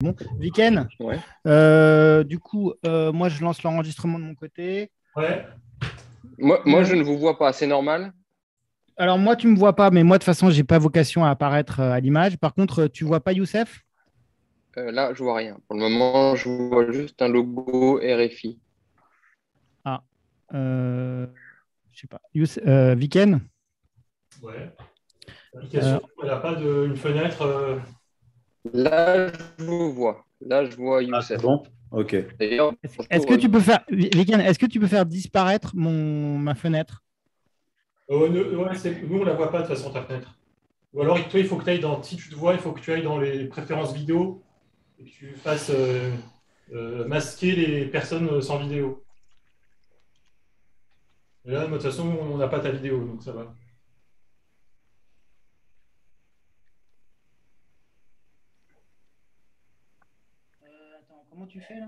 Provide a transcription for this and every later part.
Bon, Viken, Ouais. du coup, moi, je lance l'enregistrement de mon côté. Ouais, Moi, je Euh, ne vous vois pas, c'est normal. alors, moi, tu ne me vois pas, mais moi, de toute façon, je n'ai pas vocation à apparaître à l'image. Par contre, tu ne vois pas Youssef? Là, je vois rien. Pour le moment, je vois juste un logo RFI. Ah, je sais pas. Viken? ouais. Euh, L'application, elle n'a pas une fenêtre. Là, je vous vois. Là, je vois Ah, c'est Youssef. bon? Ok. D'ailleurs, est-ce bonjour. que tu peux faire, Viken, est-ce que tu peux faire disparaître ma fenêtre? Ouais, nous, on ne la voit pas de toute façon, ta fenêtre. Ou alors, toi, il faut que tu ailles dans. Si tu te vois, il faut que tu ailles dans les préférences vidéo et que tu fasses masquer les personnes sans vidéo. Et là, de toute façon, on n'a pas ta vidéo, donc ça va. Attends, comment tu fais là?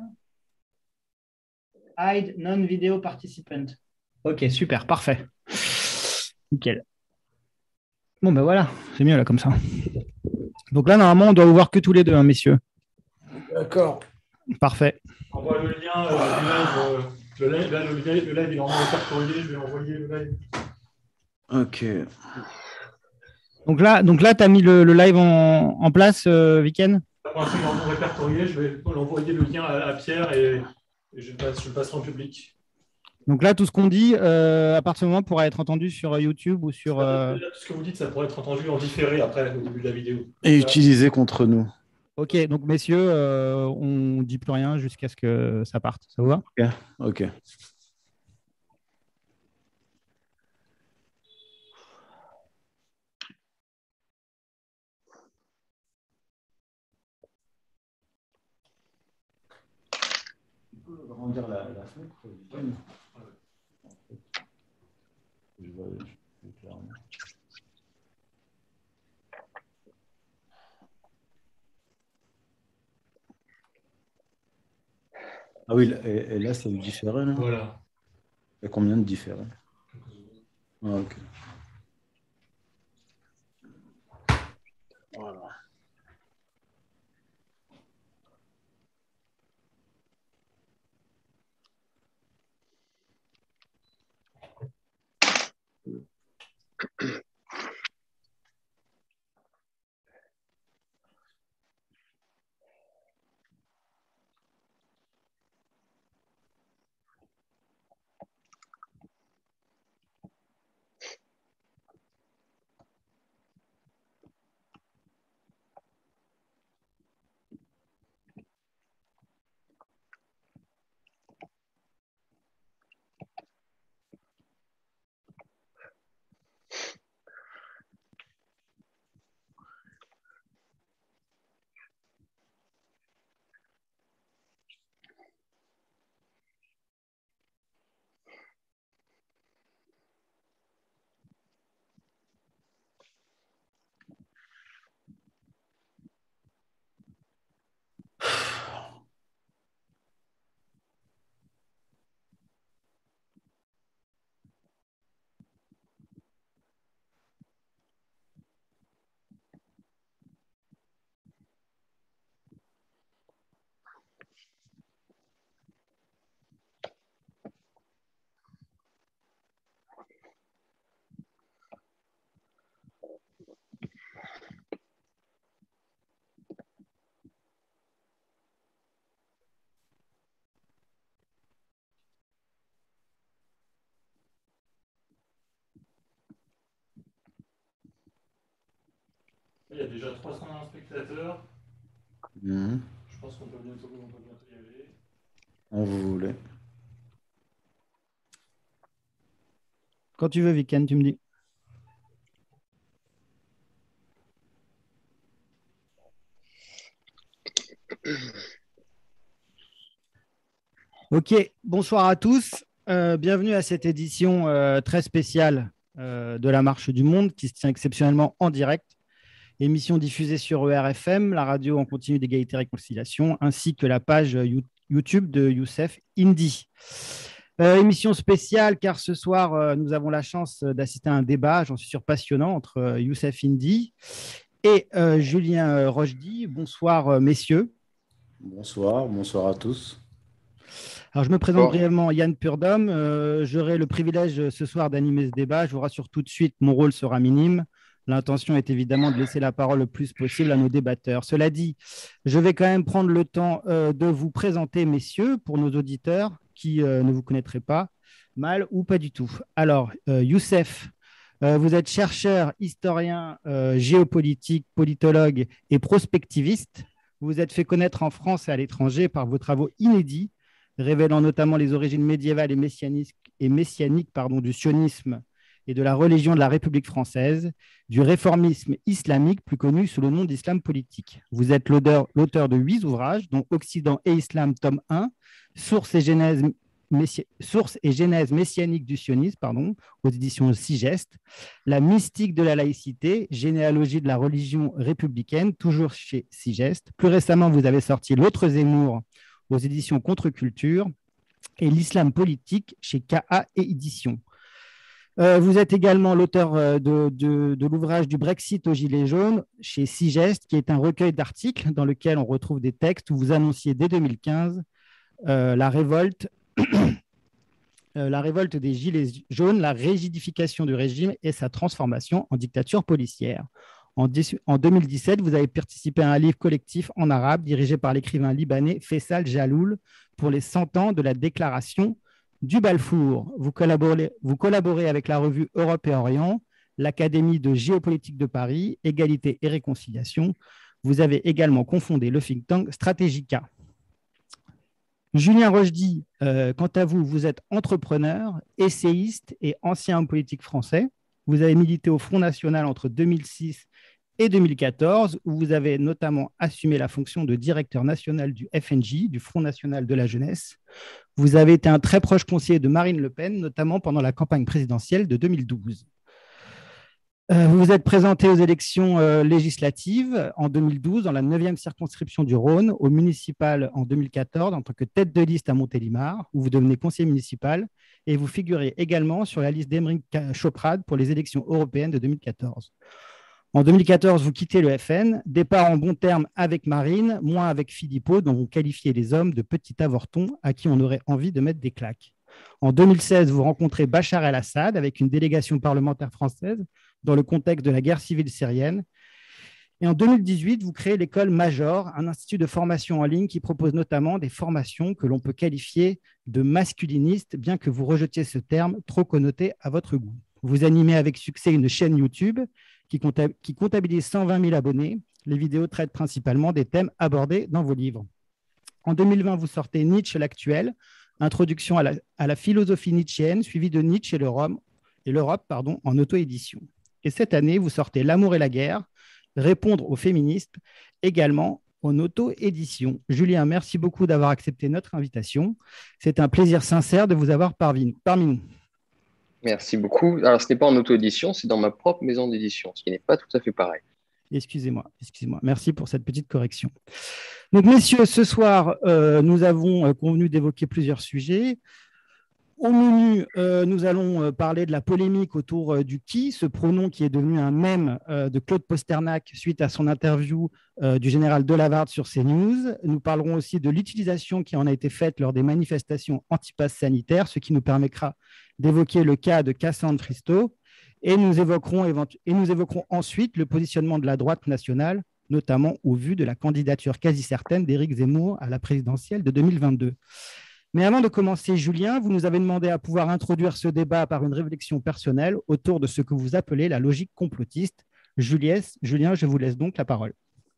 Hide non-video participant. Ok, super, parfait. Nickel. Bon, ben voilà, c'est mieux là comme ça. Donc là, normalement, on doit vous voir que tous les deux, hein, messieurs. D'accord. Parfait. Envoie le lien du live. Là, le live, il est en répertorié. Je vais envoyer le live. Ok. Donc là, tu as mis le live en place, Viken? Pour l'instant, il est en répertorié. Je vais l'envoyer le lien à Pierre et je le passerai en public. Donc là, tout ce qu'on dit, à partir du moment, pourra être entendu sur YouTube ou sur. Tout ce que vous dites, ça pourrait être entendu en différé après, au début de la vidéo. Et utilisé contre nous. Ok, donc messieurs, on ne dit plus rien jusqu'à ce que ça parte. Ça vous va? Ok. Ok. Tu peux agrandir la fenêtre, Viviane? Je vois plus clairement. Ah oui, et là, c'est le différé, là. Voilà. Il y a combien de différés? Ah, ok. Voilà. Il y a déjà 300 spectateurs. Mhm. Je pense qu'on peut bientôt y aller. On vous voulez. Quand tu veux, Viken, tu me dis. Ok, bonsoir à tous. Bienvenue à cette édition très spéciale de la Marche du Monde qui se tient exceptionnellement en direct. Émission diffusée sur ERFM, la radio en continu d'égalité et réconciliation, ainsi que la page YouTube de Youssef Indy. Émission spéciale car ce soir, nous avons la chance d'assister à un débat, j'en suis sûr passionnant, entre Youssef Indy et Julien Rochdy. Bonsoir, messieurs. Bonsoir à tous. Alors, je me présente brièvement, Yann Purdom. J'aurai le privilège ce soir d'animer ce débat. Je vous rassure tout de suite, mon rôle sera minime. L'intention est évidemment de laisser la parole le plus possible à nos débatteurs. Cela dit, je vais quand même prendre le temps de vous présenter, messieurs, pour nos auditeurs qui ne vous connaîtraient pas, mal ou pas du tout. Alors, Youssef, vous êtes chercheur, historien, géopolitique, politologue et prospectiviste. Vous vous êtes fait connaître en France et à l'étranger par vos travaux inédits, révélant notamment les origines médiévales et messianiques du sionisme et de la religion de la République française, du réformisme islamique, plus connu sous le nom d'islam politique. Vous êtes l'auteur de 8 ouvrages, dont Occident et Islam, tome 1, Sources et genèse messianique du sionisme, aux éditions Sigest, La mystique de la laïcité, généalogie de la religion républicaine, toujours chez Sigest. Plus récemment, vous avez sorti L'autre Zemmour aux éditions Contre-Culture et L'islam politique chez KA et Éditions. Vous êtes également l'auteur de l'ouvrage du Brexit aux Gilets jaunes chez Sigest, qui est un recueil d'articles dans lequel on retrouve des textes où vous annonciez dès 2015 la révolte des Gilets jaunes, la rigidification du régime et sa transformation en dictature policière. En 2017, vous avez participé à un livre collectif en arabe dirigé par l'écrivain libanais Faisal Jaloul pour les 100 ans de la déclaration du Balfour. Vous collaborez avec la revue Europe et Orient, l'Académie de géopolitique de Paris, Égalité et Réconciliation. Vous avez également cofondé le think tank Stratégica. Julien Rochdy, quant à vous, vous êtes entrepreneur, essayiste et ancien homme politique français. Vous avez milité au Front National entre 2006 et 2014, où vous avez notamment assumé la fonction de directeur national du FNJ, du Front National de la Jeunesse. Vous avez été un très proche conseiller de Marine Le Pen, notamment pendant la campagne présidentielle de 2012. Vous vous êtes présenté aux élections législatives en 2012 dans la 9e circonscription du Rhône, au municipal en 2014 en tant que tête de liste à Montélimar, où vous devenez conseiller municipal, et vous figurez également sur la liste d'Aymeric Choprade pour les élections européennes de 2014. En 2014, vous quittez le FN, départ en bons termes avec Marine, moins avec Philippot, dont vous qualifiez les hommes de petits avortons à qui on aurait envie de mettre des claques. En 2016, vous rencontrez Bachar el-Assad avec une délégation parlementaire française dans le contexte de la guerre civile syrienne. Et en 2018, vous créez l'école Major, un institut de formation en ligne qui propose notamment des formations que l'on peut qualifier de masculinistes, bien que vous rejetiez ce terme trop connoté à votre goût. Vous animez avec succès une chaîne YouTube qui comptabilise 120 000 abonnés. Les vidéos traitent principalement des thèmes abordés dans vos livres. En 2020, vous sortez Nietzsche l'actuel, introduction à la philosophie nietzschéenne, suivie de Nietzsche et l'Europe en auto-édition. Et cette année, vous sortez L'amour et la guerre, répondre aux féministes, également en auto-édition. Julien, merci beaucoup d'avoir accepté notre invitation. C'est un plaisir sincère de vous avoir parmi nous. Merci beaucoup. Alors, ce n'est pas en auto-édition, c'est dans ma propre maison d'édition, ce qui n'est pas tout à fait pareil. Excusez-moi. Merci pour cette petite correction. Donc, messieurs, ce soir, nous avons convenu d'évoquer plusieurs sujets. Au menu, nous allons parler de la polémique autour du qui, ce pronom qui est devenu un mème de Claude Posternac suite à son interview du général Delavarde sur CNews. Nous parlerons aussi de l'utilisation qui en a été faite lors des manifestations anti-pass sanitaires, ce qui nous permettra d'évoquer le cas de Cassandre Fristo. Et nous évoquerons ensuite le positionnement de la droite nationale, notamment au vu de la candidature quasi certaine d'Éric Zemmour à la présidentielle de 2022. Mais avant de commencer, Julien, vous nous avez demandé à pouvoir introduire ce débat par une réflexion personnelle autour de ce que vous appelez la logique complotiste. Julien, je vous laisse donc la parole.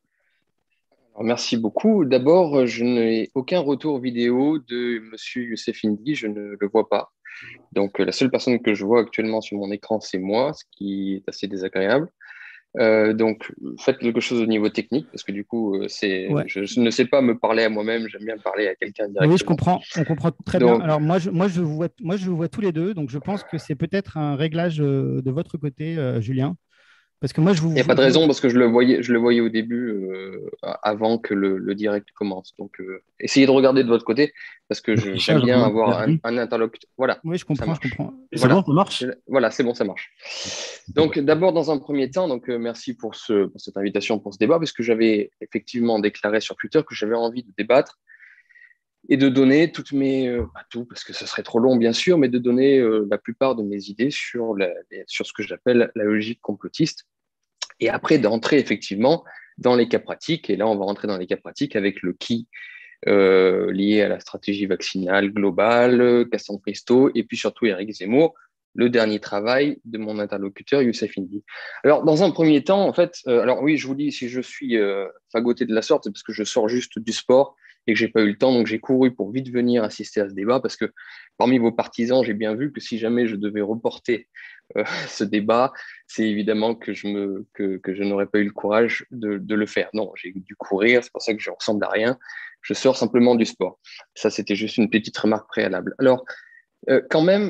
Alors, merci beaucoup. D'abord, je n'ai aucun retour vidéo de M. Youssef Indy, je ne le vois pas. Donc, la seule personne que je vois actuellement sur mon écran, c'est moi, ce qui est assez désagréable. Donc, faites quelque chose au niveau technique, parce que du coup, je ne sais pas me parler à moi-même, j'aime bien parler à quelqu'un directement. Oui, je comprends, on comprend très bien. Alors, moi, je vous vois tous les deux, donc je pense que c'est peut-être un réglage de votre côté, Julien. Parce que moi, Il n'y a pas de raison parce que je le voyais au début avant que le direct commence. Donc, essayez de regarder de votre côté parce que j'aime bien avoir un interlocuteur. Voilà, oui, je ça comprends, marche. je comprends. C'est bon, ça marche? Voilà, c'est bon, ça marche. Donc, d'abord, dans un premier temps, donc, merci pour cette invitation, pour ce débat, parce que j'avais effectivement déclaré sur Twitter que j'avais envie de débattre et de donner toutes pas tout, parce que ce serait trop long, bien sûr, mais de donner la plupart de mes idées sur ce que j'appelle la logique complotiste. Et après, d'entrer effectivement dans les cas pratiques. Et là, on va rentrer dans les cas pratiques avec le qui lié à la stratégie vaccinale globale, Cassandre Christo, et puis surtout Éric Zemmour, le dernier travail de mon interlocuteur Youssef Indy. Alors, dans un premier temps, en fait, alors oui, je vous dis, si je suis fagoté de la sorte, c'est parce que je sors juste du sport et que j'ai pas eu le temps, donc j'ai couru pour vite venir assister à ce débat, parce que parmi vos partisans, j'ai bien vu que si jamais je devais reporter ce débat, c'est évidemment que je n'aurais pas eu le courage de le faire. Non, j'ai dû courir, c'est pour ça que je ne ressemble à rien. Je sors simplement du sport. Ça, c'était juste une petite remarque préalable. Alors, quand même,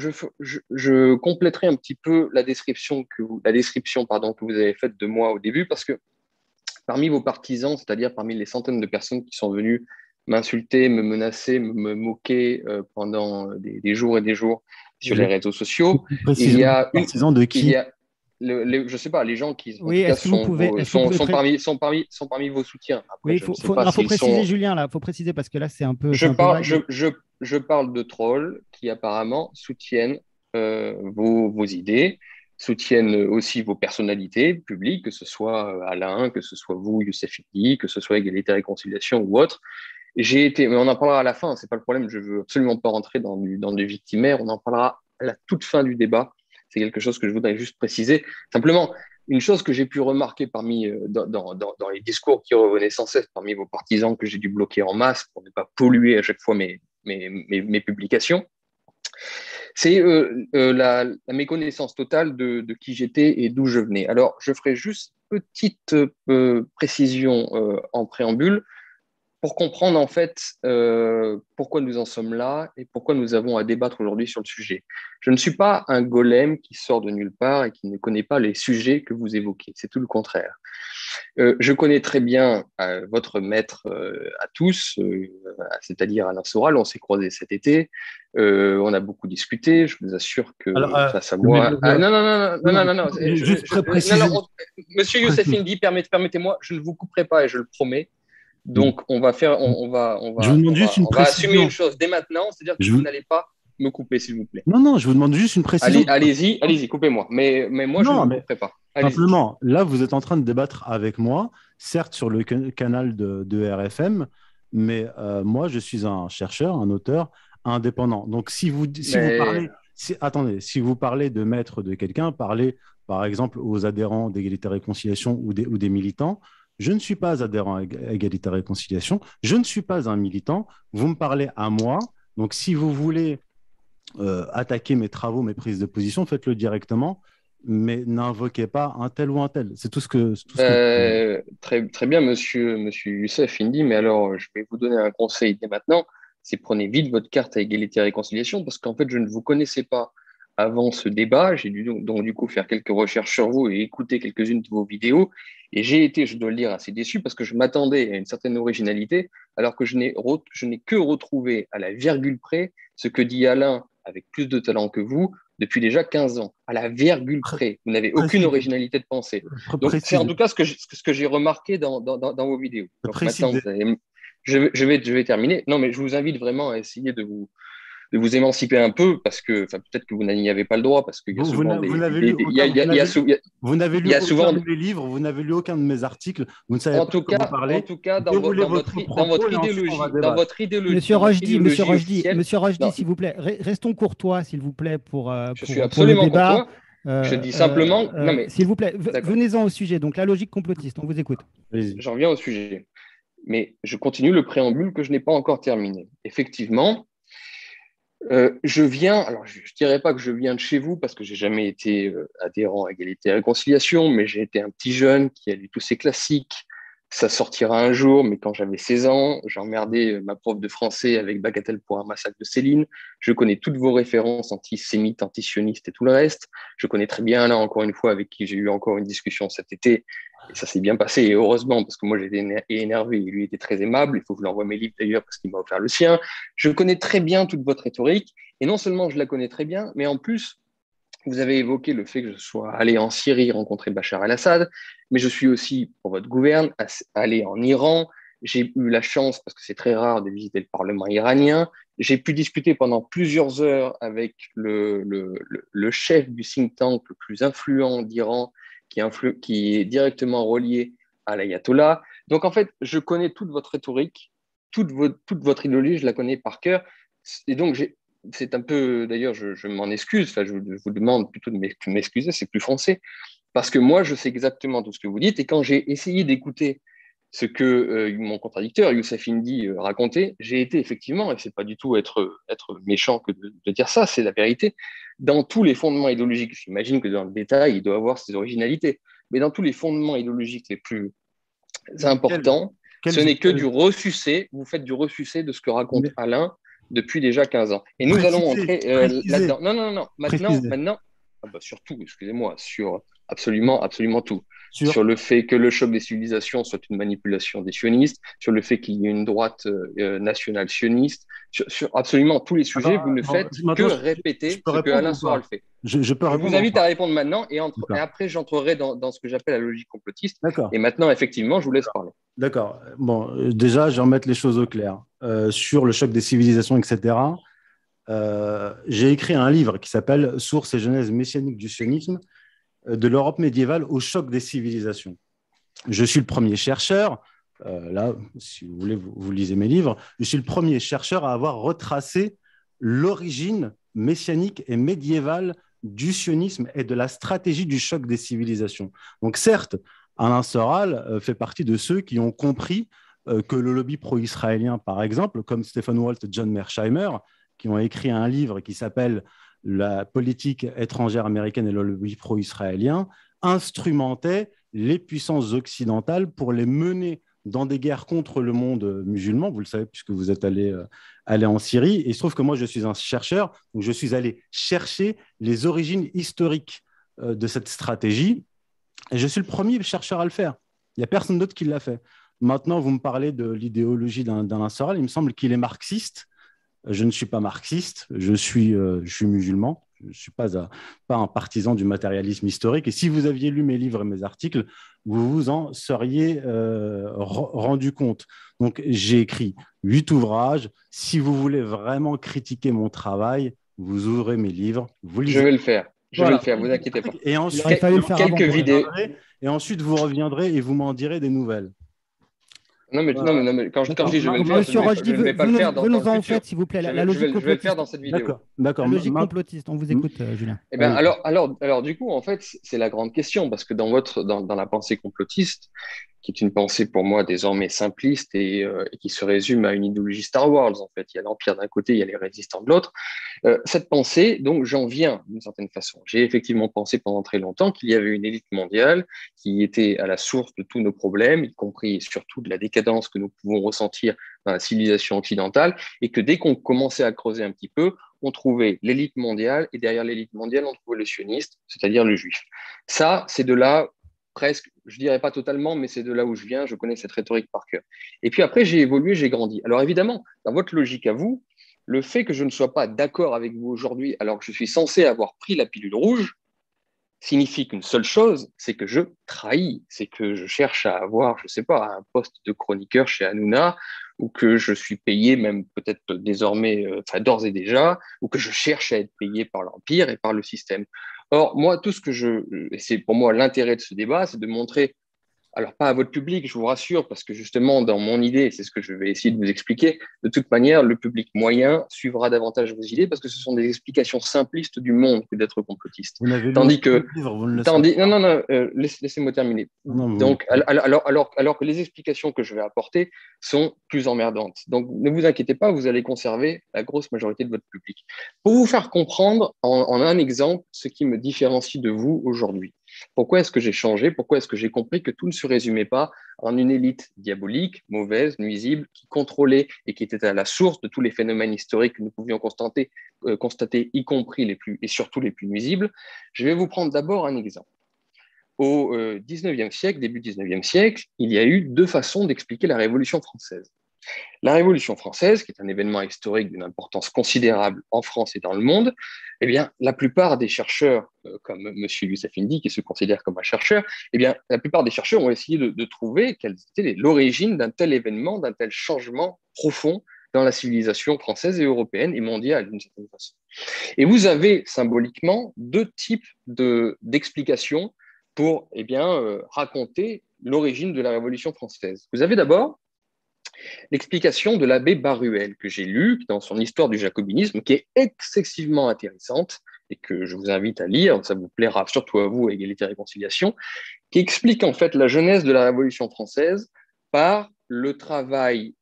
je compléterai un petit peu la description que vous avez faite de moi au début, parce que parmi vos partisans, c'est-à-dire parmi les centaines de personnes qui sont venues m'insulter, me menacer, me moquer pendant des jours et des jours sur les réseaux sociaux, il y a partisans de qui? je ne sais pas, les gens qui oui, en tout cas, sont parmi vos soutiens. Après, oui, il faut préciser, Julien, là, il faut préciser parce que là, c'est un peu. Je parle de trolls qui apparemment soutiennent vos idées, soutiennent aussi vos personnalités publiques, que ce soit Alain, que ce soit vous, Youssef Indy, que ce soit Égalité et Réconciliation ou autre. Mais on en parlera à la fin, c'est pas le problème, je veux absolument pas rentrer dans du victimaire, on en parlera à la toute fin du débat. C'est quelque chose que je voudrais juste préciser. Simplement, une chose que j'ai pu remarquer dans les discours qui revenaient sans cesse parmi vos partisans que j'ai dû bloquer en masse pour ne pas polluer à chaque fois mes publications, c'est la méconnaissance totale de qui j'étais et d'où je venais. Alors, je ferai juste une petite précision en préambule pour comprendre en fait pourquoi nous en sommes là et pourquoi nous avons à débattre aujourd'hui sur le sujet. Je ne suis pas un golem qui sort de nulle part et qui ne connaît pas les sujets que vous évoquez, c'est tout le contraire. Je connais très bien votre maître à tous, c'est-à-dire Alain Soral, on s'est croisés cet été, on a beaucoup discuté, je vous assure que face à moi... Non, Monsieur Youssef Indy, permettez-moi, je ne vous couperai pas et je le promets. Donc, on va assumer une chose dès maintenant, c'est-à-dire que vous n'allez pas me couper, s'il vous plaît. Non, je vous demande juste une précision. Allez-y, coupez-moi. Mais moi, je ne vous couperai pas. Simplement, là, vous êtes en train de débattre avec moi, certes sur le canal de RFM, mais moi, je suis un chercheur, un auteur indépendant. Donc, si vous parlez de maître de quelqu'un, parlez par exemple aux adhérents d'Égalité et Réconciliation ou des militants. Je ne suis pas adhérent à Égalité et Réconciliation. Je ne suis pas un militant. Vous me parlez à moi. Donc, si vous voulez attaquer mes travaux, mes prises de position, faites-le directement, mais n'invoquez pas un tel ou un tel. C'est tout ce que... Très bien, monsieur Youssef Indy, mais alors, je vais vous donner un conseil dès maintenant. C'est prenez vite votre carte à Égalité et Réconciliation, parce qu'en fait, je ne vous connaissais pas avant ce débat. J'ai dû donc du coup faire quelques recherches sur vous et écouter quelques-unes de vos vidéos. Et j'ai été, je dois le dire, assez déçu parce que je m'attendais à une certaine originalité, alors que je n'ai que retrouvé à la virgule près ce que dit Alain avec plus de talent que vous depuis déjà 15 ans. À la virgule près. Vous n'avez aucune originalité de pensée. Donc, c'est en tout cas ce que j'ai remarqué dans vos vidéos. Donc, maintenant, je vais terminer. Non, mais je vous invite vraiment à essayer de vous émanciper un peu, parce que peut-être que vous n'y avez pas le droit, parce qu'il y a souvent Vous n'avez lu aucun de mes livres, vous n'avez lu aucun de mes articles, vous ne savez pas de quoi vous parlez. En tout cas, dans votre idéologie. Monsieur Rochdy, s'il vous plaît, restons courtois, s'il vous plaît, pour le débat. Je dis simplement... non, mais... S'il vous plaît, venez-en au sujet. Donc, la logique complotiste, on vous écoute. J'en reviens au sujet. Mais je continue le préambule que je n'ai pas encore terminé. Effectivement, je ne dirais pas que je viens de chez vous parce que j'ai jamais été adhérent à Égalité et Réconciliation, mais j'ai été un petit jeune qui a lu tous ces classiques, ça sortira un jour, mais quand j'avais 16 ans, j'emmerdais ma prof de français avec Bagatelle pour un massacre de Céline. Je connais toutes vos références antisémites, antisionistes et tout le reste. Je connais très bien, là, encore une fois, avec qui j'ai eu encore une discussion cet été. Et ça s'est bien passé, et heureusement, parce que moi, j'étais énervé et lui était très aimable. Il faut que je lui envoie mes livres d'ailleurs, parce qu'il m'a offert le sien. Je connais très bien toute votre rhétorique. Et non seulement je la connais très bien, mais en plus, vous avez évoqué le fait que je sois allé en Syrie rencontrer Bachar el-Assad, mais je suis aussi, pour votre gouverne, allé en Iran. J'ai eu la chance, parce que c'est très rare, de visiter le Parlement iranien. J'ai pu discuter pendant plusieurs heures avec le chef du think tank le plus influent d'Iran, qui est directement relié à l'ayatollah. Donc, en fait, je connais toute votre rhétorique, toute votre idéologie, je la connais par cœur. Et donc, c'est un peu, d'ailleurs, je m'en excuse, enfin, je vous demande plutôt de m'excuser, c'est plus français, parce que moi, je sais exactement tout ce que vous dites, et quand j'ai essayé d'écouter ce que mon contradicteur, Youssef Indy, racontait, j'ai été effectivement, et c'est pas du tout être méchant que de dire ça, c'est la vérité, dans tous les fondements idéologiques, j'imagine que dans le détail, il doit avoir ses originalités, mais dans tous les fondements idéologiques les plus importants, ce n'est que du ressucé, vous faites du ressucé de ce que raconte Alain, depuis déjà 15 ans. Et nous allons entrer là-dedans. Non. Maintenant, surtout, excusez-moi, sur absolument tout. Sur le fait que le choc des civilisations soit une manipulation des sionistes, sur le fait qu'il y ait une droite nationale sioniste, sur absolument tous les sujets, vous ne faites que répéter ce que Alain Soral fait. Je vous invite à répondre maintenant et après j'entrerai dans ce que j'appelle la logique complotiste. Et maintenant, effectivement, je vous laisse parler. D'accord. Bon, déjà, je vais remettre les choses au clair. Sur le choc des civilisations, etc., j'ai écrit un livre qui s'appelle « Sources et genèse messianique du sionisme, de l'Europe médiévale au choc des civilisations ». Je suis le premier chercheur, là, si vous voulez, vous lisez mes livres, je suis le premier chercheur à avoir retracé l'origine messianique et médiévale du sionisme et de la stratégie du choc des civilisations. Donc certes, Alain Soral fait partie de ceux qui ont compris que le lobby pro-israélien, par exemple, comme Stephen Walt et John Mearsheimer, qui ont écrit un livre qui s'appelle « La politique étrangère américaine et le lobby pro-israélien », instrumentait les puissances occidentales pour les mener dans des guerres contre le monde musulman, vous le savez puisque vous êtes allé en Syrie. Et il se trouve que moi, je suis un chercheur, donc je suis allé chercher les origines historiques de cette stratégie. Et je suis le premier chercheur à le faire. Il n'y a personne d'autre qui l'a fait. Maintenant, vous me parlez de l'idéologie d'Alain Soral. Il me semble qu'il est marxiste. Je ne suis pas marxiste. Je suis musulman. Je ne suis pas un partisan du matérialisme historique. Et si vous aviez lu mes livres et mes articles, vous vous en seriez rendu compte. Donc, j'ai écrit 8 ouvrages. Si vous voulez vraiment critiquer mon travail, vous ouvrez mes livres. Vous lisez. Je vais le faire. Je vais le faire, vous inquiétez pas. Et ensuite, quelques vidéos. Et ensuite, vous reviendrez et vous m'en direz des nouvelles. Non, mais quand je dis je vais le faire, je ne vais pas le faire dans le futur. S'il vous plaît, je vais le faire dans cette vidéo. D'accord. La logique complotiste, on vous écoute, Julien. Eh bien, alors, du coup, en fait, c'est la grande question, parce que dans la pensée complotiste, qui est une pensée pour moi désormais simpliste et qui se résume à une idéologie Star Wars, en fait. Il y a l'Empire d'un côté, il y a les résistants de l'autre. Cette pensée, donc j'en viens d'une certaine façon. J'ai effectivement pensé pendant très longtemps qu'il y avait une élite mondiale qui était à la source de tous nos problèmes, y compris et surtout de la décadence que nous pouvons ressentir dans la civilisation occidentale, et que dès qu'on commençait à creuser un petit peu, on trouvait l'élite mondiale, et derrière l'élite mondiale, on trouvait le sioniste, c'est-à-dire le juif. Ça, c'est de là, presque, je dirais pas totalement, mais c'est de là où je viens, je connais cette rhétorique par cœur. Et puis après, j'ai évolué, j'ai grandi. Alors évidemment, dans votre logique à vous, le fait que je ne sois pas d'accord avec vous aujourd'hui, alors que je suis censé avoir pris la pilule rouge, signifie qu'une seule chose, c'est que je trahis, c'est que je cherche à avoir, je ne sais pas, un poste de chroniqueur chez Hanouna, ou que je suis payé même peut-être désormais, d'ores et déjà, ou que je cherche à être payé par l'Empire et par le système. Or, moi, tout ce que c'est pour moi l'intérêt de ce débat, c'est de montrer, alors pas à votre public, je vous rassure, parce que justement, dans mon idée, c'est ce que je vais essayer de vous expliquer, de toute manière, le public moyen suivra davantage vos idées, parce que ce sont des explications simplistes du monde que d'être complotiste. Tandis que... laissez-moi terminer. Donc, alors que les explications que je vais apporter sont plus emmerdantes. Donc, ne vous inquiétez pas, vous allez conserver la grosse majorité de votre public. Pour vous faire comprendre, en un exemple, ce qui me différencie de vous aujourd'hui. Pourquoi est-ce que j'ai changé? Pourquoi est-ce que j'ai compris que tout ne se résumait pas en une élite diabolique, mauvaise, nuisible, qui contrôlait et qui était à la source de tous les phénomènes historiques que nous pouvions constater, y compris les plus et surtout les plus nuisibles? Je vais vous prendre d'abord un exemple. Au 19e siècle, début 19e siècle, il y a eu deux façons d'expliquer la Révolution française. La Révolution française, qui est un événement historique d'une importance considérable en France et dans le monde, eh bien, la plupart des chercheurs, comme M. Youssef Indy, qui se considère comme un chercheur, eh bien, la plupart des chercheurs ont essayé de trouver quelle était l'origine d'un tel événement, d'un tel changement profond dans la civilisation française et européenne et mondiale, d'une certaine façon. Et vous avez symboliquement deux types d'explications pour raconter l'origine de la Révolution française. Vous avez d'abord l'explication de l'abbé Baruel, que j'ai lu dans son Histoire du jacobinisme, qui est excessivement intéressante et que je vous invite à lire, ça vous plaira surtout à vous, Égalité et Réconciliation, qui explique en fait la genèse de la Révolution française par le travail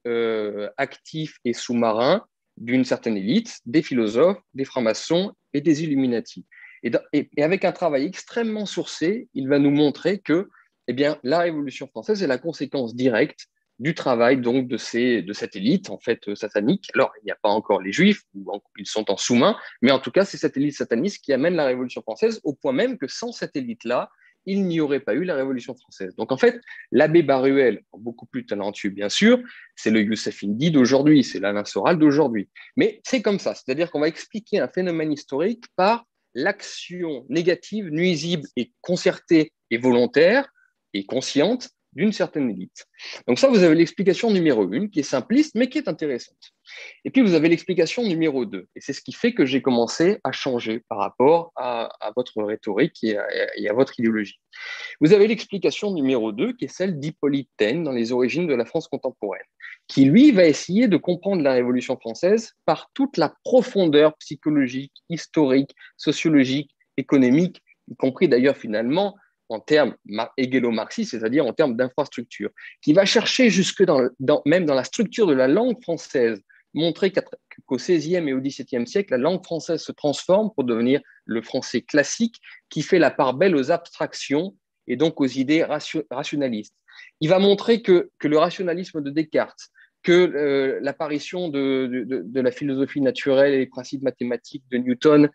actif et sous-marin d'une certaine élite, des philosophes, des francs-maçons et des Illuminati. Et avec un travail extrêmement sourcé, il va nous montrer que la Révolution française est la conséquence directe du travail donc de cette élite en fait satanique. Alors, il n'y a pas encore les Juifs, ils sont en sous-main, mais en tout cas, c'est cette élite sataniste qui amène la Révolution française au point même que sans cette élite-là, il n'y aurait pas eu la Révolution française. Donc, en fait, l'abbé Baruel, beaucoup plus talentueux, bien sûr, c'est le Youssef Indy d'aujourd'hui, c'est l'Alain Soral d'aujourd'hui. Mais c'est comme ça, c'est-à-dire qu'on va expliquer un phénomène historique par l'action négative, nuisible et concertée et volontaire et consciente d'une certaine élite. Donc ça, vous avez l'explication numéro 1, qui est simpliste, mais qui est intéressante. Et puis, vous avez l'explication numéro 2, et c'est ce qui fait que j'ai commencé à changer par rapport à votre rhétorique et à votre idéologie. Vous avez l'explication numéro 2, qui est celle d'Hippolyte Taine dans les origines de la France contemporaine, qui, lui, va essayer de comprendre la Révolution française par toute la profondeur psychologique, historique, sociologique, économique, y compris d'ailleurs finalement en termes hégélo-marxistes, c'est-à-dire en termes d'infrastructure, qui va chercher jusque même dans la structure de la langue française, montrer qu'au XVIe et au XVIIe siècle, la langue française se transforme pour devenir le français classique qui fait la part belle aux abstractions et donc aux idées rationalistes. Il va montrer que le rationalisme de Descartes, que l'apparition de la philosophie naturelle et les principes mathématiques de Newton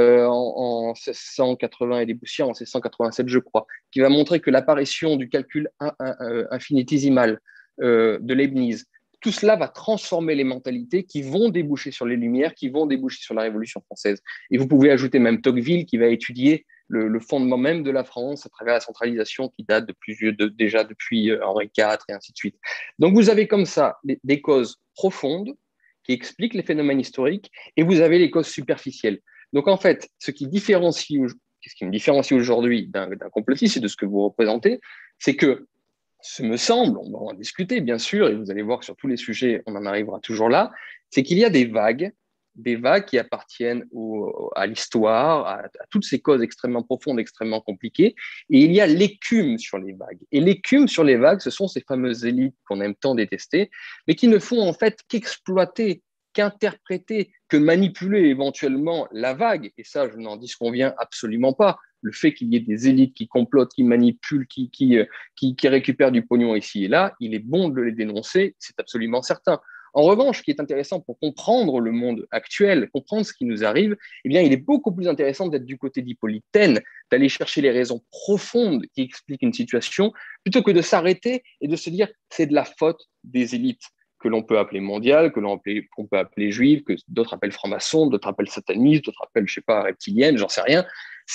en 1680 et des poussières en 1687, je crois, qui va montrer que l'apparition du calcul infinitésimal de Leibniz, tout cela va transformer les mentalités qui vont déboucher sur les Lumières, qui vont déboucher sur la Révolution française. Et vous pouvez ajouter même Tocqueville qui va étudier le fondement même de la France à travers la centralisation qui date déjà depuis Henri IV et ainsi de suite. Donc vous avez comme ça des causes profondes qui expliquent les phénomènes historiques et vous avez les causes superficielles. Donc en fait, ce qui me différencie aujourd'hui d'un complotiste et de ce que vous représentez, c'est que ce me semble, on va en discuter bien sûr, et vous allez voir que sur tous les sujets, on en arrivera toujours là, c'est qu'il y a des vagues qui appartiennent à l'histoire, à toutes ces causes extrêmement profondes, extrêmement compliquées, et il y a l'écume sur les vagues. Et l'écume sur les vagues, ce sont ces fameuses élites qu'on aime tant détester, mais qui ne font en fait qu'exploiter, qu'interpréter, que manipuler éventuellement la vague, et ça, je n'en disconviens absolument pas. Le fait qu'il y ait des élites qui complotent, qui manipulent, qui récupèrent du pognon ici et là, il est bon de les dénoncer, c'est absolument certain. En revanche, ce qui est intéressant pour comprendre le monde actuel, comprendre ce qui nous arrive, eh bien, il est beaucoup plus intéressant d'être du côté d'Hippolyte Taine, d'aller chercher les raisons profondes qui expliquent une situation, plutôt que de s'arrêter et de se dire c'est de la faute des élites que l'on peut appeler mondiales, qu'on peut appeler juives, que d'autres appellent francs-maçons, d'autres appellent satanistes, d'autres appellent, je sais pas, reptiliennes, j'en sais rien.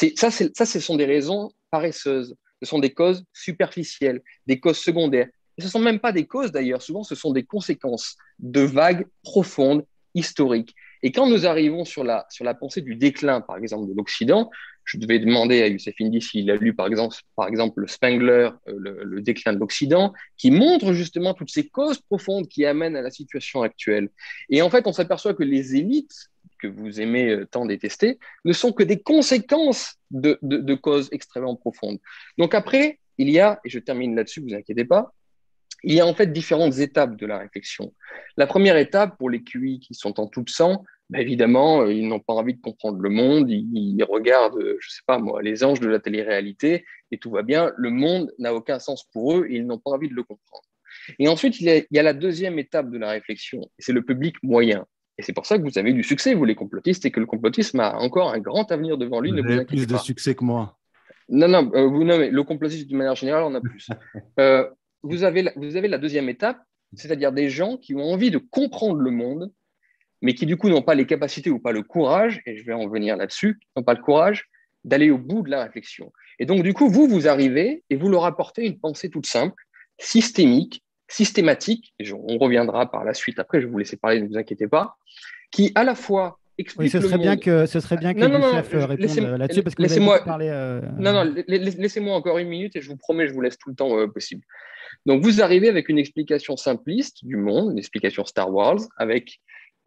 Ce sont des raisons paresseuses, ce sont des causes superficielles, des causes secondaires. Et ce ne sont même pas des causes d'ailleurs, souvent ce sont des conséquences de vagues profondes, historiques. Et quand nous arrivons sur la pensée du déclin, par exemple, de l'Occident, je devais demander à Youssef Indy s'il a lu, par exemple le Spengler, le déclin de l'Occident, qui montre justement toutes ces causes profondes qui amènent à la situation actuelle. Et en fait, on s'aperçoit que les élites que vous aimez tant détester ne sont que des conséquences de causes extrêmement profondes. Donc après, il y a, et je termine là-dessus, vous inquiétez pas, il y a en fait différentes étapes de la réflexion. La première étape, pour les QI qui sont en tout sang, Ben évidemment, ils n'ont pas envie de comprendre le monde, ils regardent, je sais pas moi, les anges de la télé-réalité, et tout va bien. Le monde n'a aucun sens pour eux et ils n'ont pas envie de le comprendre. Et ensuite, il y a la deuxième étape de la réflexion, et c'est le public moyen. Et c'est pour ça que vous avez du succès, vous les complotistes, et que le complotisme a encore un grand avenir devant lui, Vous ne vous avez inquiétez plus de pas. succès que moi. Non, non, non, mais le complotisme, d'une manière générale, on a plus. Vous avez la deuxième étape, c'est-à-dire des gens qui ont envie de comprendre le monde, mais qui du coup n'ont pas les capacités ou pas le courage, et je vais en venir là-dessus, n'ont pas le courage d'aller au bout de la réflexion. Et donc du coup, vous arrivez et vous leur apportez une pensée toute simple, systémique, systématique, et on reviendra par la suite après, je vais vous laisser parler, ne vous inquiétez pas, qui à la fois Oui, explique ce le serait bien monde. que Non, non, non, Youssef réponde là-dessus, parce que vous avez laissez-moi, beaucoup parlé. non, non, laissez-moi encore une minute et je vous promets, je vous laisse tout le temps possible. Donc, vous arrivez avec une explication simpliste du monde, une explication Star Wars, avec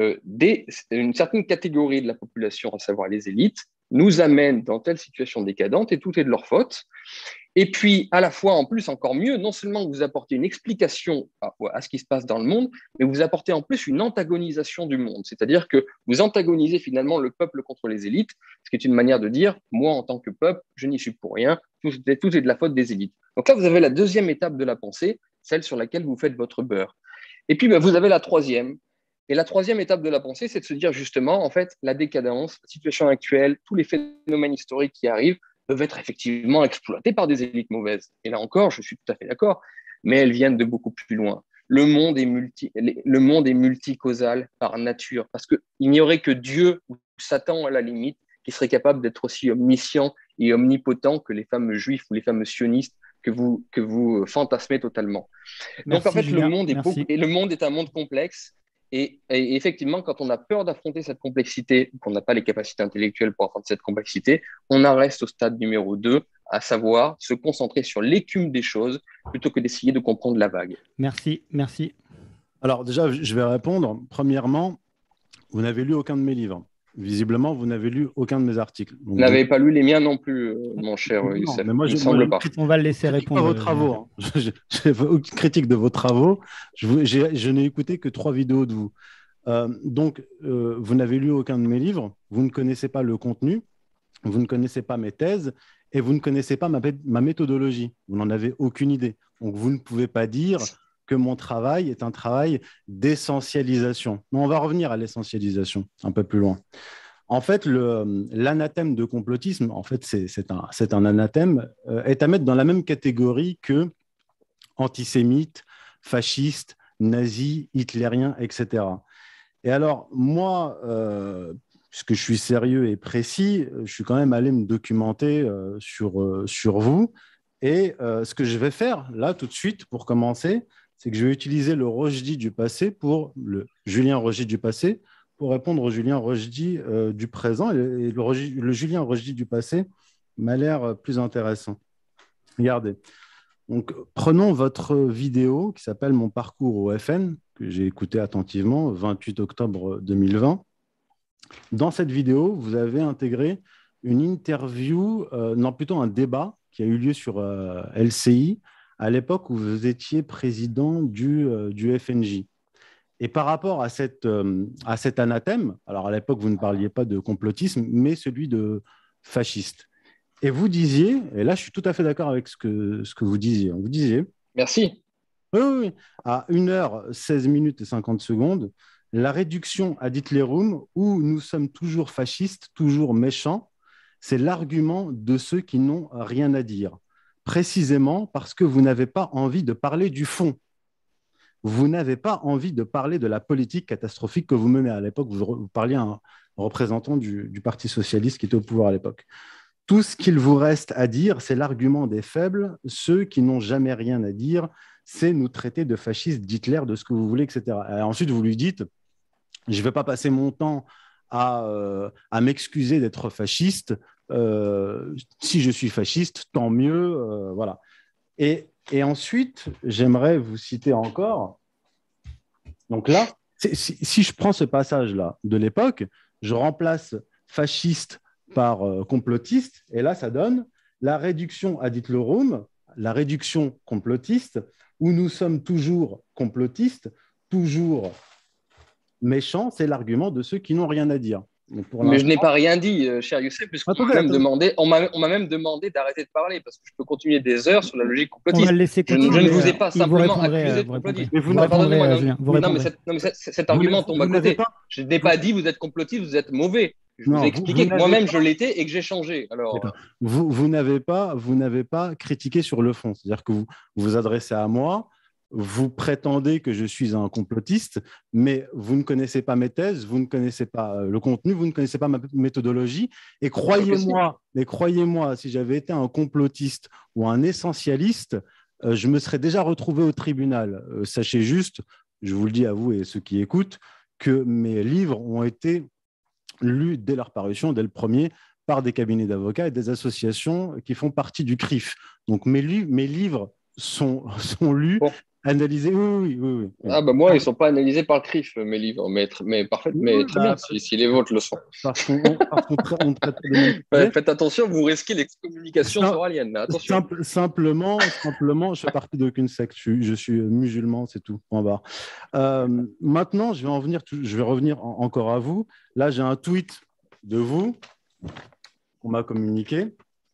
une certaine catégorie de la population, à savoir les élites, nous amène dans telle situation décadente et tout est de leur faute. Et puis, à la fois, en plus, encore mieux, non seulement vous apportez une explication à ce qui se passe dans le monde, mais vous apportez en plus une antagonisation du monde. C'est-à-dire que vous antagonisez finalement le peuple contre les élites, ce qui est une manière de dire, moi, en tant que peuple, je n'y suis pour rien, tout est de la faute des élites. Donc là, vous avez la deuxième étape de la pensée, celle sur laquelle vous faites votre beurre. Et puis, vous avez la troisième. Et la troisième étape de la pensée, c'est de se dire justement, en fait, la décadence, la situation actuelle, tous les phénomènes historiques qui arrivent, peuvent être effectivement exploitées par des élites mauvaises. Et là encore, je suis tout à fait d'accord, mais elles viennent de beaucoup plus loin. Le monde est multicausal par nature, parce qu'il n'y aurait que Dieu ou Satan à la limite qui serait capable d'être aussi omniscient et omnipotent que les fameux juifs ou les fameux sionistes que vous fantasmez totalement. Merci, Donc en fait, Julien. le monde est un monde complexe. Et effectivement, quand on a peur d'affronter cette complexité, qu'on n'a pas les capacités intellectuelles pour affronter cette complexité, on en reste au stade numéro 2, à savoir se concentrer sur l'écume des choses plutôt que d'essayer de comprendre la vague. Merci, merci. Alors déjà, je vais répondre. Premièrement, vous n'avez lu aucun de mes livres. Visiblement, vous n'avez lu aucun de mes articles. Donc, vous n'avez pas lu les miens non plus, mon cher Youssef. Mais moi, il ne semble pas. On va le laisser répondre. Pas vos travaux. Hein. Je n'ai aucune critique de vos travaux. Je n'ai écouté que 3 vidéos de vous. Donc, vous n'avez lu aucun de mes livres. Vous ne connaissez pas le contenu. Vous ne connaissez pas mes thèses. Et vous ne connaissez pas ma méthodologie. Vous n'en avez aucune idée. Donc, vous ne pouvez pas dire que mon travail est un travail d'essentialisation. Mais on va revenir à l'essentialisation un peu plus loin. En fait, l'anathème de complotisme, en fait, c'est un anathème, est à mettre dans la même catégorie que antisémite, fasciste, nazi, hitlérien, etc. Et alors, moi, puisque je suis sérieux et précis, je suis quand même allé me documenter sur vous. Et ce que je vais faire, là, tout de suite, pour commencer, c'est que je vais utiliser le Rochdy du passé le Julien Rochdy du passé pour répondre au Julien Rochdy du présent. Et le Julien Rochdy du passé m'a l'air plus intéressant. Regardez. Donc, prenons votre vidéo qui s'appelle « Mon parcours au FN », que j'ai écouté attentivement, 28 octobre 2020. Dans cette vidéo, vous avez intégré une interview, non, plutôt un débat qui a eu lieu sur LCI à l'époque où vous étiez président du FNJ. Et par rapport à cet anathème, alors à l'époque, vous ne parliez pas de complotisme, mais celui de fasciste. Et vous disiez, et là, je suis tout à fait d'accord avec ce que vous disiez. Vous disiez... Merci. Oui, à 1h16 minutes et 50 secondes, la réduction ad Hitlerum, où nous sommes toujours fascistes, toujours méchants, c'est l'argument de ceux qui n'ont rien à dire. Précisément parce que vous n'avez pas envie de parler du fond. Vous n'avez pas envie de parler de la politique catastrophique que vous menez. À l'époque, vous parliez à un représentant du Parti socialiste qui était au pouvoir à l'époque. Tout ce qu'il vous reste à dire, c'est l'argument des faibles. Ceux qui n'ont jamais rien à dire, c'est nous traiter de fascistes, d'Hitler, de ce que vous voulez, etc. Et ensuite, vous lui dites, je ne vais pas passer mon temps à m'excuser d'être fasciste. Si je suis fasciste, tant mieux. Voilà. Et ensuite, j'aimerais vous citer encore. Donc là, si je prends ce passage-là de l'époque, je remplace fasciste par complotiste, et là, ça donne la réduction ad Hitlerum, la réduction complotiste, où nous sommes toujours complotistes, toujours méchant, c'est l'argument de ceux qui n'ont rien à dire. Donc, mais je n'ai pas rien dit, cher Youssef, puisqu'on m'a même demandé d'arrêter de parler parce que je peux continuer des heures sur la logique On va complotiste. le laisser Je continuer. ne vous ai pas simplement répondrez, accusé de vous complotisme. Mais vous répondrez, Pardonnez-moi, Julien, vous non, mais répondrez. cet argument tombe à côté. Je n'ai pas dit vous êtes complotiste, vous êtes mauvais. Je vous ai expliqué que moi-même je l'étais et que j'ai changé. Alors, vous n'avez pas critiqué sur le fond. C'est-à-dire que vous vous adressez à moi, vous prétendez que je suis un complotiste, mais vous ne connaissez pas mes thèses, vous ne connaissez pas le contenu, vous ne connaissez pas ma méthodologie. Et croyez-moi, si j'avais été un complotiste ou un essentialiste, je me serais déjà retrouvé au tribunal. Sachez juste, je vous le dis à vous et ceux qui écoutent, que mes livres ont été lus dès leur parution, dès le premier, par des cabinets d'avocats et des associations qui font partie du CRIF. Donc mes livres sont lus, analysés. Oui. Ah bah moi, ils ne sont pas analysés par le CRIF, mes livres, mais parfait, mais très bien, si les vôtres le sont. Parce qu'on traite de faites attention, vous risquez l'excommunication soralienne. Attention. Simplement, je fais partie d'aucune secte. Je suis musulman, c'est tout. Maintenant, je vais revenir encore à vous. Là, j'ai un tweet de vous qu'on m'a communiqué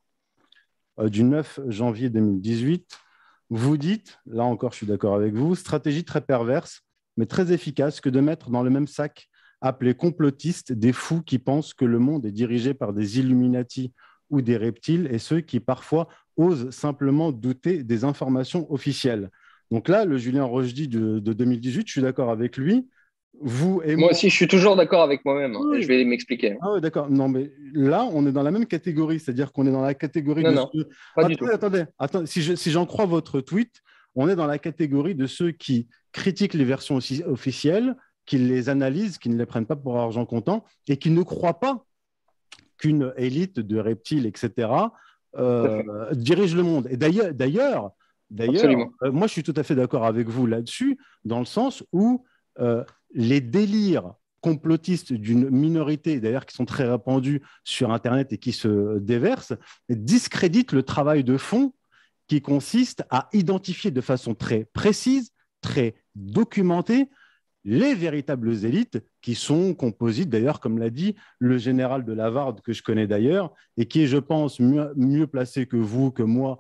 du 9 janvier 2018. Vous dites, là encore je suis d'accord avec vous, stratégie très perverse, mais très efficace que de mettre dans le même sac appelés complotistes des fous qui pensent que le monde est dirigé par des Illuminati ou des reptiles et ceux qui parfois osent simplement douter des informations officielles. Donc là, le Julien Rochdy de 2018, je suis d'accord avec lui. Vous et moi aussi, je suis toujours d'accord avec moi-même. Oui. Je vais m'expliquer. Ah oui, d'accord. Non, mais là, on est dans la même catégorie, c'est-à-dire qu'on est dans la catégorie de ceux... Pas du tout. Attendez, si j'en crois votre tweet, on est dans la catégorie de ceux qui critiquent les versions officielles, qui les analysent, qui ne les prennent pas pour argent comptant et qui ne croient pas qu'une élite de reptiles, etc., dirige le monde. Et d'ailleurs, moi, je suis tout à fait d'accord avec vous là-dessus, dans le sens où les délires complotistes d'une minorité, d'ailleurs qui sont très répandus sur Internet et qui se déversent, discréditent le travail de fond qui consiste à identifier de façon très précise, très documentée, les véritables élites qui sont composites, d'ailleurs, comme l'a dit le général de Lavarde, que je connais d'ailleurs, et qui est, je pense, mieux placé que vous, que moi,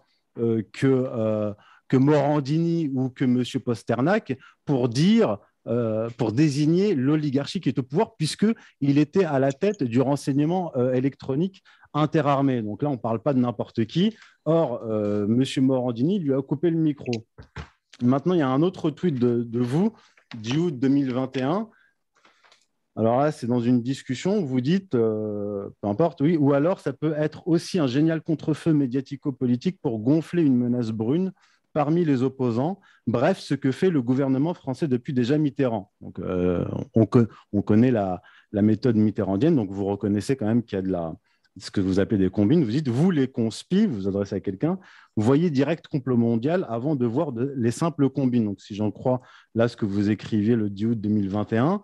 que Morandini ou que M. Posternak, pour désigner l'oligarchie qui est au pouvoir, puisqu'il était à la tête du renseignement électronique interarmé. Donc là, on ne parle pas de n'importe qui. Or, M. Morandini lui a coupé le micro. Maintenant, il y a un autre tweet de vous, d'août 2021. Alors là, c'est dans une discussion, vous dites, peu importe, oui, ou alors ça peut être aussi un génial contre-feu médiatico-politique pour gonfler une menace brune parmi les opposants. Bref, ce que fait le gouvernement français depuis déjà Mitterrand. Donc, on connaît la méthode mitterrandienne, donc vous reconnaissez quand même qu'il y a ce que vous appelez des combines. Vous dites, vous les conspis, vous vous adressez à quelqu'un, vous voyez direct complot mondial avant de voir les simples combines. Donc, si j'en crois là ce que vous écriviez le 10 août 2021,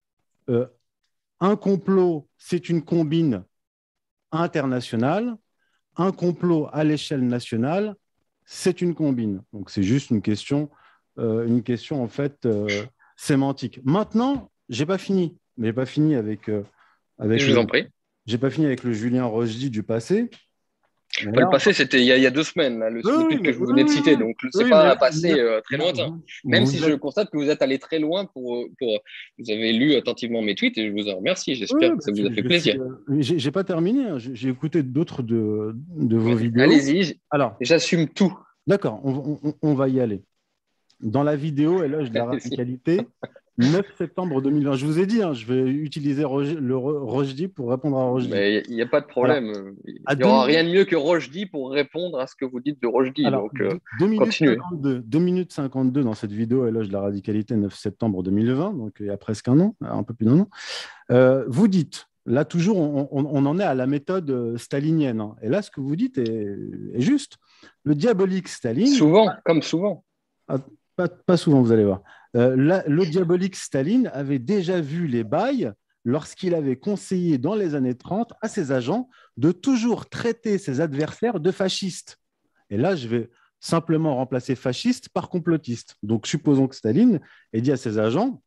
un complot, c'est une combine internationale. Un complot à l'échelle nationale, c'est une combine. Donc, c'est juste une question en fait sémantique. Maintenant, je n'ai pas fini. Mais je n'ai pas fini avec je vous en prie. J'ai pas fini avec le Julien Rochdy du passé. Le passé, c'était il y a 2 semaines, le tweet que je vous venais de citer. Donc, ce n'est pas un passé très lointain. Même si je constate que vous êtes allé très loin vous avez lu attentivement mes tweets et je vous en remercie. J'espère que ça vous a fait plaisir. Je n'ai pas terminé. Hein. J'ai écouté d'autres de vos vidéos. Allez-y, j'assume tout. D'accord, on va y aller. Dans la vidéo, éloge de la radicalité, 9 septembre 2020. Je vous ai dit, je vais utiliser le Rochdy pour répondre à Rochdy. Mais il n'y a pas de problème. Alors, il n'y aura rien de mieux que Rochdy pour répondre à ce que vous dites de Rochdy. Alors, donc, 2 minutes 52 dans cette vidéo, éloge de la radicalité, 9 septembre 2020, donc il y a presque un an, un peu plus d'un an. Vous dites, là toujours, on en est à la méthode stalinienne. Et là, ce que vous dites est juste. Le diabolique Staline... Souvent, comme souvent. Pas souvent, vous allez voir. Le diabolique Staline avait déjà vu les bails lorsqu'il avait conseillé dans les années 30 à ses agents de toujours traiter ses adversaires de fascistes. Et là, je vais simplement remplacer fasciste par complotiste. Donc, supposons que Staline ait dit à ses agents,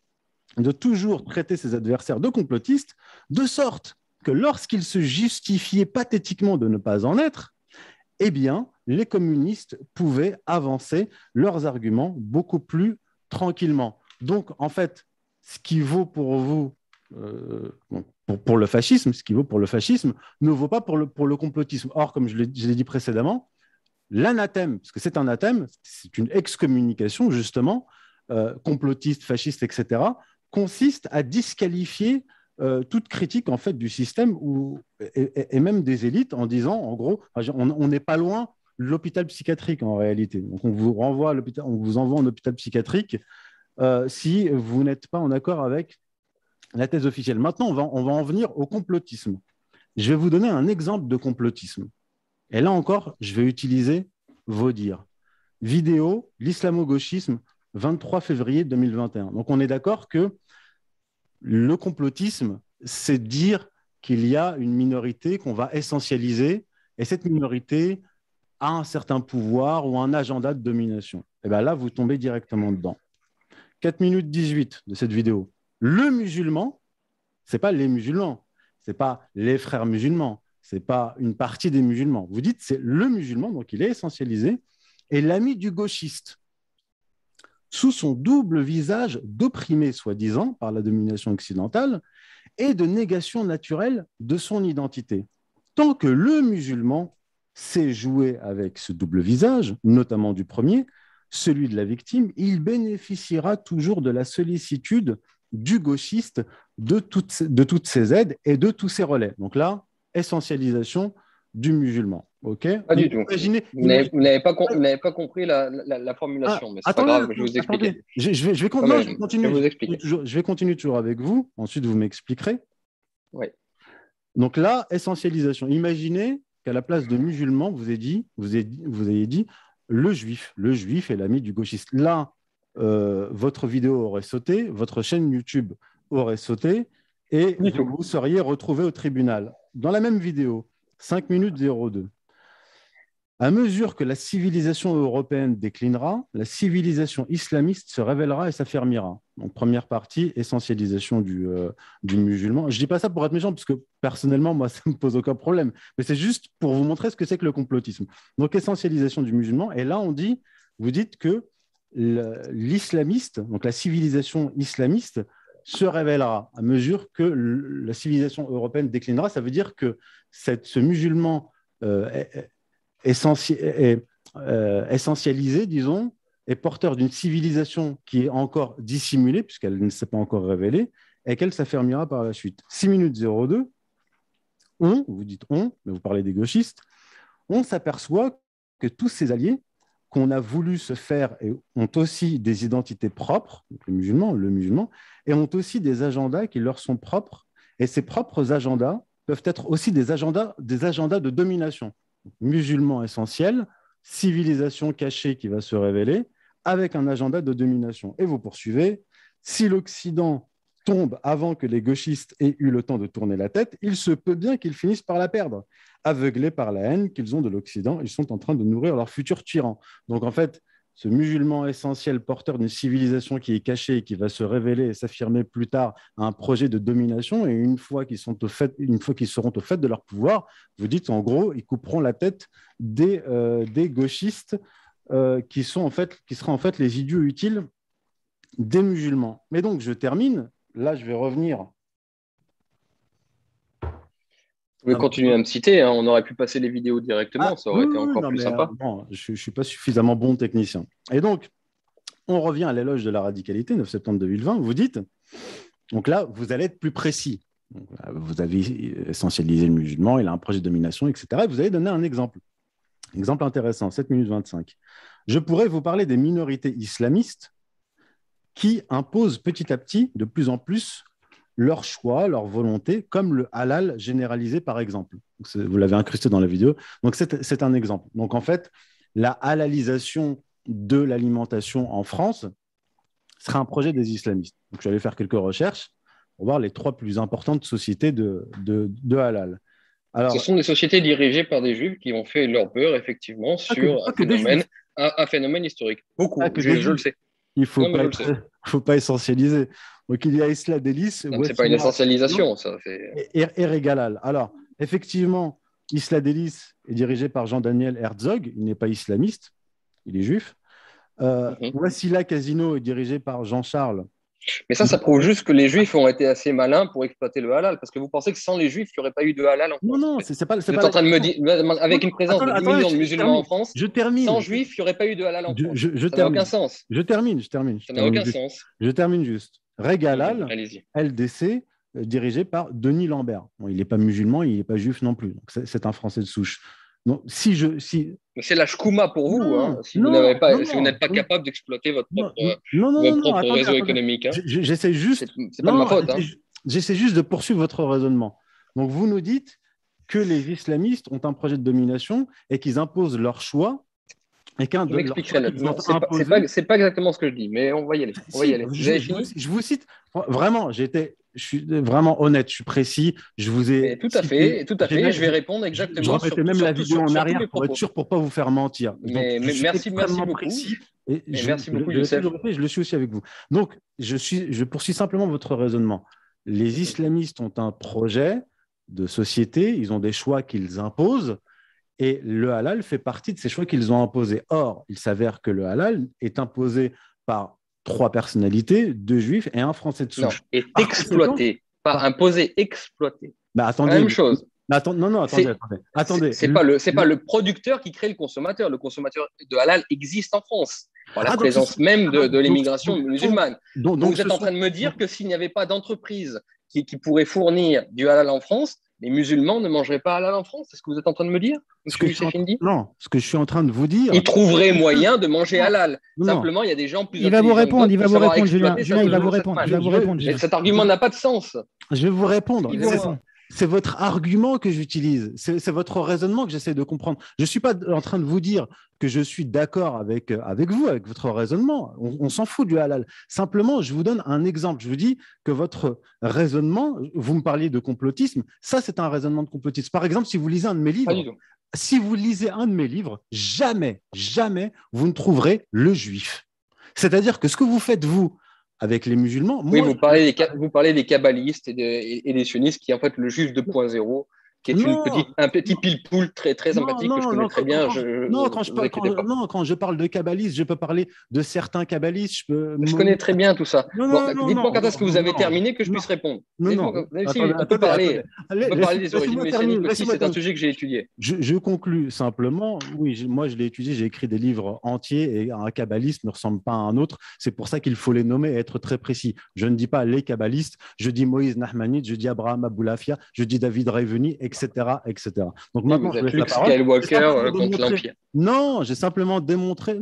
de toujours traiter ses adversaires de complotistes, de sorte que lorsqu'ils se justifiaient pathétiquement de ne pas en être, eh bien, les communistes pouvaient avancer leurs arguments beaucoup plus tranquillement. Donc, en fait, ce qui vaut pour vous, pour le fascisme, ce qui vaut pour le fascisme ne vaut pas pour le complotisme. Or, comme je l'ai dit précédemment, l'anathème, parce que c'est un anathème, c'est une excommunication, justement, complotiste, fasciste, etc., consiste à disqualifier toute critique en fait du système et même des élites en disant, en gros, on n'est pas loin de l'hôpital psychiatrique en réalité. Donc on vous renvoie à l'hôpital, on vous envoie en hôpital psychiatrique si vous n'êtes pas en accord avec la thèse officielle. Maintenant, on va en venir au complotisme. Je vais vous donner un exemple de complotisme. Et là encore, je vais utiliser vos dires. Vidéo, l'islamo-gauchisme, 23 février 2021. Donc on est d'accord que le complotisme, c'est dire qu'il y a une minorité qu'on va essentialiser et cette minorité a un certain pouvoir ou un agenda de domination. Et bien là, vous tombez directement dedans. 4 minutes 18 de cette vidéo. Le musulman, ce n'est pas les musulmans, ce n'est pas les frères musulmans, ce n'est pas une partie des musulmans. Vous dites c'est le musulman, donc il est essentialisé, et l'ami du gauchiste. Sous son double visage d'opprimé, soi-disant, par la domination occidentale, et de négation naturelle de son identité. Tant que le musulman sait jouer avec ce double visage, notamment du premier, celui de la victime, il bénéficiera toujours de la sollicitude du gauchiste, de toutes ses aides et de tous ses relais. Donc là, essentialisation du musulman. Okay. Pas du tout. Vous n'avez pas compris la formulation, mais c'est pas grave, je vais vous expliquer. Je vais continuer toujours avec vous, ensuite vous m'expliquerez. Oui. Donc là, essentialisation. Imaginez qu'à la place de musulman, vous ayez dit le juif est l'ami du gauchiste. Là, votre vidéo aurait sauté, votre chaîne YouTube aurait sauté, et vous seriez retrouvé au tribunal. Dans la même vidéo, 5 minutes 02. À mesure que la civilisation européenne déclinera, la civilisation islamiste se révélera et s'affermira. Donc, première partie, essentialisation du musulman. Je ne dis pas ça pour être méchant, parce que personnellement, moi, ça ne me pose aucun problème. Mais c'est juste pour vous montrer ce que c'est que le complotisme. Donc, essentialisation du musulman. Et là, vous dites que l'islamiste, donc la civilisation islamiste, se révélera à mesure que la civilisation européenne déclinera. Ça veut dire que ce musulman essentialisé, disons, est porteur d'une civilisation qui est encore dissimulée, puisqu'elle ne s'est pas encore révélée, et qu'elle s'affermira par la suite. 6 minutes 02, vous dites on, mais vous parlez des gauchistes, on s'aperçoit que tous ces alliés qu'on a voulu se faire ont aussi des identités propres, donc le musulman, et ont aussi des agendas qui leur sont propres, et ces propres agendas peuvent être aussi des agendas de domination. Musulman essentiel, civilisation cachée qui va se révéler, avec un agenda de domination. Et vous poursuivez, si l'Occident tombe avant que les gauchistes aient eu le temps de tourner la tête, il se peut bien qu'ils finissent par la perdre. Aveuglés par la haine qu'ils ont de l'Occident, ils sont en train de nourrir leur futur tyran. Donc en fait, ce musulman essentiel, porteur d'une civilisation qui est cachée et qui va se révéler et s'affirmer plus tard à un projet de domination, et une fois qu'ils seront au fait de leur pouvoir, vous dites en gros, ils couperont la tête des gauchistes qui seront en fait les idiots utiles des musulmans. Mais donc je termine, là je vais revenir. Vous pouvez continuer à me citer, hein, on aurait pu passer les vidéos directement, ça aurait été encore plus sympa. Bon, je ne suis pas suffisamment bon technicien. Et donc, on revient à l'éloge de la radicalité, 9 septembre 2020, vous dites, donc là, vous allez être plus précis. Donc, vous avez essentialisé le musulman, il a un projet de domination, etc. Et vous allez donner un exemple. Exemple intéressant, 7 minutes 25. Je pourrais vous parler des minorités islamistes qui imposent petit à petit, de plus en plus, leur choix, leur volonté, comme le halal généralisé, par exemple. Vous l'avez incrusté dans la vidéo. Donc, c'est un exemple. Donc, en fait, la halalisation de l'alimentation en France sera un projet des islamistes. Donc, je suis allé faire quelques recherches pour voir les 3 plus importantes sociétés de halal. Alors, ce sont des sociétés dirigées par des juifs qui ont fait leur beurre, effectivement, sur un phénomène historique. Beaucoup, je le sais. Il ne faut pas être faut pas essentialiser. Donc, il y a Isla Delis. Ce n'est pas une essentialisation, ça. Et Regalal. Alors, effectivement, Isla Delis est dirigé par Jean-Daniel Herzog. Il n'est pas islamiste, il est juif. Wassila Casino est dirigé par Jean-Charles. Mais ça prouve juste que les Juifs ont été assez malins pour exploiter le halal, parce que vous pensez que sans les Juifs, il n'y aurait pas eu de halal en France. Non, c'est pas. Vous êtes en train de me dire, avec une présence de 10 millions de musulmans en France, sans Juifs, il n'y aurait pas eu de halal en France. Ça n'a aucun sens. Je termine. Ça n'a aucun sens. Je termine juste. Régalal, allez-y. LDC, dirigé par Denis Lambert. Bon, il n'est pas musulman, il n'est pas juif non plus. Donc c'est un Français de souche. Donc, Mais c'est la shkouma pour vous, si vous n'êtes pas capable d'exploiter votre propre réseau économique. J'essaie juste. C'est pas de ma faute. J'essaie juste de poursuivre votre raisonnement. Donc, vous nous dites que les islamistes ont un projet de domination et qu'ils imposent leur choix. Et qu'un de leurs choix c'est pas exactement ce que je dis, mais on va y aller. Je vous cite. Vraiment, je suis vraiment honnête, je suis précis. Je vous ai. Tout à fait. Je vais répondre exactement. Je remettais même la vidéo en arrière pour être sûr, pour pas vous faire mentir. Mais merci beaucoup. Précis et merci beaucoup, Youssef. Je le suis aussi avec vous. Donc, je poursuis simplement votre raisonnement. Les islamistes ont un projet de société, ils ont des choix qu'ils imposent. Et le halal fait partie de ces choix qu'ils ont imposés. Or, il s'avère que le halal est imposé par 3 personnalités, 2 juifs et un Français de souche. Non, est exploité, pas imposé, exploité. Attendez, la même chose. Attendez. C'est pas le producteur qui crée le consommateur. Le consommateur de halal existe en France, par la présence même de l'immigration musulmane. Donc vous êtes en train de me dire que s'il n'y avait pas d'entreprise qui pourrait fournir du halal en France, les musulmans ne mangeraient pas halal en France? C'est ce que vous êtes en train de me dire, monsieur Youssef Indy? Non, ce que je suis en train de vous dire… Ils trouveraient moyen de manger halal. Simplement, il y a des gens plus intelligents. Il va vous répondre, Julien. Julien, il va vous répondre. Cet argument n'a pas de sens. Je vais vous répondre. C'est votre argument que j'utilise. C'est votre raisonnement que j'essaie de comprendre. Je ne suis pas en train de vous dire que je suis d'accord avec vous, avec votre raisonnement. On s'en fout du halal. Simplement, je vous donne un exemple. Je vous dis que votre raisonnement, vous me parliez de complotisme, ça, c'est un raisonnement de complotisme. Par exemple, si vous lisez un de mes livres, jamais, vous ne trouverez le juif. C'est-à-dire que ce que vous faites, vous, avec les musulmans… vous parlez des kabbalistes et des sionistes qui, en fait, le juif 2.0, qui est un petit pile-poule très, très sympathique que je connais très bien. Quand je parle de kabbalistes, je peux parler de certains kabbalistes. Je connais très bien tout ça. Dites-moi quand est-ce que vous avez terminé que je puisse répondre. On peut parler des origines messianiques aussi, c'est un sujet que j'ai étudié. Je conclus simplement. Oui, moi, je l'ai étudié, j'ai écrit des livres entiers et un kabbaliste ne ressemble pas à un autre. C'est pour ça qu'il faut les nommer et être très précis. Je ne dis pas les kabbalistes, je dis Moïse Nahmanide, je dis Abraham Aboulafia, je dis David Raiveni, etc. Donc maintenant, vous êtes Luke Skywalker contre l'Empire. Non, j'ai simplement démontré.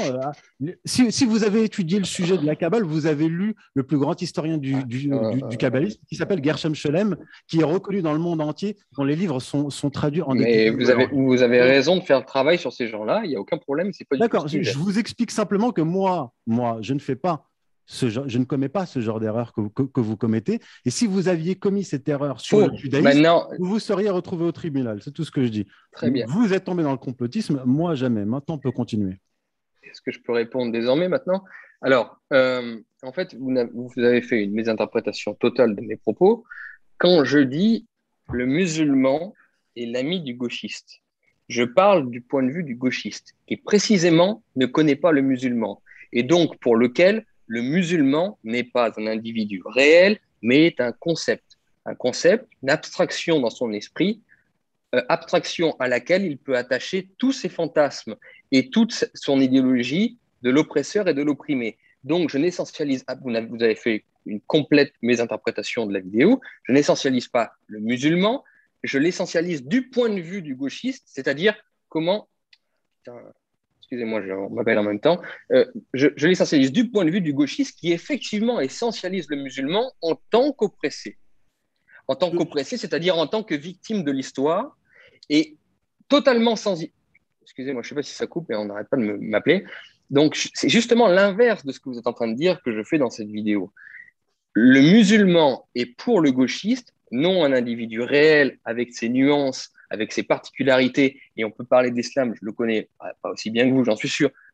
Si vous avez étudié le sujet de la Kabbale, vous avez lu le plus grand historien du kabbalisme qui s'appelle Gershom Scholem, qui est reconnu dans le monde entier, dont les livres sont traduits en… Mais vous avez raison de faire le travail sur ces gens-là, il n'y a aucun problème. D'accord, je vous explique simplement que moi, je ne fais pas je ne commets pas ce genre d'erreur que vous commettez. Et si vous aviez commis cette erreur sur le judaïsme, vous vous seriez retrouvé au tribunal. C'est tout ce que je dis. Très bien. Vous êtes tombé dans le complotisme, moi jamais. Maintenant, on peut continuer. Est-ce que je peux répondre désormais maintenant? Alors, en fait, vous avez fait une mésinterprétation totale de mes propos. Quand je dis le musulman est l'ami du gauchiste, je parle du point de vue du gauchiste, qui précisément ne connaît pas le musulman, et donc pour lequel le musulman n'est pas un individu réel, mais est un concept, une abstraction dans son esprit, abstraction à laquelle il peut attacher tous ses fantasmes et toute son idéologie de l'oppresseur et de l'opprimé. Donc, je n'essentialise, vous avez fait une complète mésinterprétation de la vidéo, je n'essentialise pas le musulman, je l'essentialise du point de vue du gauchiste, c'est-à-dire comment… Excusez-moi, on m'appelle en même temps. Je l'essentialise du point de vue du gauchiste qui effectivement essentialise le musulman en tant qu'oppressé. En tant qu'oppressé, c'est-à-dire en tant que victime de l'histoire et totalement sans… Excusez-moi, je ne sais pas si ça coupe, mais on n'arrête pas de m'appeler. Donc, c'est justement l'inverse de ce que vous êtes en train de dire que je fais dans cette vidéo. Le musulman est pour le gauchiste, non un individu réel avec ses nuances, avec ses particularités, et on peut parler d'islam, je le connais pas aussi bien que vous, j'en suis sûr,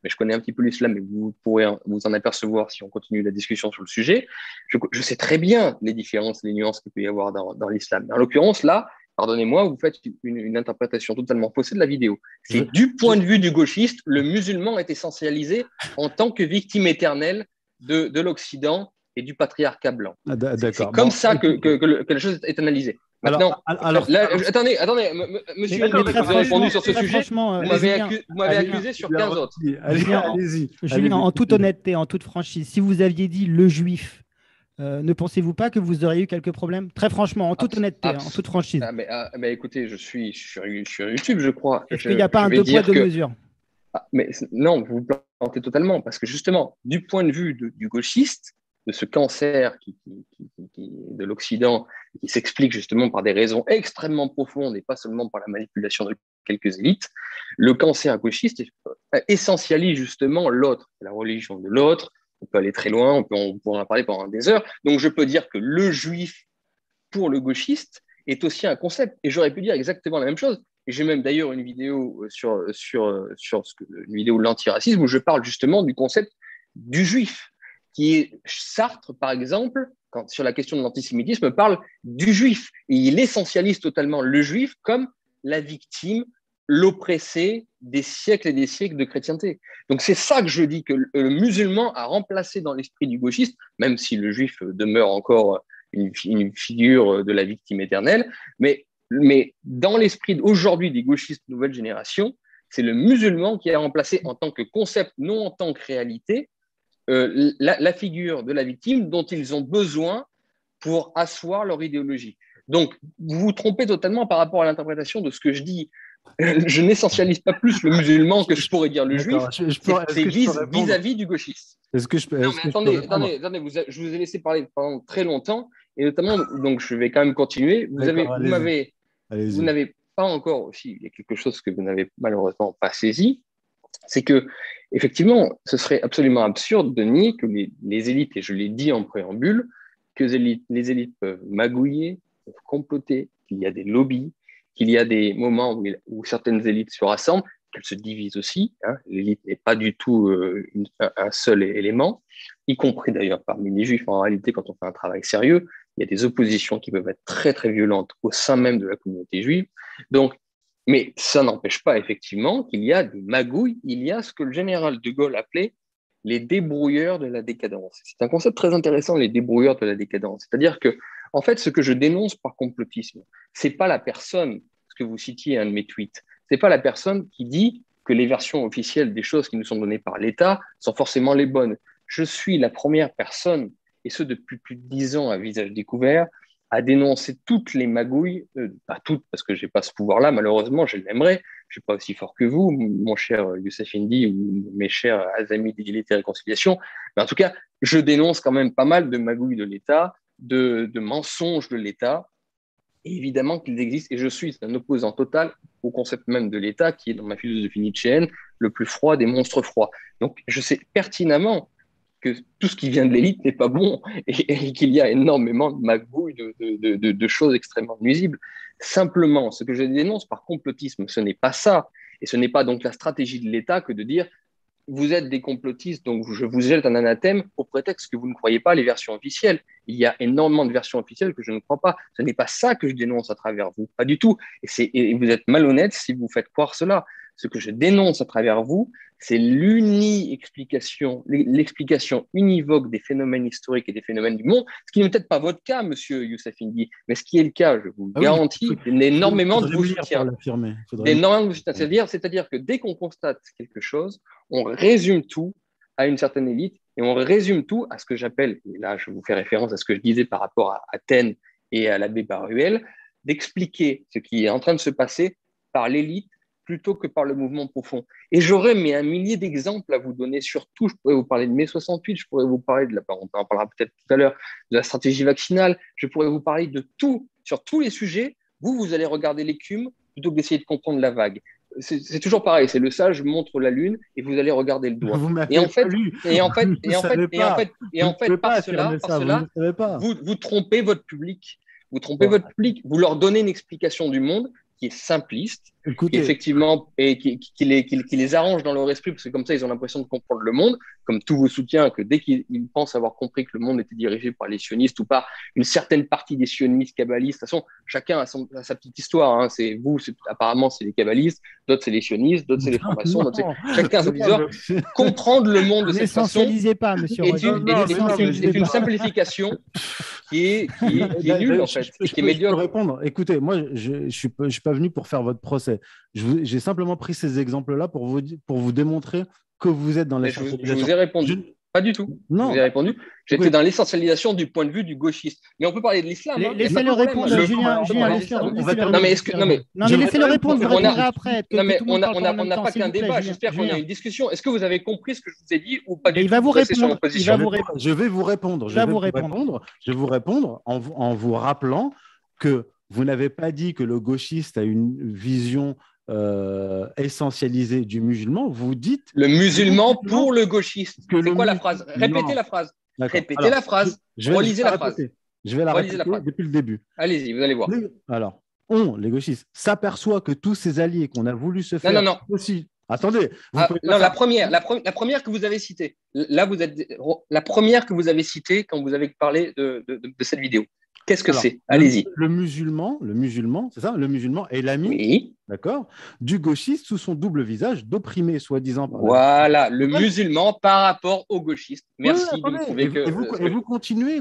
mais je connais un petit peu l'islam et vous pourrez vous en apercevoir si on continue la discussion sur le sujet. Je sais très bien les différences, les nuances qu'il peut y avoir dans l'islam. En l'occurrence, là, pardonnez-moi, vous faites une interprétation totalement faussée de la vidéo. C'est du point de vue du gauchiste, le musulman est essentialisé en tant que victime éternelle de l'Occident et du patriarcat blanc. C'est comme ça que la chose est analysée. Maintenant, attendez, monsieur, vous avez répondu sur ce sujet, vous m'avez accusé sur 15 autres. Allez-y. Julien, en toute honnêteté, en toute franchise, si vous aviez dit le juif, ne pensez-vous pas que vous auriez eu quelques problèmes? Très franchement, en toute honnêteté, en toute franchise. Écoutez, je suis sur YouTube, je crois. Est-ce qu'il n'y a pas un deux poids, deux mesures? Mais non, vous vous plantez totalement, parce que justement, du point de vue du gauchiste, de ce cancer de l'Occident, qui s'explique justement par des raisons extrêmement profondes et pas seulement par la manipulation de quelques élites, le cancer gauchiste essentialise justement l'autre, la religion de l'autre. On peut aller très loin, on pourra en parler pendant des heures. Donc je peux dire que le juif, pour le gauchiste, est aussi un concept. Et j'aurais pu dire exactement la même chose. Et j'ai même d'ailleurs une vidéo une vidéo de l'antiracisme où je parle justement du concept du juif, qui est Sartre, par exemple, sur la question de l'antisémitisme, parle du juif. Et il essentialise totalement le juif comme la victime, l'oppressé des siècles et des siècles de chrétienté. Donc c'est ça que je dis, que le musulman a remplacé dans l'esprit du gauchiste, même si le juif demeure encore une figure de la victime éternelle, mais dans l'esprit aujourd'hui des gauchistes nouvelle génération, c'est le musulman qui a remplacé en tant que concept, non en tant que réalité, la figure de la victime dont ils ont besoin pour asseoir leur idéologie. Donc, vous vous trompez totalement par rapport à l'interprétation de ce que je dis. Je n'essentialise pas plus le musulman que je pourrais dire le juif. C'est vis-à-vis du gauchiste. Attendez, je vous ai laissé parler pendant très longtemps, et notamment, donc je vais quand même continuer. Vous n'avez pas encore aussi, il y a quelque chose que vous n'avez malheureusement pas saisi, c'est que effectivement, ce serait absolument absurde de nier que les élites, et je l'ai dit en préambule, que les élites peuvent magouiller, peuvent comploter, qu'il y a des lobbies, qu'il y a des moments où certaines élites se rassemblent, qu'elles se divisent aussi. Hein. L'élite n'est pas du tout un seul élément, y compris d'ailleurs parmi les juifs. En réalité, quand on fait un travail sérieux, il y a des oppositions qui peuvent être très, très violentes au sein même de la communauté juive. Donc, mais ça n'empêche pas effectivement qu'il y a des magouilles, il y a ce que le général de Gaulle appelait les débrouilleurs de la décadence. C'est un concept très intéressant, les débrouilleurs de la décadence. C'est-à-dire que, en fait, ce que je dénonce par complotisme, c'est pas la personne, ce que vous citiez un de mes tweets, c'est pas la personne qui dit que les versions officielles des choses qui nous sont données par l'État sont forcément les bonnes. Je suis la première personne, et ce depuis plus de 10 ans à visage découvert, à dénoncer toutes les magouilles, pas toutes parce que je n'ai pas ce pouvoir-là, malheureusement, je l'aimerais, je ne suis pas aussi fort que vous, mon cher Youssef Indy ou mes chers amis d'égalité et réconciliation, mais en tout cas, je dénonce quand même pas mal de magouilles de l'État, de mensonges de l'État, et évidemment qu'ils existent, et je suis un opposant total au concept même de l'État, qui est dans ma philosophie nietzschéenne, le plus froid des monstres froids. Donc je sais pertinemment que tout ce qui vient de l'élite n'est pas bon et qu'il y a énormément de magouilles, de choses extrêmement nuisibles. Simplement, ce que je dénonce par complotisme, ce n'est pas ça. Et ce n'est pas donc la stratégie de l'État que de dire « vous êtes des complotistes, donc je vous jette un anathème au prétexte que vous ne croyez pas les versions officielles ». Il y a énormément de versions officielles que je ne crois pas. Ce n'est pas ça que je dénonce à travers vous, pas du tout. Et vous êtes malhonnête si vous faites croire cela. Ce que je dénonce à travers vous, c'est l'explication univoque des phénomènes historiques et des phénomènes du monde, ce qui n'est peut-être pas votre cas, monsieur Youssef Indy, mais ce qui est le cas, je vous garantis, énormément de vos soutiens. C'est-à-dire que dès qu'on constate quelque chose, on résume tout à une certaine élite et on résume tout à ce que j'appelle, et là je vous fais référence à ce que je disais par rapport à Athènes et à l'abbé Baruel, d'expliquer ce qui est en train de se passer par l'élite plutôt que par le mouvement profond. Et j'aurais un millier d'exemples à vous donner sur tout. Je pourrais vous parler de mai 68, je pourrais vous parler on en parlera peut-être tout à l'heure, de la stratégie vaccinale, je pourrais vous parler de tout, sur tous les sujets. Vous allez regarder l'écume plutôt que d'essayer de comprendre la vague. C'est toujours pareil, c'est le sage montre la lune et vous allez regarder le doigt. Par cela, vous trompez votre public. Vous trompez votre public, vous leur donnez une explication du monde qui est simpliste, Écoutez, effectivement, et qui les arrange dans leur esprit, parce que comme ça, ils ont l'impression de comprendre le monde, comme tous vos soutiens, que dès qu'ils pensent avoir compris que le monde était dirigé par les sionistes ou par une certaine partie des sionistes kabbalistes, de toute façon, chacun a sa petite histoire. Hein. Apparemment, c'est les kabbalistes, d'autres, c'est les sionistes, d'autres, c'est les francs-maçons. Chacun a sa petite histoire. Comprendre le monde de cette façon N'essentialisez pas, monsieur Rodion. est une simplification qui est nulle, en fait, et qui est médiocre. Je peux répondre. Écoutez, moi, je ne suis pas venu pour faire votre procès. J'ai simplement pris ces exemples-là pour vous démontrer que vous êtes dans l'essentialisation. Je vous ai répondu. Pas du tout. Non. Je vous ai répondu. J'étais dans l'essentialisation du point de vue du gauchiste. Mais on peut parler de l'islam. Laissez-le répondre, Julien. Non, mais laissez-le répondre, vous répondrez après. Non, mais on n'a pas qu'un débat. J'espère qu'on a une discussion. Est-ce que vous avez compris ce que je vous ai dit ou pas du tout? Il va vous répondre. Je vais vous répondre. Je vais vous répondre en vous rappelant que vous n'avez pas dit que le gauchiste a une vision essentialisée du musulman. Vous dites le musulman pour le gauchiste. C'est quoi la phrase? Répétez la phrase. Répétez la phrase. Relisez la phrase. Je vais la répéter depuis le début. Allez-y, vous allez voir. Alors, les gauchistes, s'aperçoivent que tous ces alliés qu'on a voulu se faire aussi. Attendez. La première que vous avez citée. Là, la première que vous avez citée quand vous avez parlé de cette vidéo. Qu'est-ce que c'est? Allez-y. Le musulman, c'est ça? Le musulman est l'ami, d'accord, du gauchiste sous son double visage, d'opprimé soi-disant. Voilà, le musulman par rapport au gauchiste. Merci de me prouver que. Et vous continuez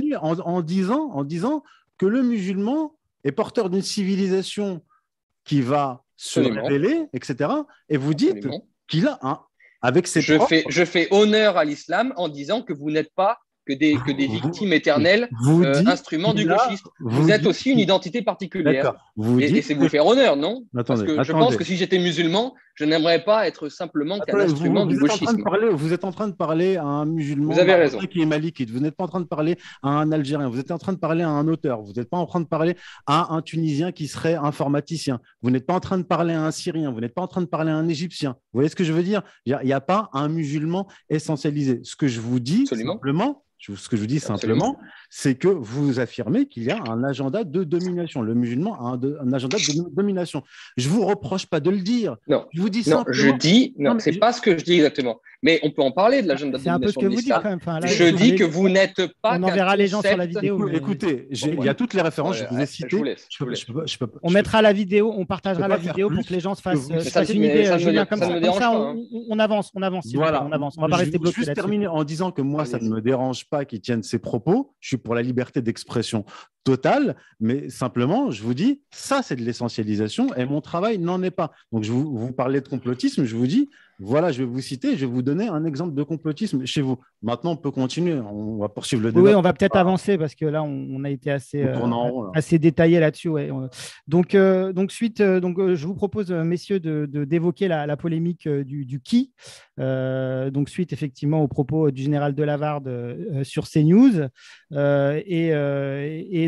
en disant que le musulman est porteur d'une civilisation qui va se révéler, etc. Et vous dites qu'il a avec ses je fais honneur à l'islam en disant que vous n'êtes pas que des victimes éternelles, instruments du gauchiste. Vous êtes aussi une identité particulière. Et c'est vous faire honneur, non? Parce que je pense que si j'étais musulman, je n'aimerais pas être simplement qu'un instrument du gauchisme. Vous êtes en train de parler à un musulman qui est malikite. Vous n'êtes pas en train de parler à un Algérien. Vous êtes en train de parler à un auteur. Vous n'êtes pas en train de parler à un Tunisien qui serait informaticien. Vous n'êtes pas en train de parler à un Syrien. Vous n'êtes pas en train de parler à un Égyptien. Vous voyez ce que je veux dire? Il n'y a pas un musulman essentialisé. Ce que je vous dis simplement, c'est que vous affirmez qu'il y a un agenda de domination. Le musulman a un agenda de domination. Je ne vous reproche pas de le dire. Non, je vous dis simplement... c'est pas ce que je dis exactement. Mais on peut en parler de l'agenda de domination de l'islam. Je dis que vous n'êtes pas... On enverra les gens sur la vidéo. Écoutez, il y a toutes les références, je vous ai citées. On mettra la vidéo, on partagera la vidéo pour que les gens se fassent une idée. Comme ça, on avance. On va pas rester bloqué là-dessus. Juste terminer en disant que moi, ça ne me dérange pas qu'ils tiennent ces propos. Je suis pour la liberté d'expression totale, mais simplement, je vous dis, ça, c'est de l'essentialisation et mon travail n'en est pas. Donc, vous parlez de complotisme, je vous dis, voilà, je vais vous citer, je vais vous donner un exemple de complotisme chez vous. Maintenant, on peut continuer, on va poursuivre le débat. Oui, on va peut-être avancer parce que là, on a été assez détaillé là-dessus. Ouais. Donc, je vous propose, messieurs, d'évoquer la polémique du qui. Donc, suite effectivement aux propos du général Delavarde sur CNews et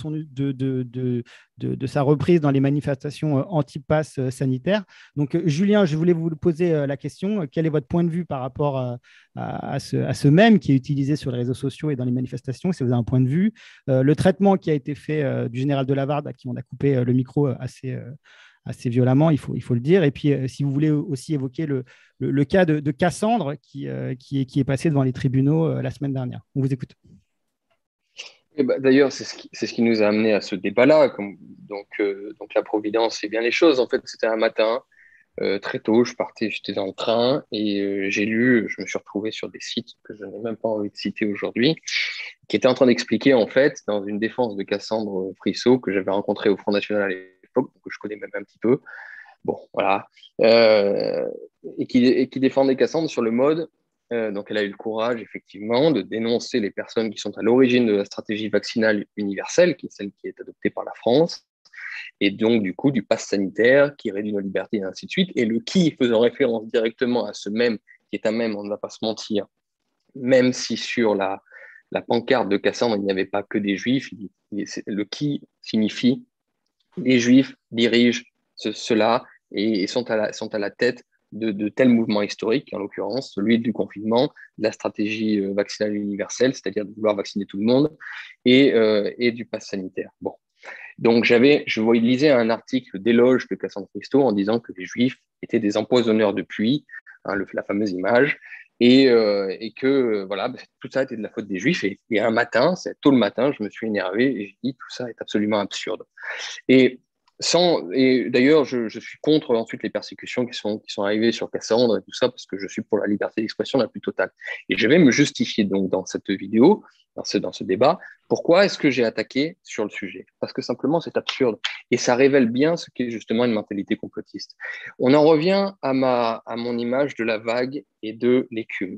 de sa reprise dans les manifestations anti-pass sanitaire. Donc, Julien, je voulais vous poser la question. Quel est votre point de vue par rapport à ce mème qui est utilisé sur les réseaux sociaux et dans les manifestations? Si vous avez un point de vue, le traitement qui a été fait du général Delavarde, à qui on a coupé le micro assez violemment, il faut le dire. Et puis, si vous voulez aussi évoquer le cas de Cassandre qui est passé devant les tribunaux la semaine dernière. On vous écoute. D'ailleurs, c'est ce qui nous a amené à ce débat-là. Donc, la Providence fait bien les choses. En fait, c'était un matin, très tôt, j'étais dans le train et je me suis retrouvé sur des sites que je n'ai même pas envie de citer aujourd'hui, qui étaient en train d'expliquer, en fait, dans une défense de Cassandre Frissot, que j'avais rencontré au Front National à l'époque, que je connais même un petit peu, voilà, et qui défendait Cassandre sur le mode. Donc, elle a eu le courage, effectivement, de dénoncer les personnes qui sont à l'origine de la stratégie vaccinale universelle, qui est celle qui est adoptée par la France, et donc, du coup, du pass sanitaire qui réduit nos libertés, et ainsi de suite. Et le qui, faisant référence directement à ce même, qui est un même, on ne va pas se mentir, même si sur la pancarte de Cassandre, il n'y avait pas que des juifs, le qui signifie les juifs dirigent cela et sont à la tête de tels mouvements historiques, en l'occurrence celui du confinement, de la stratégie vaccinale universelle, c'est-à-dire de vouloir vacciner tout le monde, et du pass sanitaire. Bon. Donc, je lisais un article d'éloge de Cassandre Christo en disant que les Juifs étaient des empoisonneurs de pluie, hein, la fameuse image, et que voilà, tout ça était de la faute des Juifs. Et un matin, c'est tôt le matin, je me suis énervé et j'ai dit tout ça est absolument absurde. Et d'ailleurs, je suis contre ensuite les persécutions qui sont arrivées sur Cassandre et tout ça, parce que je suis pour la liberté d'expression la plus totale. Et je vais me justifier donc dans cette vidéo, dans ce débat, pourquoi est-ce que j'ai attaqué sur le sujet? Parce que simplement, c'est absurde. Et ça révèle bien ce qu'est justement une mentalité complotiste. On en revient à mon image de la vague et de l'écume.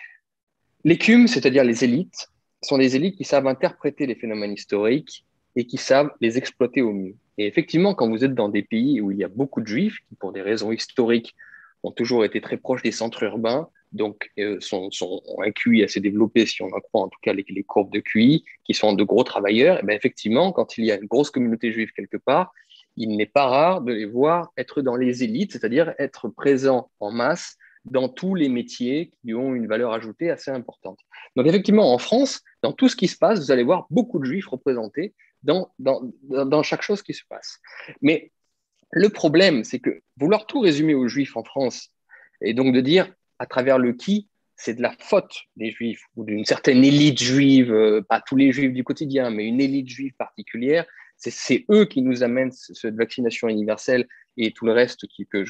L'écume, c'est-à-dire les élites, sont des élites qui savent interpréter les phénomènes historiques et qui savent les exploiter au mieux. Et effectivement, quand vous êtes dans des pays où il y a beaucoup de juifs, qui pour des raisons historiques ont toujours été très proches des centres urbains, donc ont un QI assez développé, si on en croit en tout cas les courbes de QI, qui sont de gros travailleurs, et bien effectivement, quand il y a une grosse communauté juive quelque part, il n'est pas rare de les voir être dans les élites, c'est-à-dire être présents en masse dans tous les métiers qui ont une valeur ajoutée assez importante. Donc effectivement, en France, dans tout ce qui se passe, vous allez voir beaucoup de juifs représentés dans chaque chose qui se passe. Mais le problème, c'est que vouloir tout résumer aux juifs en France, et donc de dire à travers le qui, c'est de la faute des juifs ou d'une certaine élite juive, pas tous les juifs du quotidien, mais une élite juive particulière, c'est eux qui nous amènent cette vaccination universelle et tout le reste,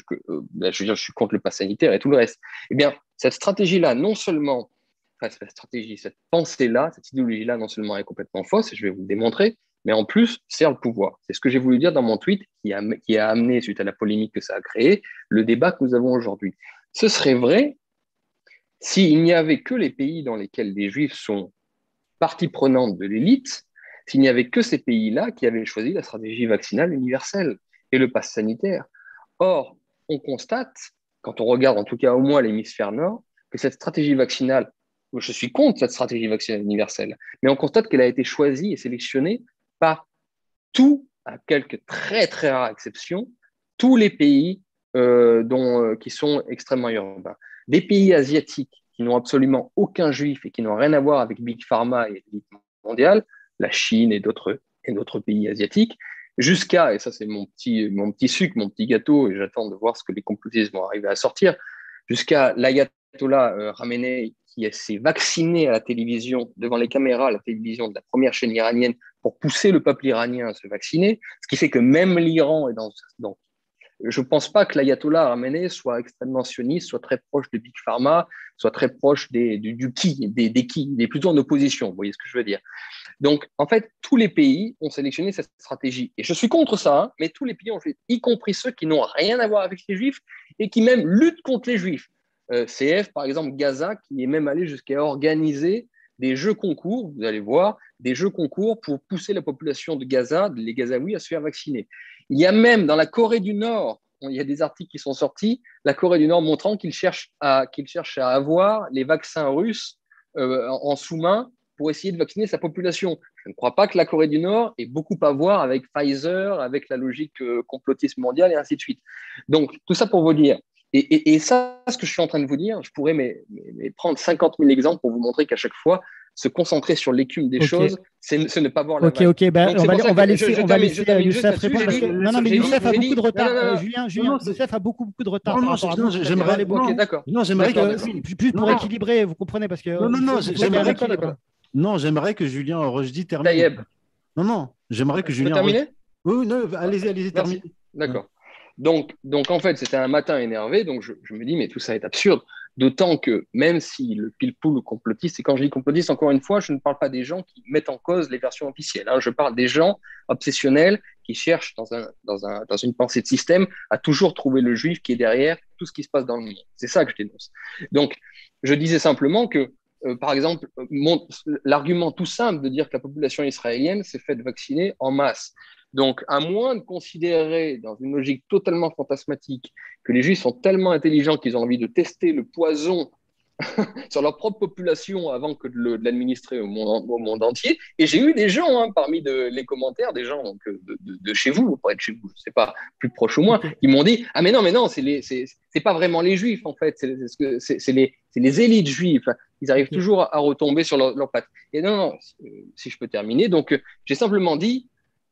je suis contre le pass sanitaire et tout le reste. Eh bien, cette stratégie-là, non seulement, cette pensée-là, cette idéologie-là, non seulement est complètement fausse, et je vais vous le démontrer, mais en plus, sert le pouvoir. C'est ce que j'ai voulu dire dans mon tweet qui a amené, suite à la polémique que ça a créé, le débat que nous avons aujourd'hui. Ce serait vrai s'il n'y avait que les pays dans lesquels les Juifs sont partie prenante de l'élite, s'il n'y avait que ces pays-là qui avaient choisi la stratégie vaccinale universelle et le pass sanitaire. Or, on constate, quand on regarde en tout cas au moins l'hémisphère nord, que cette stratégie vaccinale, je suis contre cette stratégie vaccinale universelle, mais on constate qu'elle a été choisie et sélectionnée par à quelques très très rares exceptions, tous les pays qui sont extrêmement urbains. Des pays asiatiques qui n'ont absolument aucun juif et qui n'ont rien à voir avec Big Pharma et l'élite mondiale, la Chine et d'autres pays asiatiques, jusqu'à, et ça c'est mon petit sucre, mon petit gâteau, et j'attends de voir ce que les complotistes vont arriver à sortir, jusqu'à l'ayatollah Khamenei qui s'est vacciné à la télévision, devant les caméras à la télévision de la première chaîne iranienne pour pousser le peuple iranien à se vacciner, ce qui fait que même l'Iran est dans je ne pense pas que l'ayatollah Khamenei soit extrêmement sioniste, soit très proche de Big Pharma, soit très proche des qui, il est plutôt en opposition, vous voyez ce que je veux dire. Donc, en fait, tous les pays ont sélectionné cette stratégie. Et je suis contre ça, hein, mais tous les pays ont fait, y compris ceux qui n'ont rien à voir avec les Juifs et qui même luttent contre les Juifs. CF, par exemple, Gaza, qui est même allé jusqu'à organiser des jeux concours, vous allez voir, des jeux concours pour pousser la population de Gaza, les Gazaouis, à se faire vacciner. Il y a même dans la Corée du Nord, il y a des articles qui sont sortis, la Corée du Nord montrant qu'ils cherchent à avoir les vaccins russes en sous-main pour essayer de vacciner sa population. Je ne crois pas que la Corée du Nord ait beaucoup à voir avec Pfizer, avec la logique complotiste mondiale et ainsi de suite. Donc, tout ça pour vous dire. Et ça, ce que je suis en train de vous dire, je pourrais prendre 50 000 exemples pour vous montrer qu'à chaque fois, se concentrer sur l'écume des choses, c'est ne pas voir la vague. Ok, ben, on va laisser Youssef répondre. Parce que, non, mais Youssef a beaucoup de retard. Julien, Youssef a beaucoup de retard. J'aimerais aller beaucoup. D'accord. Non, j'aimerais juste pour équilibrer, vous comprenez, parce que j'aimerais que Julien Rochdi termine. Taïeb. Non, j'aimerais que Julien. Terminer ? Oui, non, allez-y, terminez. D'accord. Donc, en fait, c'était un matin énervé, donc je me dis, mais tout ça est absurde. D'autant que même si le pile-poule complotiste, et quand je dis complotiste, encore une fois, je ne parle pas des gens qui mettent en cause les versions officielles. Hein, je parle des gens obsessionnels qui cherchent dans une pensée de système à toujours trouver le juif qui est derrière tout ce qui se passe dans le monde. C'est ça que je dénonce. Donc, je disais simplement que, par exemple, l'argument tout simple de dire que la population israélienne s'est faite vacciner en masse. Donc, à moins de considérer, dans une logique totalement fantasmatique, que les Juifs sont tellement intelligents qu'ils ont envie de tester le poison sur leur propre population avant que de l'administrer au monde entier. Et j'ai eu des gens, parmi les commentaires, des gens donc, de chez vous, pas de chez vous, je ne sais pas, plus proche ou moins, qui m'ont dit « Ah mais non, c'est pas vraiment les Juifs, en fait, c'est les élites juives. » Ils arrivent toujours à retomber sur leurs pattes. Et non, si je peux terminer. Donc, j'ai simplement dit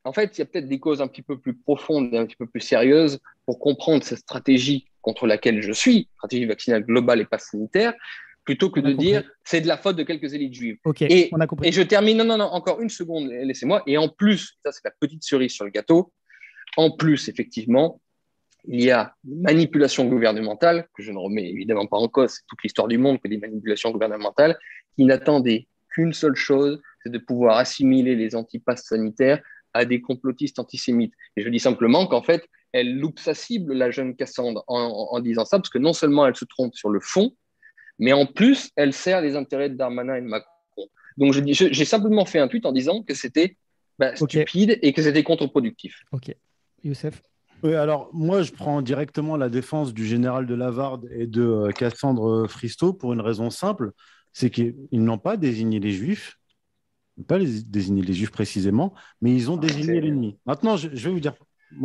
en fait, il y a peut-être des causes un petit peu plus profondes et un petit peu plus sérieuses pour comprendre cette stratégie contre laquelle je suis, stratégie vaccinale globale et pas sanitaire, plutôt que de dire c'est de la faute de quelques élites juives. On a compris. Et je termine, non, encore une seconde, laissez-moi. Et en plus, ça c'est la petite cerise sur le gâteau, en plus, effectivement, il y a une manipulation gouvernementale, que je ne remets évidemment pas en cause, c'est toute l'histoire du monde que des manipulations gouvernementales, qui n'attendaient qu'une seule chose, c'est de pouvoir assimiler les antipasses sanitaires à des complotistes antisémites. Et je dis simplement qu'en fait, elle loupe sa cible, la jeune Cassandre, en disant ça, parce que non seulement elle se trompe sur le fond, mais en plus, elle sert les intérêts de Darmanin et de Macron. Donc, j'ai simplement fait un tweet en disant que c'était stupide et que c'était contre-productif. Ok. Youssef? Oui, alors moi, je prends directement la défense du général de Lavarde et de Cassandre Fristo pour une raison simple, c'est qu'ils n'ont pas désigné les Juifs, pas désigné les Juifs précisément, mais ils ont désigné l'ennemi. Maintenant, je vais vous dire.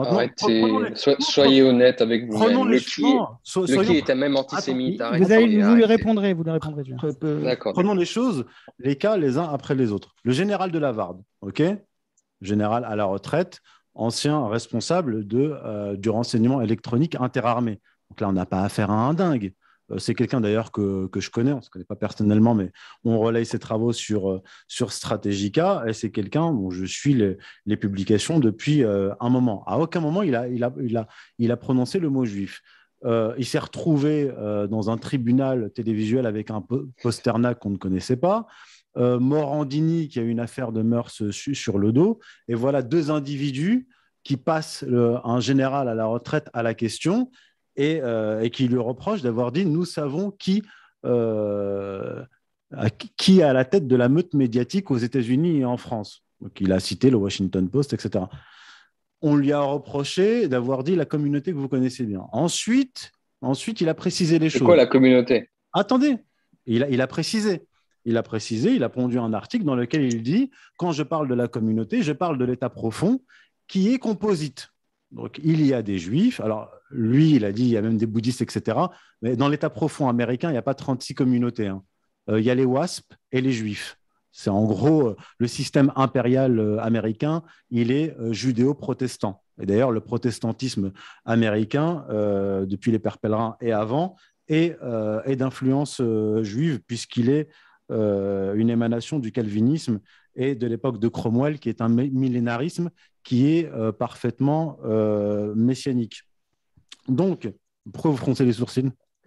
Soyez honnête avec vous-même. Le qui était même antisémite. Vous lui répondrez. D'accord. Prenons les choses, les cas les uns après les autres. Le général de Lavarde, ok, général à la retraite, ancien responsable du renseignement électronique interarmé. Donc là, on n'a pas affaire à un dingue. C'est quelqu'un d'ailleurs que je connais, on ne se connaît pas personnellement, mais on relaye ses travaux sur Strategica, et c'est quelqu'un dont je suis les publications depuis un moment. À aucun moment, il a prononcé le mot juif. Il s'est retrouvé dans un tribunal télévisuel avec un posternak qu'on ne connaissait pas. Morandini qui a eu une affaire de mœurs sur le dos, et voilà deux individus qui passent un général à la retraite à la question et qui lui reprochent d'avoir dit « nous savons qui est à la tête de la meute médiatique aux États-Unis et en France ». Donc il a cité le Washington Post, etc. On lui a reproché d'avoir dit « la communauté que vous connaissez bien ». Ensuite, il a précisé les choses. C'est quoi la communauté ? Attendez, il a précisé. Il a pondu un article dans lequel il dit « Quand je parle de la communauté, je parle de l'État profond qui est composite ». Donc, il y a des juifs. Alors, lui, il a dit il y a même des bouddhistes, etc. Mais dans l'État profond américain, il n'y a pas 36 communautés. Il y a les WASP et les juifs. C'est en gros le système impérial américain, il est judéo-protestant. Et d'ailleurs, le protestantisme américain, depuis les Pères pèlerins et avant, est d'influence juive, puisqu'il est une émanation du calvinisme et de l'époque de Cromwell, qui est un millénarisme qui est parfaitement messianique. Donc, pourquoi vous froncez les sourcils ?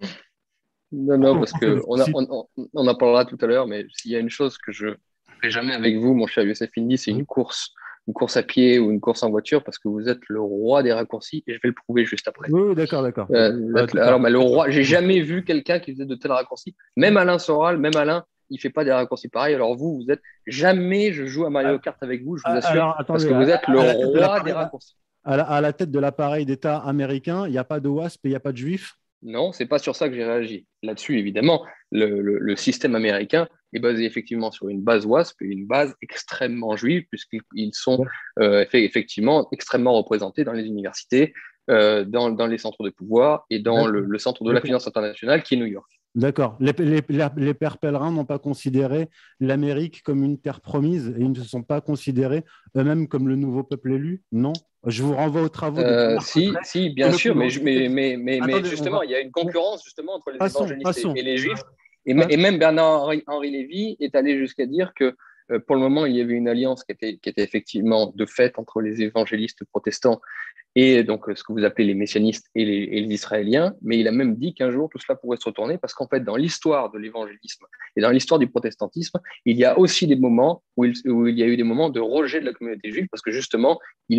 Non, parce qu'on en parlera tout à l'heure, mais s'il y a une chose que je ne ferai jamais avec vous, mon cher Youssef Indy, c'est une course à pied ou une course en voiture, parce que vous êtes le roi des raccourcis, et je vais le prouver juste après. Oui, d'accord. Alors, le roi, j'ai jamais vu quelqu'un qui faisait de tels raccourcis. Même Alain Soral, il ne fait pas des raccourcis pareils. Alors vous êtes jamais, je joue à Mario Kart avec vous, je vous assure, parce que vous êtes le roi des raccourcis. À la tête de l'appareil d'État américain, il n'y a pas de WASP et il n'y a pas de juifs ? Non, ce n'est pas sur ça que j'ai réagi. Là-dessus, évidemment, le système américain est basé effectivement sur une base WASP et une base extrêmement juive, puisqu'ils sont effectivement extrêmement représentés dans les universités, dans les centres de pouvoir et dans le centre de la finance internationale qui est New York. D'accord. Les pères pèlerins n'ont pas considéré l'Amérique comme une terre promise et ils ne se sont pas considérés eux-mêmes comme le nouveau peuple élu ? Non. Je vous renvoie aux travaux de Si, bien sûr, mais justement, il y a une concurrence justement entre les évangélistes et les juifs. Et même Bernard-Henri Lévy est allé jusqu'à dire que pour le moment, il y avait une alliance qui était effectivement de fait entre les évangélistes protestants et donc ce que vous appelez les messianistes et les Israéliens, mais il a même dit qu'un jour tout cela pourrait se retourner parce qu'en fait dans l'histoire de l'évangélisme et dans l'histoire du protestantisme, il y a aussi des moments où il y a eu des moments de rejet de la communauté juive parce que justement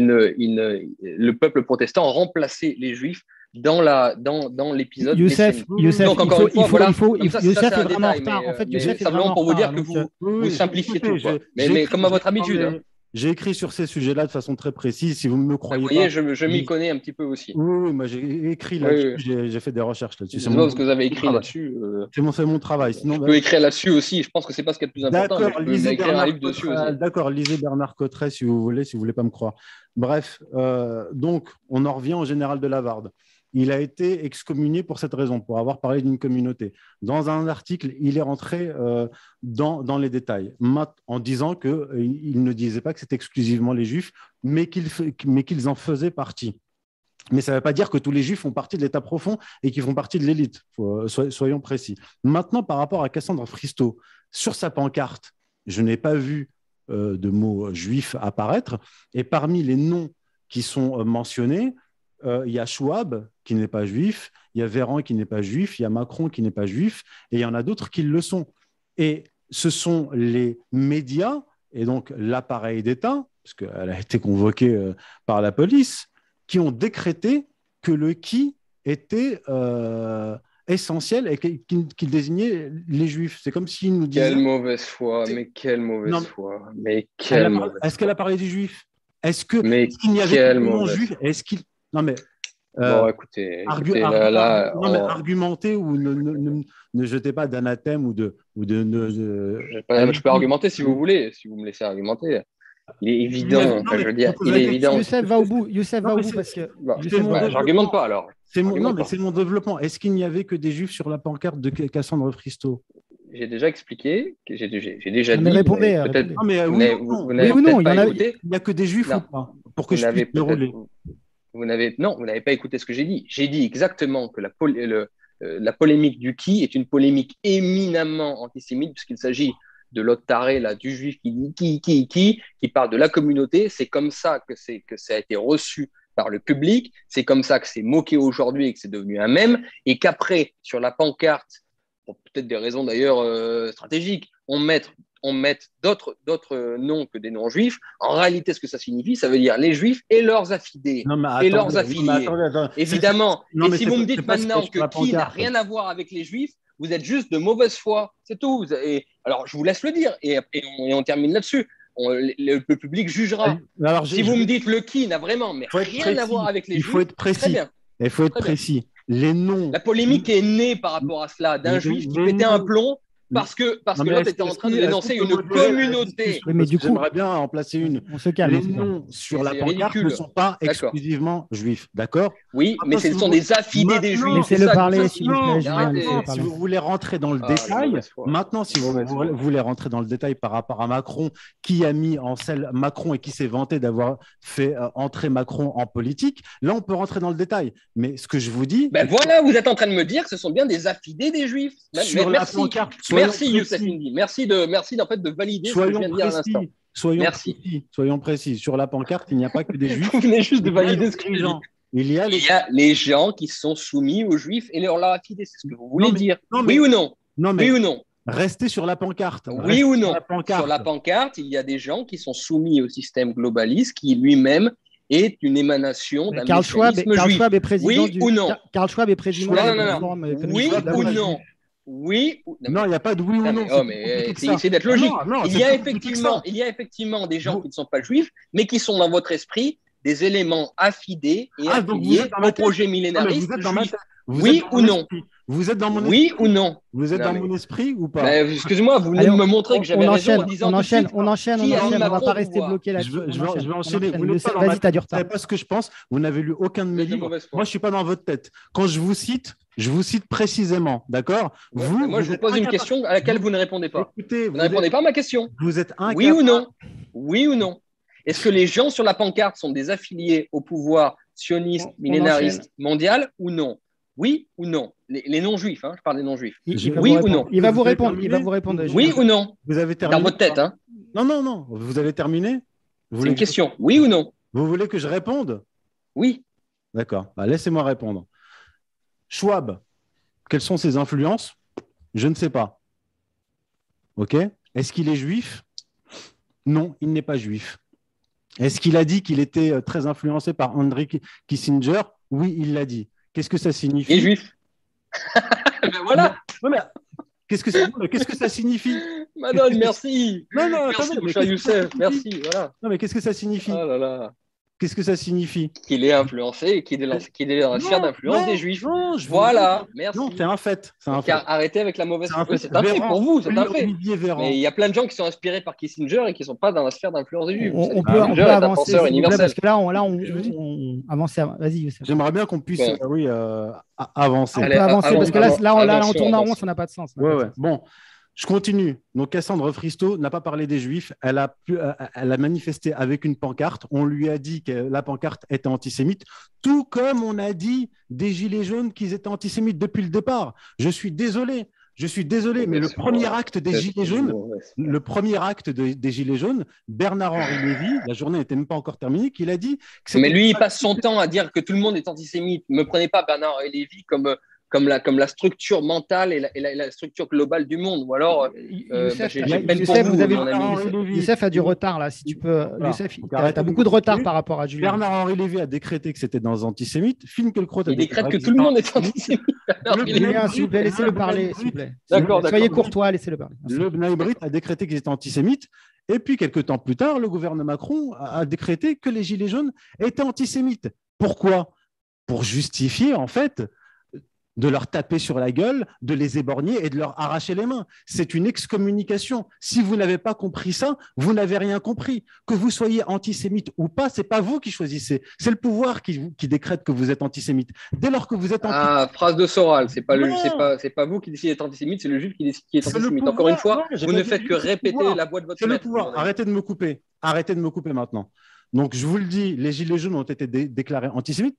le peuple protestant remplaçait les juifs dans l'épisode. Youssef, donc encore une fois, voilà. Youssef est vraiment en retard. En fait, Youssef est simplement pour vous dire que vous simplifiez tout. Mais comme à votre habitude. J'ai écrit sur ces sujets-là de façon très précise. Si vous me croyez vous voyez, je m'y connais un petit peu aussi. Oui, moi j'ai écrit là-dessus, j'ai fait des recherches là-dessus. C'est parce que vous avez écrit là-dessus. C'est mon travail. Sinon, je peux écrire là-dessus aussi. Je pense que c'est pas ce qui est le plus important. D'accord, lisez Bernard Cotteret si vous voulez pas me croire. Bref, donc on en revient au général de Lavarde. il a été excommunié pour cette raison, pour avoir parlé d'une communauté. Dans un article, il est rentré dans les détails, en disant qu'il ne disait pas que c'était exclusivement les Juifs, mais qu'ils en faisaient partie. Mais ça ne veut pas dire que tous les Juifs font partie de l'État profond et qu'ils font partie de l'élite. Soyons précis. Maintenant, par rapport à Cassandre Fristo, sur sa pancarte, je n'ai pas vu de mots juifs apparaître. Et parmi les noms qui sont mentionnés, il y a Schwab, qui n'est pas juif, il y a Véran, qui n'est pas juif, il y a Macron, qui n'est pas juif, et il y en a d'autres qui le sont. Et ce sont les médias, et donc l'appareil d'État, parce qu'elle a été convoquée par la police, qui ont décrété que le qui était essentiel et qu'il désignait les Juifs. C'est comme s'il nous disait... Quelle mauvaise foi, mais quelle mauvaise foi. Mais quelle mauvaise foi. Est-ce qu'elle a parlé des Juifs? Est-ce qu'il n'y avait quelle que des mauvaise non-juifs? Est-ce qu'il... Non, mais... bon, écoutez là, non, mais argumentez ou ne jetez pas d'anathème ou de... Je peux argumenter si vous voulez, si vous me laissez argumenter. Il est évident, je veux dire, il est évident. Youssef va au bout, parce que... J'argumente pas alors. C'est mon développement. Est-ce qu'il n'y avait que des Juifs sur la pancarte de Cassandre Fristo? J'ai déjà expliqué, j'ai déjà dit. Mais répondez. Non, mais oui ou non, il n'y a que des Juifs ou pas? Pour que je puisse dérouler. Vous n'avez pas écouté ce que j'ai dit. J'ai dit exactement que la polémique du qui est une polémique éminemment antisémite, puisqu'il s'agit de l'autre taré, là, du juif qui dit qui parle de la communauté. C'est comme ça que ça a été reçu par le public. C'est comme ça que c'est moqué aujourd'hui et que c'est devenu un mème. Et qu'après, sur la pancarte, pour peut-être des raisons d'ailleurs stratégiques, on mette d'autres noms que des noms juifs. En réalité, ce que ça signifie, ça veut dire les juifs et leurs affidés. Et leurs affiliés. Évidemment. Et si vous me dites maintenant que qui n'a rien à voir avec les juifs, vous êtes juste de mauvaise foi. C'est tout. Alors, je vous laisse le dire et on termine là-dessus. Le public jugera. Alors, si vous me dites le qui n'a vraiment rien à voir avec les juifs, il faut être précis. Très bien. Il faut être précis. Les noms. La polémique est née par rapport à cela, d'un juif qui pétait un plomb parce que l'autre était en train de dénoncer une communauté. Oui, mais du coup, j'aimerais bien en placer une. On se calme. Les noms sur la pancarte ne sont pas exclusivement juifs, d'accord? Oui, mais ce sont des affidés des juifs. Laissez-le parler, s'il vous plaît. Si vous voulez rentrer dans le détail, maintenant, si vous voulez rentrer dans le détail par rapport à Macron, qui a mis en selle Macron et qui s'est vanté d'avoir fait entrer Macron en politique, là, on peut rentrer dans le détail. Mais ce que je vous dis. Ben voilà, vous êtes en train de me dire que ce sont bien des affidés des juifs. Sur la pancarte. Merci, Youssef Indy. Merci en fait de valider ce que je viens de dire à l'instant. Soyons précis. Sur la pancarte, il n'y a pas que des juifs. Vous venez juste de valider ce que je dis. Il y a les gens qui sont soumis aux juifs et leur affidés. C'est ce que vous voulez dire. Oui ou non? Oui ou non? Restez sur la pancarte. Oui ou non? Sur la pancarte, il y a des gens qui sont soumis au système globaliste qui lui-même est une émanation d'un mécanisme juif. Karl Schwab est président oui ou non? Karl Schwab est président. Non. Oui ou non? Oui ou non, il n'y a pas de oui ou non. Mais essayez d'être logique. Il y a effectivement des gens qui ne sont pas juifs, mais qui sont dans votre esprit des éléments affidés et affiliés au projet millénariste. Oui ou non? Vous êtes dans mon esprit? Oui ou non? Vous êtes dans mon esprit ou pas? Excusez-moi, vous venez de me montrer que j'avais raison en disant on enchaîne, on ne va pas rester bloqué là-dessus. Je vais enchaîner. Vas-y, t'as du retard. Vous ne savez pas ce que je pense, vous n'avez lu aucun de mes livres. Moi, je ne suis pas dans votre tête. Quand je vous cite précisément, d'accord? Moi, je vous pose une question à laquelle vous ne répondez pas. Écoutez, vous ne répondez pas à ma question. Vous êtes incapable. Oui ou non? Oui ou non? Est-ce que les gens sur la pancarte sont des affiliés au pouvoir sioniste, millénariste, mondial ou non? Oui ou non? Les non-juifs, je parle des non-juifs. Oui ou non? Il va vous répondre. Oui ou non? Vous avez terminé. Dans votre tête, Non. Vous avez terminé? C'est une question. Oui ou non? Vous voulez que je réponde? Oui. D'accord. Laissez-moi répondre. Schwab, quelles sont ses influences? Je ne sais pas. OK? Est-ce qu'il est juif? Non, il n'est pas juif. Est-ce qu'il a dit qu'il était très influencé par Henry Kissinger? Oui, il l'a dit. Qu'est-ce que ça signifie? Il est juif. Ben voilà. Qu'est-ce que ça signifie? Madone, merci. Non, merci, mon cher Youssef. Merci. Voilà. Non, mais qu'est-ce que ça signifie? Oh là là. Qu'est-ce que ça signifie? Qu'il est influencé et qu'il est dans la sphère d'influence des Juifs. Non, Voilà, merci. Non, c'est un fait. C'est un fait. Arrêtez avec la mauvaise. C'est un fait. C'est un fait pour vous, c'est un fait. Olivier Véran. Mais il y a plein de gens qui sont inspirés par Kissinger et qui ne sont pas dans la sphère d'influence des Juifs. On peut Kissinger est un avancer, penseur s'il vous plaît, universel. parce que là, on avance. Vas-y, Youssef. J'aimerais bien qu'on puisse avancer. On peut avancer, parce que là, on tourne en rond, ça n'a pas de sens. Ouais. Bon, je continue. Donc, Cassandre Fristo n'a pas parlé des Juifs. Elle a manifesté avec une pancarte. On lui a dit que la pancarte était antisémite, tout comme on a dit des Gilets jaunes qu'ils étaient antisémites depuis le départ. Je suis désolé, mais le premier acte des Gilets jaunes, Bernard-Henri Lévy, la journée n'était même pas encore terminée, qu'il a dit que mais lui, il passe son temps à dire que tout le monde est antisémite. Ne prenez pas Bernard-Henri Lévy comme la structure mentale et la structure globale du monde. Ou alors, j'ai peine pour vous, mon ami. Youssef a du retard, là, si tu peux. Youssef, tu as beaucoup de retard par rapport à Julien. Bernard-Henri Lévy a décrété que c'était dans antisémite. Il décrète que tout le monde est antisémite. Julien, s'il vous plaît, laissez-le parler, s'il vous plaît. D'accord. Soyez courtois, laissez-le parler. Le Bnei Brit a décrété qu'ils étaient antisémites. Et puis, quelques temps plus tard, le gouvernement Macron a décrété que les Gilets jaunes étaient antisémites. Pourquoi? Pour justifier, en fait, de leur taper sur la gueule, de les éborgner et de leur arracher les mains. C'est une excommunication. Si vous n'avez pas compris ça, vous n'avez rien compris. Que vous soyez antisémite ou pas, c'est pas vous qui choisissez. C'est le pouvoir qui décrète que vous êtes antisémite. Dès lors que vous êtes antisémite... Ah, phrase de Soral. C'est pas vous qui décidez d'être antisémite, c'est le juge qui décide qui est antisémite. Encore une fois, vous ne faites que répéter la voix de votre maître. C'est le pouvoir. Arrêtez de me couper. Arrêtez de me couper maintenant. Donc, je vous le dis, les Gilets jaunes ont été déclarés antisémites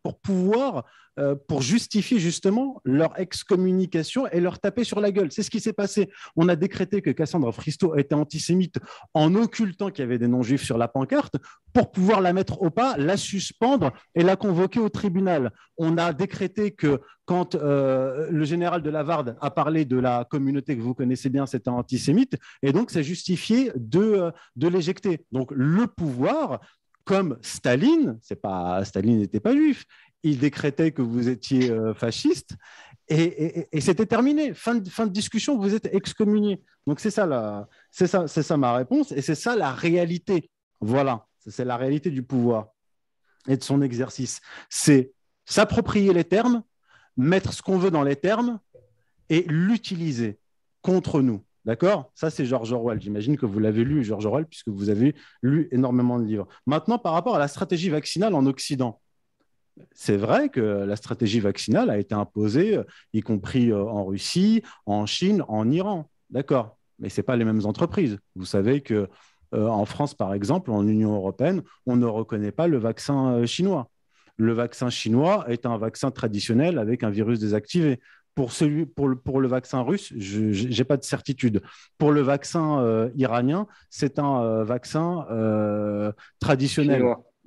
pour justifier justement leur excommunication et leur taper sur la gueule. C'est ce qui s'est passé. On a décrété que Cassandre Fristo était antisémite en occultant qu'il y avait des non-juifs sur la pancarte pour pouvoir la mettre au pas, la suspendre et la convoquer au tribunal. On a décrété que quand le général de Lavarde a parlé de la communauté que vous connaissez bien, c'était antisémite, et donc c'est justifié de l'éjecter. Donc, le pouvoir... Comme Staline n'était pas juif, il décrétait que vous étiez fasciste et c'était terminé. Fin de discussion, vous êtes excommunié. Donc c'est ça ma réponse et c'est ça la réalité. Voilà, c'est la réalité du pouvoir et de son exercice. C'est s'approprier les termes, mettre ce qu'on veut dans les termes et l'utiliser contre nous. D'accord? Ça, c'est George Orwell. J'imagine que vous l'avez lu, George Orwell, puisque vous avez lu énormément de livres. Maintenant, par rapport à la stratégie vaccinale en Occident, c'est vrai que la stratégie vaccinale a été imposée, y compris en Russie, en Chine, en Iran. D'accord? Mais ce n'est pas les mêmes entreprises. Vous savez qu'en France, par exemple, en Union européenne, on ne reconnaît pas le vaccin chinois. Le vaccin chinois est un vaccin traditionnel avec un virus désactivé. Pour le vaccin russe, je n'ai pas de certitude. Pour le vaccin iranien, c'est un vaccin traditionnel.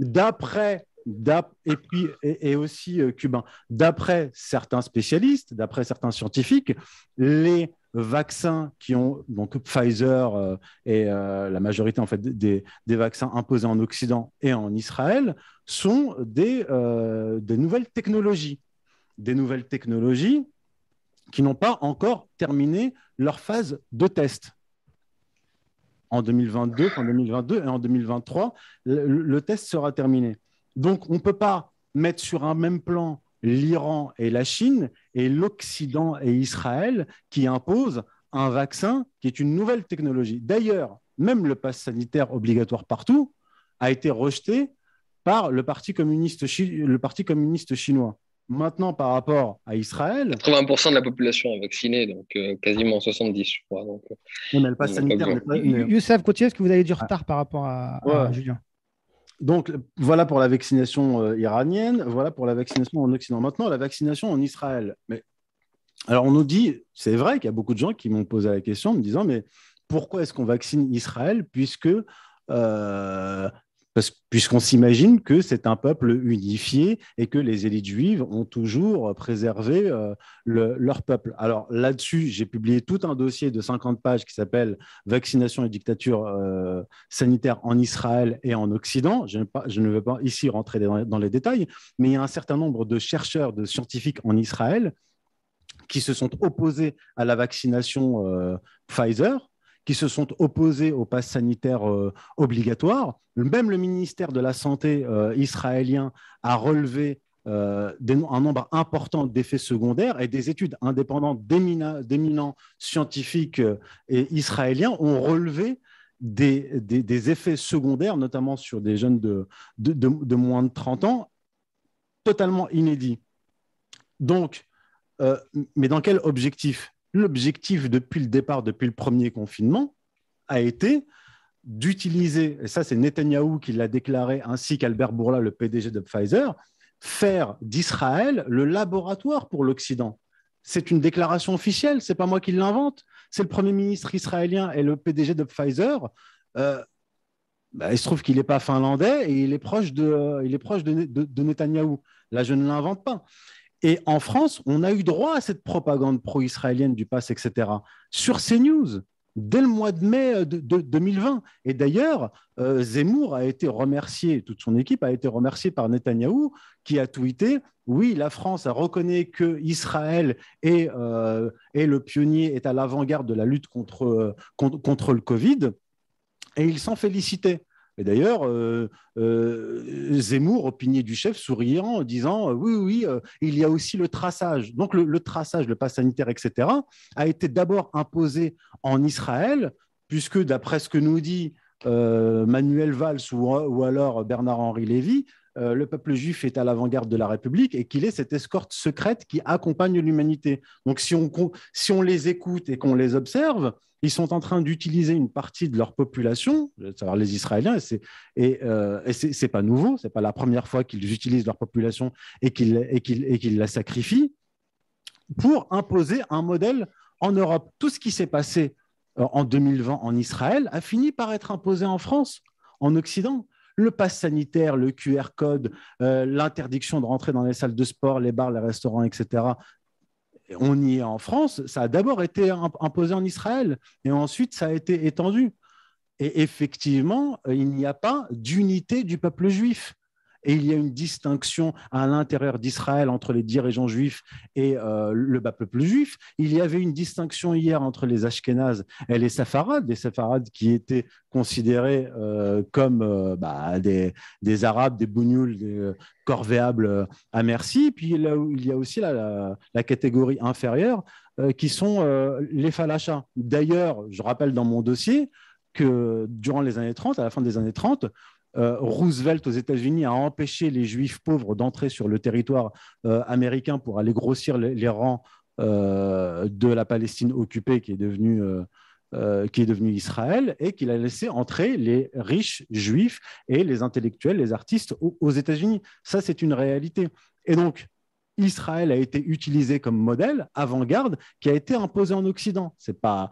Et aussi cubain. D'après certains spécialistes, d'après certains scientifiques, les vaccins qui ont, donc Pfizer et la majorité en fait, des vaccins imposés en Occident et en Israël, sont des nouvelles technologies. Des nouvelles technologies qui n'ont pas encore terminé leur phase de test. En 2022 et en 2023, le test sera terminé. Donc, on ne peut pas mettre sur un même plan l'Iran et la Chine et l'Occident et Israël qui imposent un vaccin qui est une nouvelle technologie. D'ailleurs, même le pass sanitaire obligatoire partout a été rejeté par le Parti communiste chinois. Maintenant, par rapport à Israël... 80% de la population est vaccinée, donc quasiment 70%, je crois. Donc, mais le pass sanitaire... Youssef, continuez, est-ce que vous avez du retard par rapport à Julien? Donc, voilà pour la vaccination iranienne, voilà pour la vaccination en Occident. Maintenant, la vaccination en Israël. Mais... Alors, on nous dit, c'est vrai qu'il y a beaucoup de gens qui m'ont posé la question en me disant, mais pourquoi est-ce qu'on vaccine Israël puisqu'on s'imagine que c'est un peuple unifié et que les élites juives ont toujours préservé leur peuple. Alors là-dessus, j'ai publié tout un dossier de 50 pages qui s'appelle « Vaccination et dictature sanitaire en Israël et en Occident ». Je ne vais pas ici rentrer dans les détails, mais il y a un certain nombre de chercheurs, de scientifiques en Israël qui se sont opposés à la vaccination Pfizer, qui se sont opposés au pass sanitaire obligatoire. Même le ministère de la Santé israélien a relevé un nombre important d'effets secondaires, et des études indépendantes d'éminents scientifiques et israéliens ont relevé des effets secondaires, notamment sur des jeunes de moins de 30 ans, totalement inédits. Donc, mais dans quel objectif? L'objectif depuis le départ, depuis le premier confinement, a été d'utiliser, et ça c'est Netanyahou qui l'a déclaré, ainsi qu'Albert Bourla, le PDG de Pfizer, faire d'Israël le laboratoire pour l'Occident. C'est une déclaration officielle, ce n'est pas moi qui l'invente, c'est le Premier ministre israélien et le PDG de Pfizer. Il se trouve qu'il n'est pas finlandais et il est proche de Netanyahou. Là, je ne l'invente pas. Et en France, on a eu droit à cette propagande pro-israélienne du pass, etc., sur CNews, dès le mois de mai de 2020. Et d'ailleurs, Zemmour a été remercié, toute son équipe a été remerciée par Netanyahou, qui a tweeté « Oui, la France a reconnu qu'Israël est le pionnier, est à l'avant-garde de la lutte contre le Covid », et il s'en félicitait. Et d'ailleurs, Zemmour, opinier du chef, souriant, en disant oui, il y a aussi le traçage. Donc le traçage, le pass sanitaire, etc., a été d'abord imposé en Israël, puisque d'après ce que nous dit Manuel Valls ou alors Bernard-Henri Lévy, le peuple juif est à l'avant-garde de la République et qu'il est cette escorte secrète qui accompagne l'humanité. Donc si on les écoute et qu'on les observe, ils sont en train d'utiliser une partie de leur population, c'est-à-dire les Israéliens, et c'est pas nouveau, c'est pas la première fois qu'ils utilisent leur population et qu'ils la sacrifient, pour imposer un modèle en Europe. Tout ce qui s'est passé en 2020 en Israël a fini par être imposé en France, en Occident. Le pass sanitaire, le QR code, l'interdiction de rentrer dans les salles de sport, les bars, les restaurants, etc., on y est en France, ça a d'abord été imposé en Israël et ensuite ça a été étendu. Et effectivement, il n'y a pas d'unité du peuple juif. Et il y a une distinction à l'intérieur d'Israël entre les dirigeants juifs et le peuple juif. Il y avait une distinction hier entre les Ashkénazes et les Séfarades qui étaient considérés comme des Arabes, des bougnoules, des corvéables à merci. Puis là, il y a aussi la catégorie inférieure qui sont les falachas. D'ailleurs, je rappelle dans mon dossier que durant les années 30, à la fin des années 30, Roosevelt aux États-Unis a empêché les Juifs pauvres d'entrer sur le territoire américain pour aller grossir les rangs de la Palestine occupée qui est devenue Israël, et qu'il a laissé entrer les riches juifs et les intellectuels, les artistes aux États-Unis. Ça, c'est une réalité. Et donc, Israël a été utilisé comme modèle avant-garde qui a été imposé en Occident. C'est pas,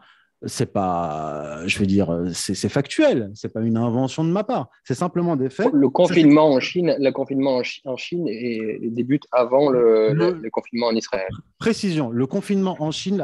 je veux dire, c'est factuel, c'est pas une invention de ma part, c'est simplement des faits. Le confinement en Chine, débute avant le confinement en Israël. Précision, le confinement en Chine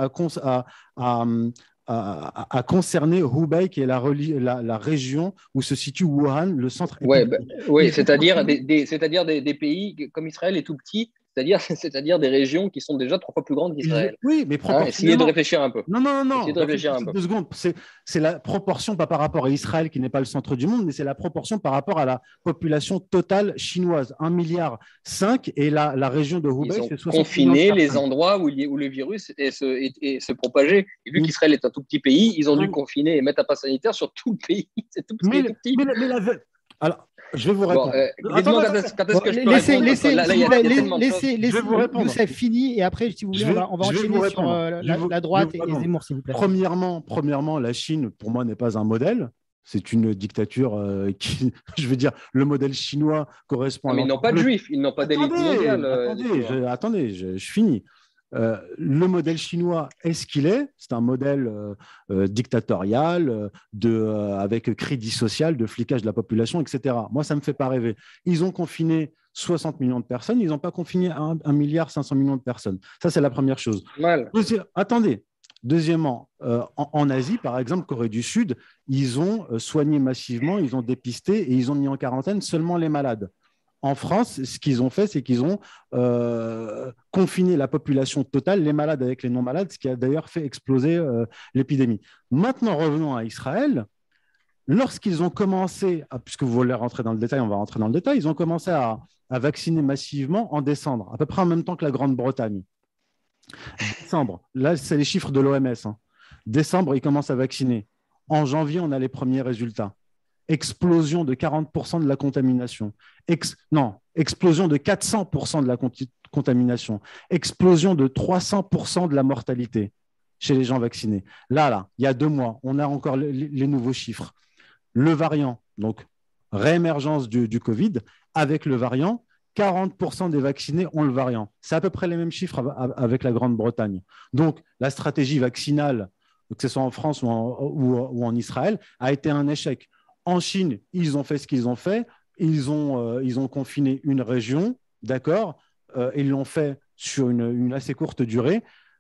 a concerné Hubei, qui est la région où se situe Wuhan, le centre. Oui, c'est-à-dire des pays comme Israël est tout petit. C'est-à-dire des régions qui sont déjà 3 fois plus grandes qu'Israël. Oui, mais proportionnellement. Essayez de réfléchir un peu. Non. Essayez de réfléchir un peu. 2 secondes. C'est la proportion, pas par rapport à Israël, qui n'est pas le centre du monde, mais c'est la proportion par rapport à la population totale chinoise. 1,5 milliard. Et la région de Hubei, c'est 60 confiné les endroits où le virus se propageait. Et vu qu'Israël est un tout petit pays, ils ont dû confiner et mettre un pass sanitaire sur tout le pays. C'est tout petit. Alors, je vais vous répondre. Dites-moi quand est-ce que je peux répondre. Laissez Youssef fini, et après, si vous voulez, on va enchaîner sur la droite et Zemmour, s'il vous plaît. Premièrement, la Chine, pour moi, n'est pas un modèle. C'est une dictature qui, je veux dire, le modèle chinois correspond à... Mais ils n'ont pas de juifs, ils n'ont pas d'élite mondiale. Attendez, je finis. Le modèle chinois est ce qu'il est. C'est un modèle dictatorial, avec crédit social, de flicage de la population, etc. Moi, ça ne me fait pas rêver. Ils ont confiné 60 millions de personnes, ils n'ont pas confiné 1,5 milliard de personnes. Ça, c'est la première chose. Mal. Attendez. Deuxièmement, en Asie, par exemple, Corée du Sud, ils ont soigné massivement, ils ont dépisté et ils ont mis en quarantaine seulement les malades. en France, ce qu'ils ont fait, c'est qu'ils ont confiné la population totale, les malades avec les non-malades, ce qui a d'ailleurs fait exploser l'épidémie. Maintenant, revenons à Israël. Lorsqu'ils ont commencé, puisque vous voulez rentrer dans le détail, on va rentrer dans le détail, ils ont commencé à vacciner massivement en décembre, à peu près en même temps que la Grande-Bretagne. Décembre, là, c'est les chiffres de l'OMS. Hein. Décembre, ils commencent à vacciner. En janvier, on a les premiers résultats. Explosion de 40% de la contamination. Explosion de 400% de la contamination. Explosion de 300% de la mortalité chez les gens vaccinés. Là, il y a 2 mois, on a encore les nouveaux chiffres. Le variant, donc réémergence du Covid, avec le variant, 40% des vaccinés ont le variant. C'est à peu près les mêmes chiffres avec la Grande-Bretagne. Donc, la stratégie vaccinale, que ce soit en France ou en Israël, a été un échec. En Chine, ils ont fait ce qu'ils ont fait. Ils ont confiné une région, d'accord. Ils l'ont fait sur une assez courte durée.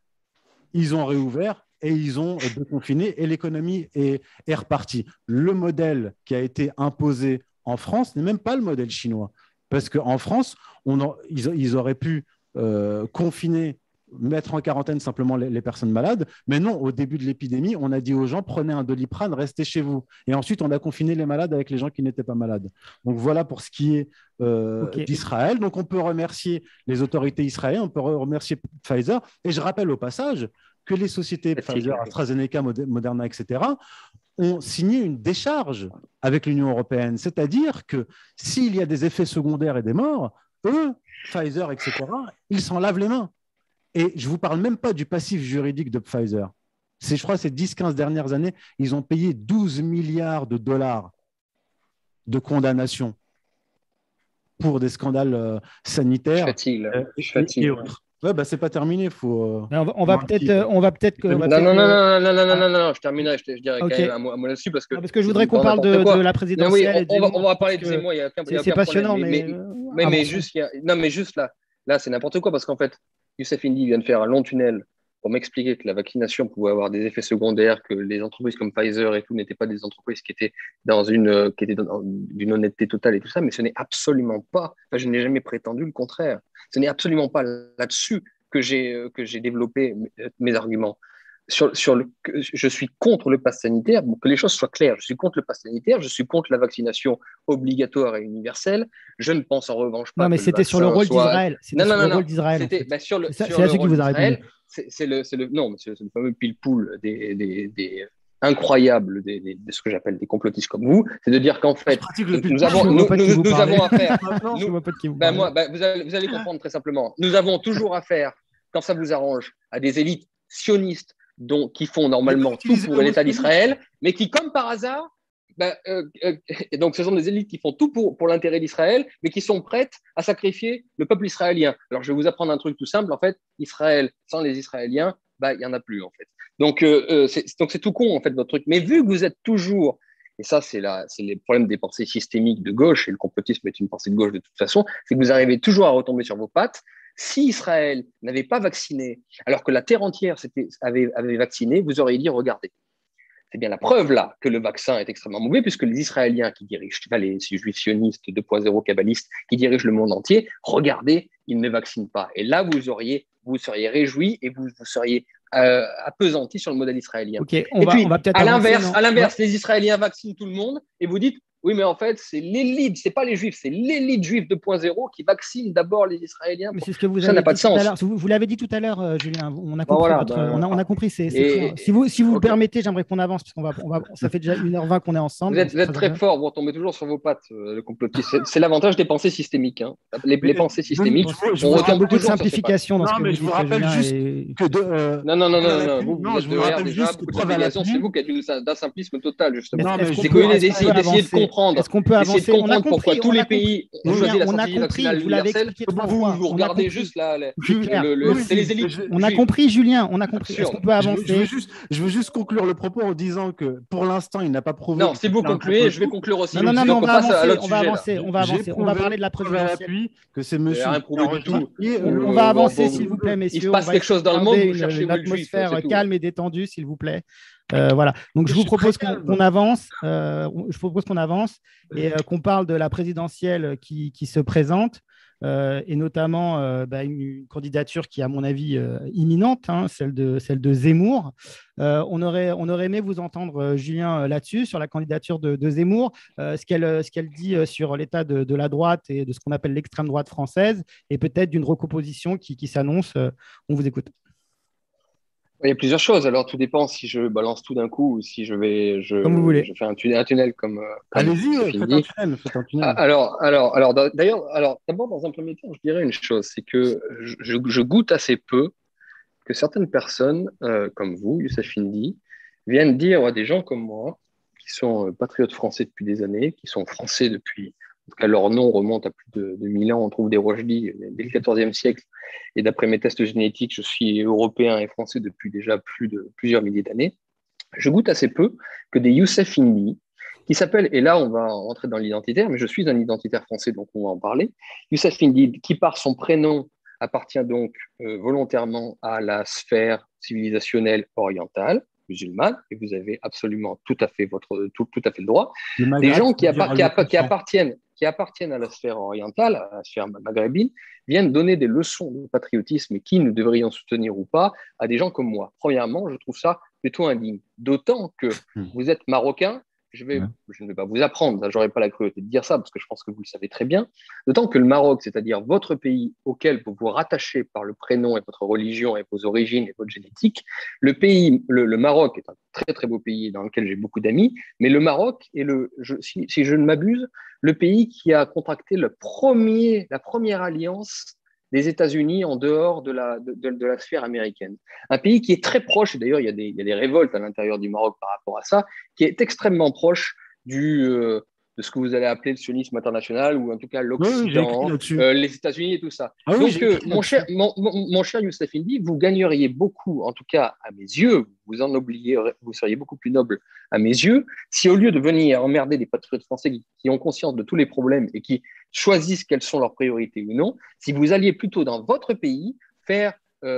Ils ont réouvert et ils ont déconfiné et l'économie est repartie. Le modèle qui a été imposé en France n'est même pas le modèle chinois. Parce qu'en France, ils auraient pu confiner, mettre en quarantaine simplement les personnes malades. Mais non, au début de l'épidémie, on a dit aux gens, prenez un Doliprane, restez chez vous. Et ensuite, on a confiné les malades avec les gens qui n'étaient pas malades. Donc voilà pour ce qui est d'Israël. Donc on peut remercier les autorités israéliennes, on peut remercier Pfizer. Et je rappelle au passage que les sociétés Pfizer, AstraZeneca, Moderna, etc., ont signé une décharge avec l'Union européenne. C'est-à-dire que s'il y a des effets secondaires et des morts, eux, Pfizer, etc., ils s'en lavent les mains. Et je ne vous parle même pas du passif juridique de Pfizer. Je crois que ces 10-15 dernières années, ils ont payé 12 milliards de dollars de condamnation pour des scandales sanitaires et autres. Ouais, bah, c'est pas terminé. Faut, on va peut-être. Non, je terminerai. Je dirais quand même un mot là-dessus parce que je voudrais qu'on parle de la présidentielle. Oui, on va parler de ces mois. C'est passionnant, mais juste là, c'est n'importe quoi parce qu'en fait, Youssef Indy vient de faire un long tunnel pour m'expliquer que la vaccination pouvait avoir des effets secondaires, que les entreprises comme Pfizer et tout n'étaient pas des entreprises qui étaient dans d'une honnêteté totale et tout ça, mais ce n'est absolument pas. Enfin, je n'ai jamais prétendu le contraire. Ce n'est absolument pas là-dessus que j'ai développé mes arguments. Je suis contre le pass sanitaire, pour que les choses soient claires. Je suis contre le pass sanitaire, je suis contre la vaccination obligatoire et universelle. Je ne pense en revanche pas. Non, mais c'était sur le rôle d'Israël. Non, le rôle d'Israël. C'est là-dessus qui vous a répondu. C'est le fameux pile-poule des incroyables de ce que j'appelle des complotistes comme vous. C'est de dire qu'en fait, nous avons affaire. Vous allez comprendre très simplement. Nous avons toujours affaire, quand ça vous arrange, à des élites sionistes qui font normalement tout pour l'État d'Israël, mais qui, comme par hasard, donc ce sont des élites qui font tout pour l'intérêt d'Israël, mais qui sont prêtes à sacrifier le peuple israélien. Alors, je vais vous apprendre un truc tout simple. En fait, Israël, sans les Israéliens, il n'y en a plus, en fait. Donc, c'est tout con, en fait, votre truc. Mais vu que vous êtes toujours, et ça, c'est les problèmes des pensées systémiques de gauche, et le complotisme est une pensée de gauche de toute façon, c'est que vous arrivez toujours à retomber sur vos pattes. Si Israël n'avait pas vacciné, alors que la terre entière avait vacciné, vous auriez dit, regardez, c'est bien la preuve là que le vaccin est extrêmement mauvais, puisque les Israéliens qui dirigent, les juifs sionistes 2.0 kabbalistes qui dirigent le monde entier, regardez, ils ne vaccinent pas. Et là, vous seriez réjouis et vous seriez appesantis sur le modèle israélien. Okay, on va peut-être à l'inverse, les Israéliens vaccinent tout le monde et vous dites, oui, mais en fait, c'est l'élite, c'est pas les Juifs, c'est l'élite juive 2.0 qui vaccine d'abord les Israéliens. Mais c'est ce que vous ça n'a pas de sens. Vous l'avez dit tout à l'heure, Julien. On a compris. On a compris. Si vous le permettez, j'aimerais qu'on avance parce ça fait déjà 1h20 qu'on est ensemble. Vous êtes très fort. Vous tombez toujours sur vos pattes, le complotiste. C'est l'avantage des pensées systémiques. Hein. Les pensées systémiques. On retombe beaucoup de simplification dans ce que vous dites. Je vous rappelle juste que Non. Je vous rappelle juste que c'est vous qui êtes d'un simplisme total justement. C'est que d'essayer de comprendre. Est-ce qu'on peut avancer? On a compris pourquoi tous les pays ont choisi la stratégie vaccinale universelle. Vous regardez juste là, c'est les élites. On a compris, Julien. On a compris. Est-ce qu'on peut avancer? Je veux juste conclure le propos en disant que pour l'instant, il n'a pas prouvé. Non, si vous concluez, je vais conclure aussi. Non, on va avancer. On va parler de la présidentielle. Que c'est monsieur. On va avancer, s'il vous plaît, messieurs. Il se passe quelque chose dans le monde. Vous cherchez une atmosphère calme et détendue, s'il vous plaît. Voilà. Donc, je vous propose très calme. qu'on avance. Je propose qu'on avance et qu'on parle de la présidentielle qui se présente. Et notamment une candidature qui est, à mon avis, imminente, hein, celle de Zemmour. On aurait aimé vous entendre, Julien, là-dessus, sur la candidature de Zemmour, ce qu'elle dit sur l'état de la droite et de ce qu'on appelle l'extrême droite française, et peut-être d'une recomposition qui s'annonce. On vous écoute. Il y a plusieurs choses. Alors, tout dépend si je balance tout d'un coup ou si Comme vous voulez. je fais un tunnel comme Allez-y, Joséphine faites un dit. tunnel, faites un tunnel. D'ailleurs, d'abord, dans un premier temps, je dirais une chose, c'est que je goûte assez peu que certaines personnes, comme vous, Youssef Indy, viennent dire à des gens comme moi, qui sont patriotes français depuis des années, qui sont français depuis, en tout cas leur nom remonte à plus de 1000 ans, on trouve des Rojdi dès le XIVe siècle, et d'après mes tests génétiques, je suis européen et français depuis déjà plusieurs milliers d'années. Je goûte assez peu que des Youssef Indy, qui s'appellent, et là on va rentrer dans l'identitaire, mais je suis un identitaire français, donc on va en parler, Youssef Indy, qui par son prénom appartient donc volontairement à la sphère civilisationnelle orientale, musulmane, et vous avez absolument tout à fait le droit. Des gens qui appartiennent à la sphère orientale, à la sphère maghrébine, viennent donner des leçons de patriotisme et qui nous devrions soutenir ou pas à des gens comme moi. Premièrement, je trouve ça plutôt indigne. D'autant que vous êtes marocain, je ne vais pas vous apprendre, je n'aurai pas la cruauté de dire ça parce que je pense que vous le savez très bien, d'autant que le Maroc, c'est-à-dire votre pays auquel vous vous rattachez par le prénom et votre religion et vos origines et votre génétique, le Maroc est un très très beau pays dans lequel j'ai beaucoup d'amis, mais le Maroc est, si je ne m'abuse, le pays qui a contracté la première alliance des États-Unis en dehors de la sphère américaine. Un pays qui est très proche, et d'ailleurs il y a des révoltes à l'intérieur du Maroc par rapport à ça, qui est extrêmement proche de ce que vous allez appeler le sionisme international, ou en tout cas l'Occident, les États-Unis et tout ça. Ah oui, donc, mon cher Youssef Indy, vous gagneriez beaucoup, en tout cas à mes yeux, vous seriez beaucoup plus noble à mes yeux, si au lieu de venir emmerder des patriotes français qui ont conscience de tous les problèmes et qui choisissent quelles sont leurs priorités ou non, si vous alliez plutôt dans votre pays faire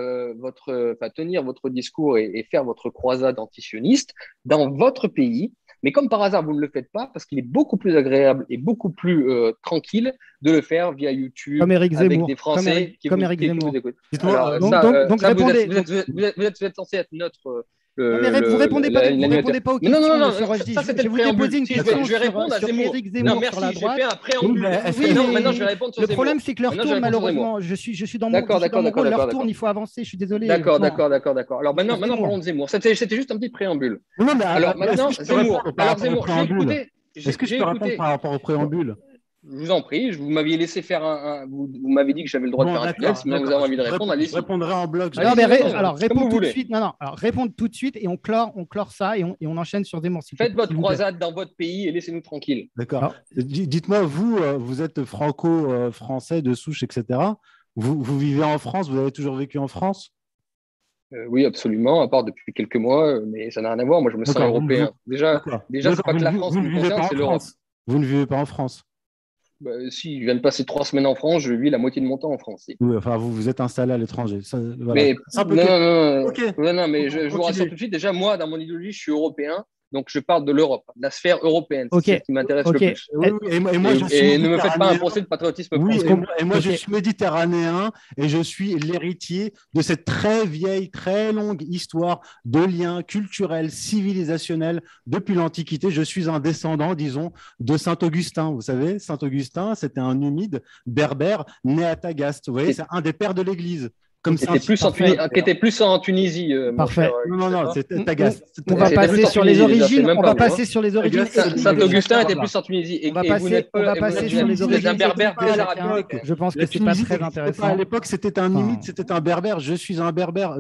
tenir votre discours et faire votre croisade antisioniste dans votre pays. Mais comme par hasard, vous ne le faites pas parce qu'il est beaucoup plus agréable et beaucoup plus tranquille de le faire via YouTube comme Éric avec Zemmour. des Français comme Éric Zemmour. Vous écoutent. Donc répondez. Vous êtes censé être notre... vous ne répondez pas aux questions. Non, ça c'était le préambule. Je vais répondre à Zemmour. Non, merci, j'ai fait un préambule. Maintenant je vais répondre sur Zemmour. Le problème, c'est que l'heure tourne, malheureusement. Je suis dans mon rôle, l'heure tourne, il faut avancer, je suis désolé. D'accord. Alors maintenant parlons de Zemmour. C'était juste un petit préambule. Alors maintenant, Zemmour. Écoutez. Est-ce que je peux répondre par rapport au préambule ? Je vous en prie, vous m'aviez laissé faire vous m'avez dit que j'avais le droit de faire un tunnel, sinon vous avez envie de répondre, allez-y. Je répondrai en bloc. Non, mais alors réponds tout de suite. Alors répondre tout de suite et on clore ça et on enchaîne sur Zemmour. Faites votre croisade dans votre pays et laissez-nous tranquilles. D'accord. Dites-moi, vous êtes franco-français de souche, etc. Vous vivez en France, vous avez toujours vécu en France ? Oui, absolument, à part depuis quelques mois, mais ça n'a rien à voir. Moi, je me sens européen. Déjà, c'est pas que la France me concerne, c'est l'Europe. Vous ne vivez pas en France ? Si, je viens de passer 3 semaines en France, je vis la moitié de mon temps en France. Oui, enfin, vous êtes installé à l'étranger. Voilà. Mais non, okay. Mais je vous rassure tout de suite. Déjà, moi, dans mon idéologie, je suis européen. Donc, je parle de l'Europe, de la sphère européenne. C'est ce qui m'intéresse le plus. Oui, et moi, ne me faites pas un procès de patriotisme français. Et moi, je suis méditerranéen et je suis l'héritier de cette très vieille, très longue histoire de liens culturels, civilisationnels depuis l'Antiquité. Je suis un descendant, disons, de Saint-Augustin. Vous savez, Saint-Augustin, c'était un numide berbère né à Tagaste. Vous voyez, c'est un des pères de l'Église. Qui était plus en Tunisie. Parfait. Non, c'était Tagaste. On va passer sur les origines. Saint-Augustin était plus en Tunisie. On va passer sur les origines. Un berbère déjà à l'époque. Je pense que c'est pas très intéressant. À l'époque, c'était un numide, c'était un berbère. Je suis un berbère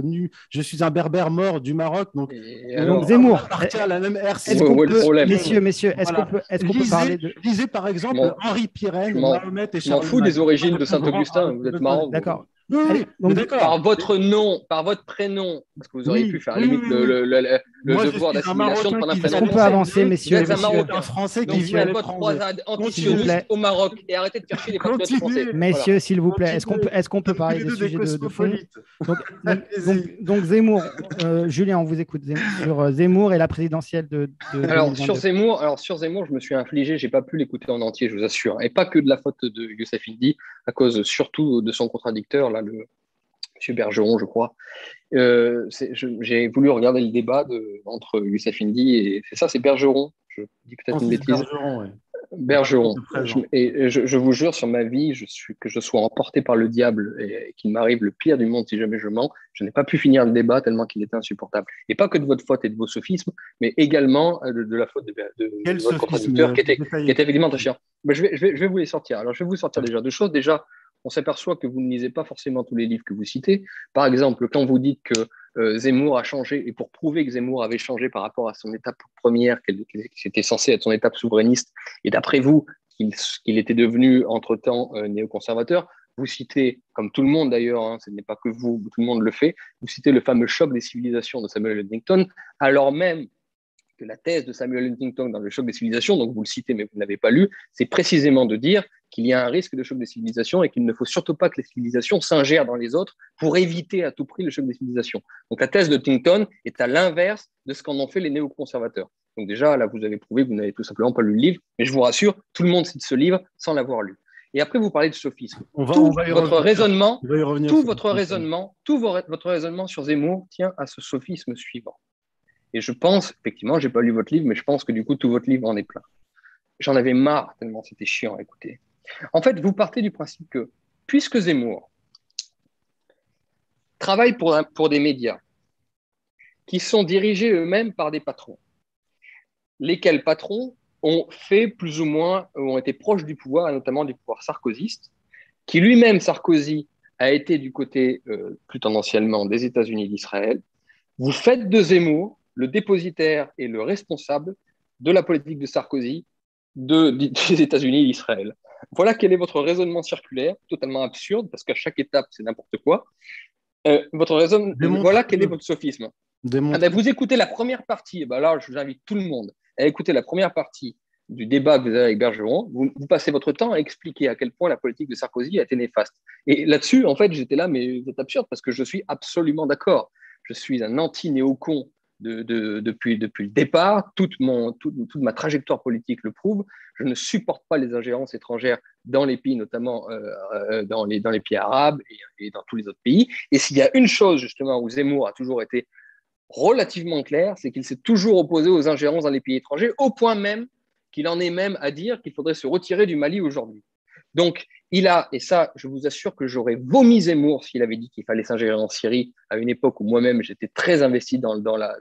mort du Maroc. Donc Zemmour. Appartient à la même ère. Messieurs, est-ce qu'on peut parler de... Lisez par exemple Henri Pirenne, Mahomet et Charles. Je m'en fous des origines de Saint-Augustin. Vous êtes marrant. D'accord. Oui, oui, Allez, donc, mais Par d'accord. votre nom, par votre prénom, parce que vous auriez Oui, pu faire oui, limite oui, oui. le Moi, je devoir suis un d'assimilation de Marocain prendre un qui vit prénom est-ce à qu'on peut français. avancer, l'étranger. Vous messieurs, êtes un Je suis messieurs, un Marocain. Français qui Donc vit à faites votre l'étranger. croisade s'il vous antisioniste plaît, au Maroc et arrêtez de faire chier les patriotes français. Continuez. Voilà. messieurs, s'il vous plaît, Continuez. est-ce qu'on peut Vous êtes tous parler les des deux des sujets de fond? cosmopolites. Donc, Allez-y. Zemmour, Julien, on vous écoute sur Zemmour et la présidentielle de Alors sur 2022. Zemmour, je me suis infligé, j'ai pas pu l'écouter en entier, je vous assure, et pas que de la faute de Youssef Indy, à cause surtout de son contradicteur là, le M. Bergeron, je crois. J'ai voulu regarder le débat entre Youssef Indy et c'est ça, c'est Bergeron. Je dis peut-être une Francis bêtise. Bergeron, oui. Bergeron. Présent. Je vous jure sur ma vie, que je sois emporté par le diable et qu'il m'arrive le pire du monde si jamais je mens. Je n'ai pas pu finir le débat tellement qu'il était insupportable. Et pas que de votre faute et de vos sophismes, mais également de la faute Quel de votre sophisme contradicteur qui détaillé. était évidemment très chiant. Mais je vais vous les sortir. Alors, je vais vous sortir déjà deux choses. Déjà, on s'aperçoit que vous ne lisez pas forcément tous les livres que vous citez. Par exemple, quand vous dites que Zemmour a changé, et pour prouver que Zemmour avait changé par rapport à son étape première, qui était censée être son étape souverainiste, et d'après vous, qu'il était devenu entre-temps néoconservateur, vous citez, comme tout le monde d'ailleurs, hein, ce n'est pas que vous, tout le monde le fait, vous citez le fameux choc des civilisations de Samuel Huntington, alors même que la thèse de Samuel Huntington dans le choc des civilisations, donc vous le citez mais vous ne l'avez pas lu, c'est précisément de dire qu'il y a un risque de choc des civilisations et qu'il ne faut surtout pas que les civilisations s'ingèrent dans les autres pour éviter à tout prix le choc des civilisations. Donc la thèse de Huntington est à l'inverse de ce qu'en ont fait les néoconservateurs. Donc déjà, là, vous avez prouvé que vous n'avez tout simplement pas lu le livre, mais je vous rassure, tout le monde cite ce livre sans l'avoir lu. Et après, vous parlez de sophisme. On va y Votre raisonnement, on va y revenir tout sur votre raisonnement sur Zemmour tient à ce sophisme suivant. Et je pense, effectivement, je n'ai pas lu votre livre, mais je pense que du coup, tout votre livre en est plein. J'en avais marre tellement c'était chiant à écouter. En fait, vous partez du principe que, puisque Zemmour travaille pour des médias qui sont dirigés eux-mêmes par des patrons, lesquels patrons ont fait plus ou moins, ont été proches du pouvoir, et notamment du pouvoir sarkozyste, qui lui-même, Sarkozy, a été du côté, plus tendanciellement, des États-Unis et d'Israël. Vous faites de Zemmour le dépositaire et le responsable de la politique de Sarkozy des États-Unis et d'Israël. Voilà quel est votre raisonnement circulaire, totalement absurde, parce qu'à chaque étape, c'est n'importe quoi. Voilà quel est votre sophisme. Vous écoutez la première partie, et ben là, je vous invite tout le monde à écouter la première partie du débat que vous avez avec Bergeron. Vous passez votre temps à expliquer à quel point la politique de Sarkozy a été néfaste. Et là-dessus, en fait, j'étais là, mais c'est absurde, parce que je suis absolument d'accord. Je suis un anti-néocon depuis le départ. Toute ma trajectoire politique le prouve. Je ne supporte pas les ingérences étrangères dans les pays, notamment dans les pays arabes et dans tous les autres pays. Et s'il y a une chose, justement, où Zemmour a toujours été relativement clair, c'est qu'il s'est toujours opposé aux ingérences dans les pays étrangers, au point même qu'il en est même à dire qu'il faudrait se retirer du Mali aujourd'hui. Donc, et ça, je vous assure que j'aurais vomi Zemmour s'il avait dit qu'il fallait s'ingérer en Syrie à une époque où moi-même j'étais très investi dans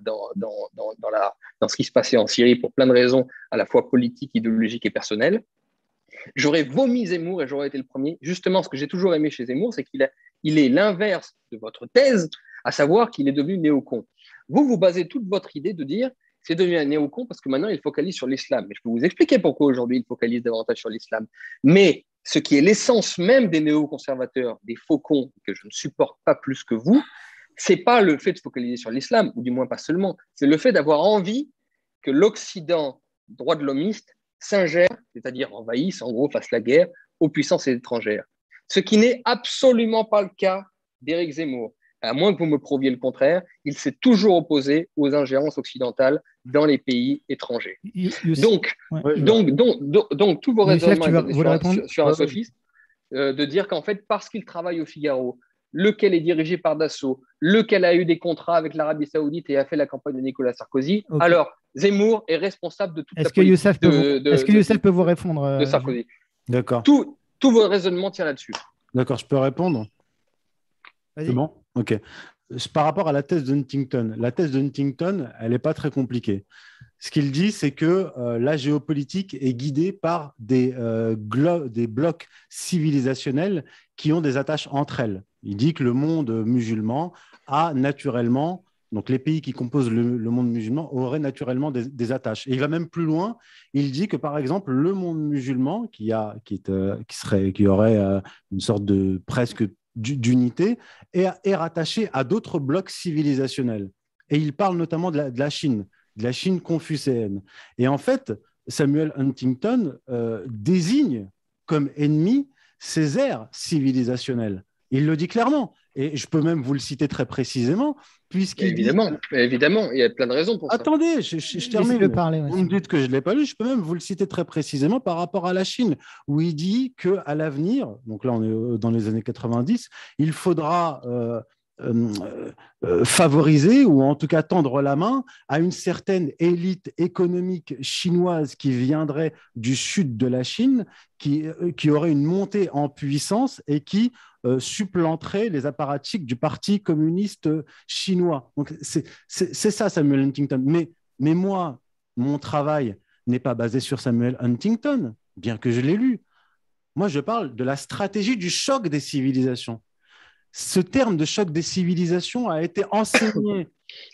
ce qui se passait en Syrie pour plein de raisons, à la fois politiques, idéologiques et personnelles. J'aurais vomi Zemmour et j'aurais été le premier. Justement, ce que j'ai toujours aimé chez Zemmour, c'est qu'il est l'inverse de votre thèse, à savoir qu'il est devenu néocon. Vous basez toute votre idée de dire c'est devenu un néocon parce que maintenant il focalise sur l'islam. Mais je peux vous expliquer pourquoi aujourd'hui il focalise davantage sur l'islam. Mais ce qui est l'essence même des néoconservateurs, des faucons que je ne supporte pas plus que vous, c'est pas le fait de focaliser sur l'islam, ou du moins pas seulement, c'est le fait d'avoir envie que l'Occident droit de l'homiste s'ingère, c'est-à-dire envahisse, en gros, fasse la guerre aux puissances étrangères. Ce qui n'est absolument pas le cas d'Éric Zemmour. À moins que vous me prouviez le contraire, il s'est toujours opposé aux ingérences occidentales dans les pays étrangers. Donc, tous vos raisonnements basés sur un sophisme, de dire qu'en fait, parce qu'il travaille au Figaro, lequel est dirigé par Dassault, lequel a eu des contrats avec l'Arabie Saoudite et a fait la campagne de Nicolas Sarkozy, alors Zemmour est responsable de toute la politique Est-ce que Youssef peut vous répondre de Sarkozy. D'accord. Tout votre raisonnement tient là-dessus. D'accord, je peux répondre? Vas-y. C'est bon? Ok. Par rapport à la thèse de Huntington, elle n'est pas très compliquée. Ce qu'il dit, c'est que la géopolitique est guidée par des blocs civilisationnels qui ont des attaches entre elles. Il dit que le monde musulman a naturellement, donc les pays qui composent le monde musulman auraient naturellement des attaches. Et il va même plus loin. Il dit que, par exemple, le monde musulman, qui aurait une sorte de presque d'unité est rattaché à d'autres blocs civilisationnels. Et il parle notamment de la Chine confucéenne. Et en fait, Samuel Huntington désigne comme ennemi ces aires civilisationnelles. Il le dit clairement. Et je peux même vous le citer très précisément, puisqu'il évidemment, dit... évidemment, il y a plein de raisons pour ça. Attendez, je termine. Vous me dites que je ne l'ai pas lu, je peux même vous le citer très précisément par rapport à la Chine, où il dit qu'à l'avenir, donc là on est dans les années 90, il faudra favoriser ou en tout cas tendre la main à une certaine élite économique chinoise qui viendrait du sud de la Chine, qui aurait une montée en puissance et qui supplanterait les apparatchiks du Parti communiste chinois. Donc c'est ça Samuel Huntington. Mais moi, mon travail n'est pas basé sur Samuel Huntington, bien que je l'ai lu. Moi, je parle de la stratégie du choc des civilisations. Ce terme de choc des civilisations a été enseigné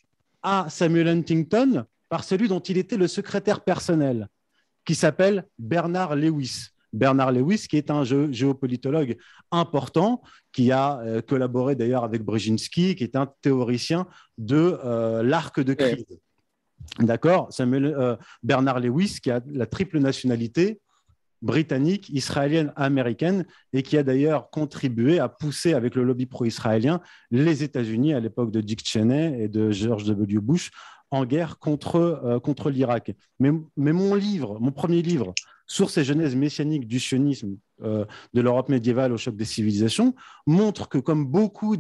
à Samuel Huntington par celui dont il était le secrétaire personnel, qui s'appelle Bernard Lewis. Bernard Lewis, qui est un géopolitologue important, qui a collaboré d'ailleurs avec Brzezinski, qui est un théoricien de l'arc de crise. D'accord, Bernard Lewis, qui a la triple nationalité britannique, israélienne, américaine, et qui a d'ailleurs contribué à pousser avec le lobby pro-israélien les États-Unis à l'époque de Dick Cheney et de George W. Bush en guerre contre l'Irak. Mais mon premier livre, Sources et genèse messianique du sionisme de l'Europe médiévale au choc des civilisations, montre que comme beaucoup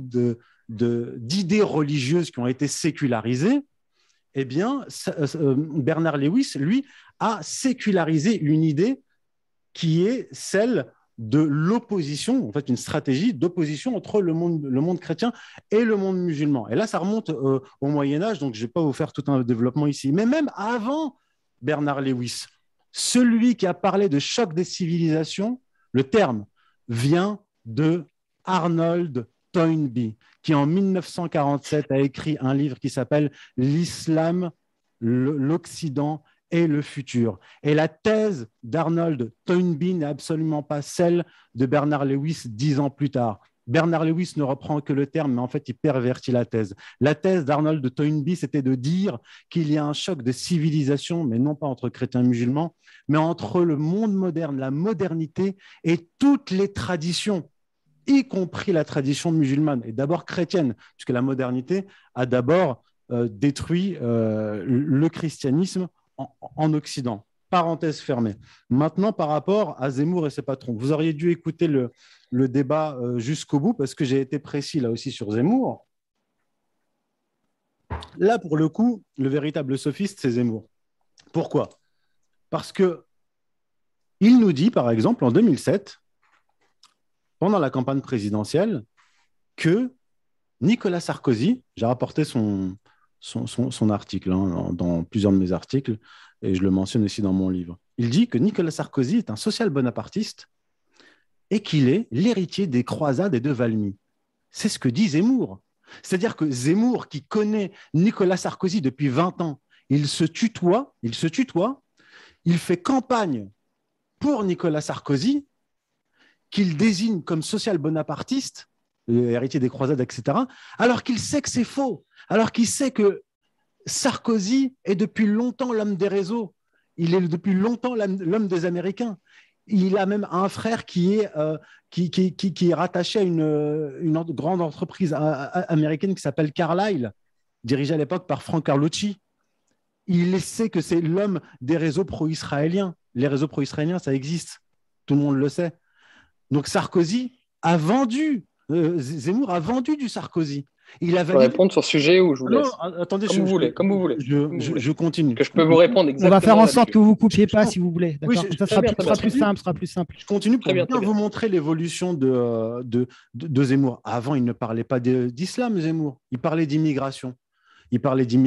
d'idées religieuses qui ont été sécularisées, eh bien, Bernard Lewis, lui, a sécularisé une idée qui est celle de l'opposition, en fait une stratégie d'opposition entre le monde chrétien et le monde musulman. Et là, ça remonte au Moyen-Âge, donc je ne vais pas vous faire tout un développement ici. Mais même avant Bernard Lewis, celui qui a parlé de choc des civilisations, le terme vient de Arnold Toynbee, qui en 1947 a écrit un livre qui s'appelle « L'islam, l'Occident et le futur ». Et la thèse d'Arnold Toynbee n'est absolument pas celle de Bernard Lewis 10 ans plus tard. Bernard Lewis ne reprend que le terme, mais en fait, il pervertit la thèse. La thèse d'Arnold Toynbee, c'était de dire qu'il y a un choc de civilisation, mais non pas entre chrétiens et musulmans, mais entre le monde moderne, la modernité et toutes les traditions, y compris la tradition musulmane, et d'abord chrétienne, puisque la modernité a d'abord détruit le christianisme en Occident. Parenthèse fermée. Maintenant, par rapport à Zemmour et ses patrons, vous auriez dû écouter le débat jusqu'au bout, parce que j'ai été précis là aussi sur Zemmour. Là, pour le coup, le véritable sophiste, c'est Zemmour. Pourquoi ? Parce qu'il nous dit, par exemple, en 2007, pendant la campagne présidentielle, que Nicolas Sarkozy, j'ai rapporté son article dans plusieurs de mes articles, et je le mentionne aussi dans mon livre. Il dit que Nicolas Sarkozy est un social-bonapartiste et qu'il est l'héritier des croisades et de Valmy. C'est ce que dit Zemmour. C'est-à-dire que Zemmour, qui connaît Nicolas Sarkozy depuis 20 ans, il se tutoie, il fait campagne pour Nicolas Sarkozy, qu'il désigne comme social-bonapartiste, héritier des croisades, etc., alors qu'il sait que c'est faux, alors qu'il sait que Sarkozy est depuis longtemps l'homme des réseaux, il est depuis longtemps l'homme des Américains. Il a même un frère qui est rattaché à une grande entreprise américaine qui s'appelle Carlyle, dirigée à l'époque par Frank Carlucci. Il sait que c'est l'homme des réseaux pro-israéliens. Les réseaux pro-israéliens, ça existe. Tout le monde le sait. Donc Sarkozy a vendu, Zemmour a vendu du Sarkozy. Il a validé... Je peux répondre sur ce sujet ou je vous laisse? Attendez, comme vous voulez. Je continue. Que je peux vous répondre exactement. On va faire en sorte que vous ne vous coupiez pas, si vous voulez. Oui, ça sera plus simple. Je continue pour bien vous montrer l'évolution de Zemmour. Avant, il ne parlait pas d'islam, Zemmour. Il parlait d'immigration. Il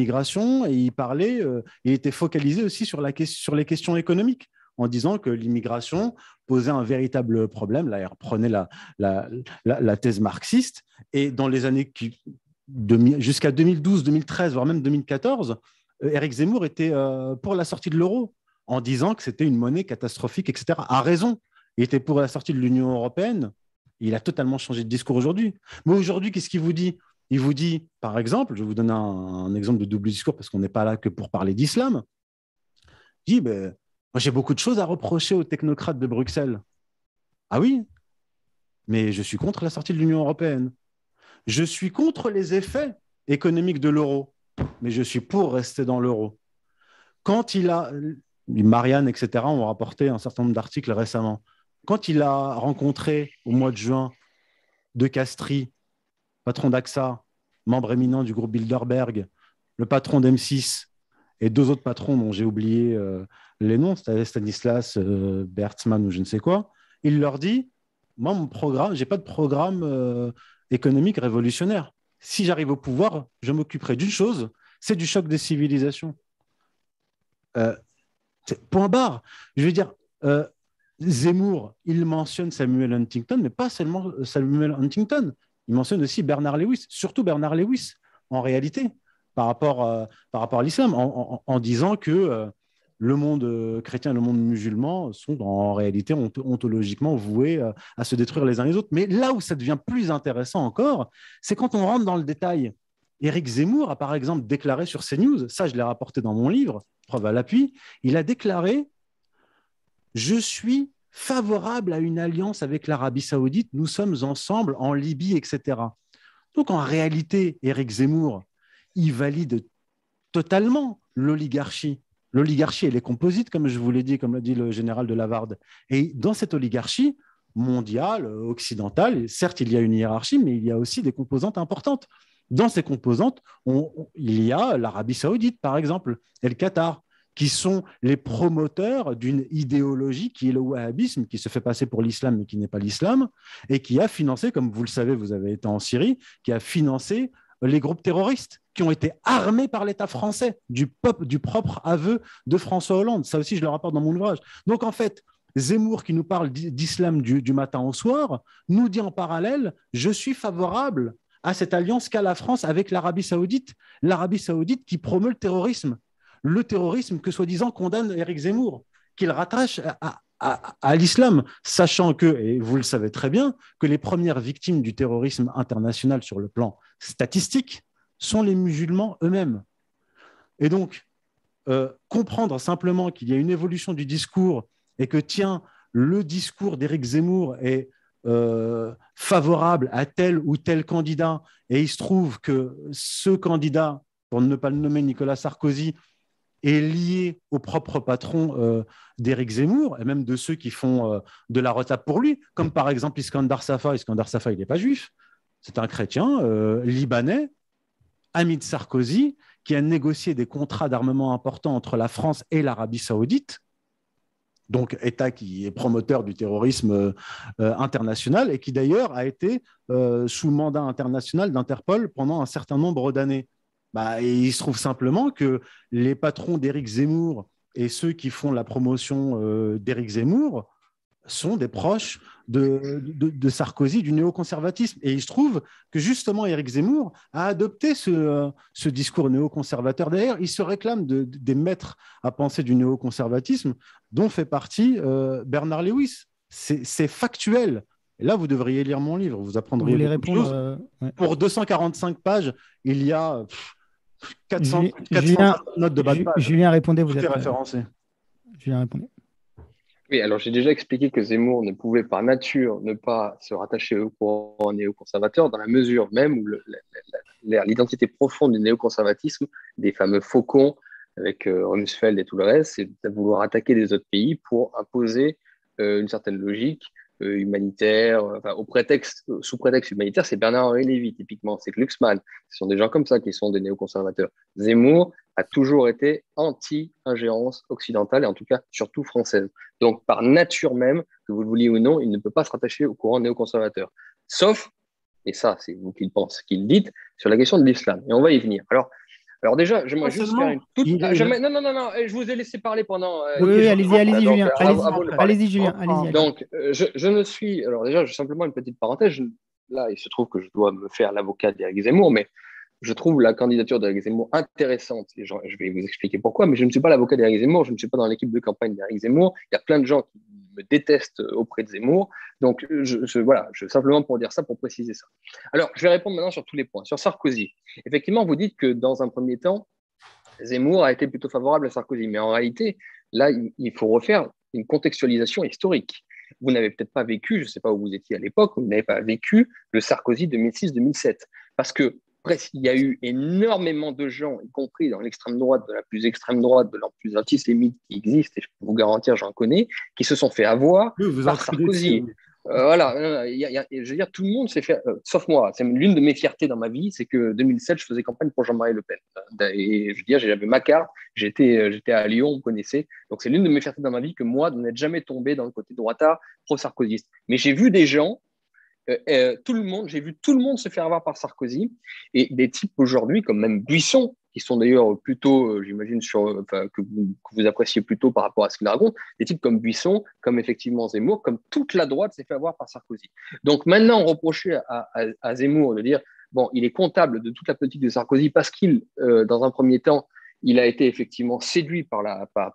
était focalisé aussi sur les questions économiques, en disant que l'immigration posait un véritable problème. Là, il reprenait la thèse marxiste. Et dans les années jusqu'à 2012, 2013, voire même 2014, Éric Zemmour était pour la sortie de l'euro, en disant que c'était une monnaie catastrophique, etc. A raison. Il était pour la sortie de l'Union européenne. Il a totalement changé de discours aujourd'hui. Mais aujourd'hui, qu'est-ce qu'il vous dit? Il vous dit, par exemple, je vais vous donner un exemple de double discours parce qu'on n'est pas là que pour parler d'islam. Il dit, ben, moi, j'ai beaucoup de choses à reprocher aux technocrates de Bruxelles. Ah oui, mais je suis contre la sortie de l'Union européenne. Je suis contre les effets économiques de l'euro, mais je suis pour rester dans l'euro. Quand Marianne, etc., ont rapporté un certain nombre d'articles récemment. Quand il a rencontré au mois de juin De Castries, patron d'AXA, membre éminent du groupe Bilderberg, le patron d'M6 et deux autres patrons dont j'ai oublié les noms, c'était Stanislas Bertzmann ou je ne sais quoi, il leur dit, moi, mon programme, je n'ai pas de programme économique révolutionnaire. Si j'arrive au pouvoir, je m'occuperai d'une chose, c'est du choc des civilisations. Point barre. Je veux dire, Zemmour, il mentionne Samuel Huntington, mais pas seulement Samuel Huntington. Il mentionne aussi Bernard Lewis, surtout Bernard Lewis, en réalité, par rapport à l'islam, en disant que le monde chrétien et le monde musulman sont en réalité ontologiquement voués à se détruire les uns les autres. Mais là où ça devient plus intéressant encore, c'est quand on rentre dans le détail. Éric Zemmour a par exemple déclaré sur CNews, ça je l'ai rapporté dans mon livre, preuve à l'appui, il a déclaré « Je suis favorable à une alliance avec l'Arabie Saoudite, nous sommes ensemble en Libye, etc. » Donc en réalité, Éric Zemmour, il valide totalement l'oligarchie. L'oligarchie, elle est composite, comme je vous l'ai dit, comme l'a dit le général de Lavarde. Et dans cette oligarchie mondiale, occidentale, certes, il y a une hiérarchie, mais il y a aussi des composantes importantes. Dans ces composantes, il y a l'Arabie Saoudite, par exemple, et le Qatar, qui sont les promoteurs d'une idéologie qui est le wahhabisme, qui se fait passer pour l'islam, mais qui n'est pas l'islam, et qui a financé, comme vous le savez, vous avez été en Syrie, qui a financé les groupes terroristes qui ont été armés par l'État français, du propre aveu de François Hollande. Ça aussi, je le rapporte dans mon ouvrage. Donc, en fait, Zemmour, qui nous parle d'islam du matin au soir, nous dit en parallèle, je suis favorable à cette alliance qu'a la France avec l'Arabie Saoudite qui promeut le terrorisme que soi-disant condamne Éric Zemmour, qu'il rattache à l'islam, sachant que, et vous le savez très bien, que les premières victimes du terrorisme international sur le plan statistique sont les musulmans eux-mêmes. Et donc, comprendre simplement qu'il y a une évolution du discours et que, tiens, le discours d'Éric Zemmour est favorable à tel ou tel candidat, et il se trouve que ce candidat, pour ne pas le nommer Nicolas Sarkozy, est lié au propre patron d'Éric Zemmour, et même de ceux qui font de la retape pour lui, comme par exemple Iskandar Safa. Iskandar Safa, il n'est pas juif, c'est un chrétien libanais, ami de Sarkozy, qui a négocié des contrats d'armement importants entre la France et l'Arabie Saoudite, donc État qui est promoteur du terrorisme international et qui d'ailleurs a été sous mandat international d'Interpol pendant un certain nombre d'années. Et il se trouve simplement que les patrons d'Éric Zemmour et ceux qui font la promotion d'Éric Zemmour sont des proches de Sarkozy, du néoconservatisme. Et il se trouve que justement Éric Zemmour a adopté ce discours néoconservateur. D'ailleurs, il se réclame des maîtres à penser du néoconservatisme dont fait partie Bernard Lewis. C'est factuel. Et là, vous devriez lire mon livre, vous apprendriez beaucoup de choses. Ouais. Pour 245 pages, il y a 400 notes de bas de page. Julien, répondez, vous êtes référencé. Julien, répondez. Oui, alors j'ai déjà expliqué que Zemmour ne pouvait par nature ne pas se rattacher au courant néoconservateur dans la mesure même où l'identité profonde du néoconservatisme, des fameux faucons avec Rumsfeld et tout le reste, c'est de vouloir attaquer des autres pays pour imposer une certaine logique humanitaire, sous prétexte humanitaire, c'est Bernard-Henri Lévy, typiquement, c'est Glucksmann. Ce sont des gens comme ça qui sont des néoconservateurs. Zemmour a toujours été anti-ingérence occidentale, et en tout cas, surtout française. Donc, par nature même, que vous le vouliez ou non, il ne peut pas se rattacher au courant néoconservateur. Sauf, et ça, c'est vous qui le dites, sur la question de l'islam. Et on va y venir. Alors déjà, j'aimerais juste faire une toute... Non, je vous ai laissé parler pendant... Oui, allez-y, Julien. Allez-y, Julien. Donc, je ne suis... Alors déjà, simplement une petite parenthèse. Là, il se trouve que je dois me faire l'avocat d'Éric Zemmour, mais je trouve la candidature d'Éric Zemmour intéressante. Et je vais vous expliquer pourquoi, mais je ne suis pas l'avocat d'Éric Zemmour, je ne suis pas dans l'équipe de campagne d'Éric Zemmour. Il y a plein de gens qui me détestent auprès de Zemmour. Donc, voilà, simplement pour dire ça, pour préciser ça. Alors, je vais répondre maintenant sur tous les points. Sur Sarkozy, effectivement, vous dites que dans un premier temps, Zemmour a été plutôt favorable à Sarkozy. Mais en réalité, là, il faut refaire une contextualisation historique. Vous n'avez peut-être pas vécu, je ne sais pas où vous étiez à l'époque, vous n'avez pas vécu le Sarkozy 2006-2007. Parce que il y a eu énormément de gens, y compris dans l'extrême droite, de la plus extrême droite, de la plus antisémite qui existe, et je peux vous garantir, j'en connais, qui se sont fait avoir par Sarkozy. Voilà, je veux dire, tout le monde s'est fait, sauf moi. C'est l'une de mes fiertés dans ma vie, c'est que 2007, je faisais campagne pour Jean-Marie Le Pen. Et je veux dire, j'avais ma carte, j'étais à Lyon, on me connaissait. Donc c'est l'une de mes fiertés dans ma vie que moi, de n'être jamais tombé dans le côté droitard pro-sarkozyste. Mais j'ai vu des gens, j'ai vu tout le monde se faire avoir par Sarkozy, et des types aujourd'hui, comme même Buisson, qui sont d'ailleurs plutôt, j'imagine, que vous appréciez plutôt par rapport à ce qu'il raconte, des types comme Buisson, comme effectivement Zemmour, comme toute la droite s'est fait avoir par Sarkozy. Donc maintenant, reprocher à Zemmour de dire, bon, il est comptable de toute la politique de Sarkozy parce qu'il, dans un premier temps, il a été effectivement séduit par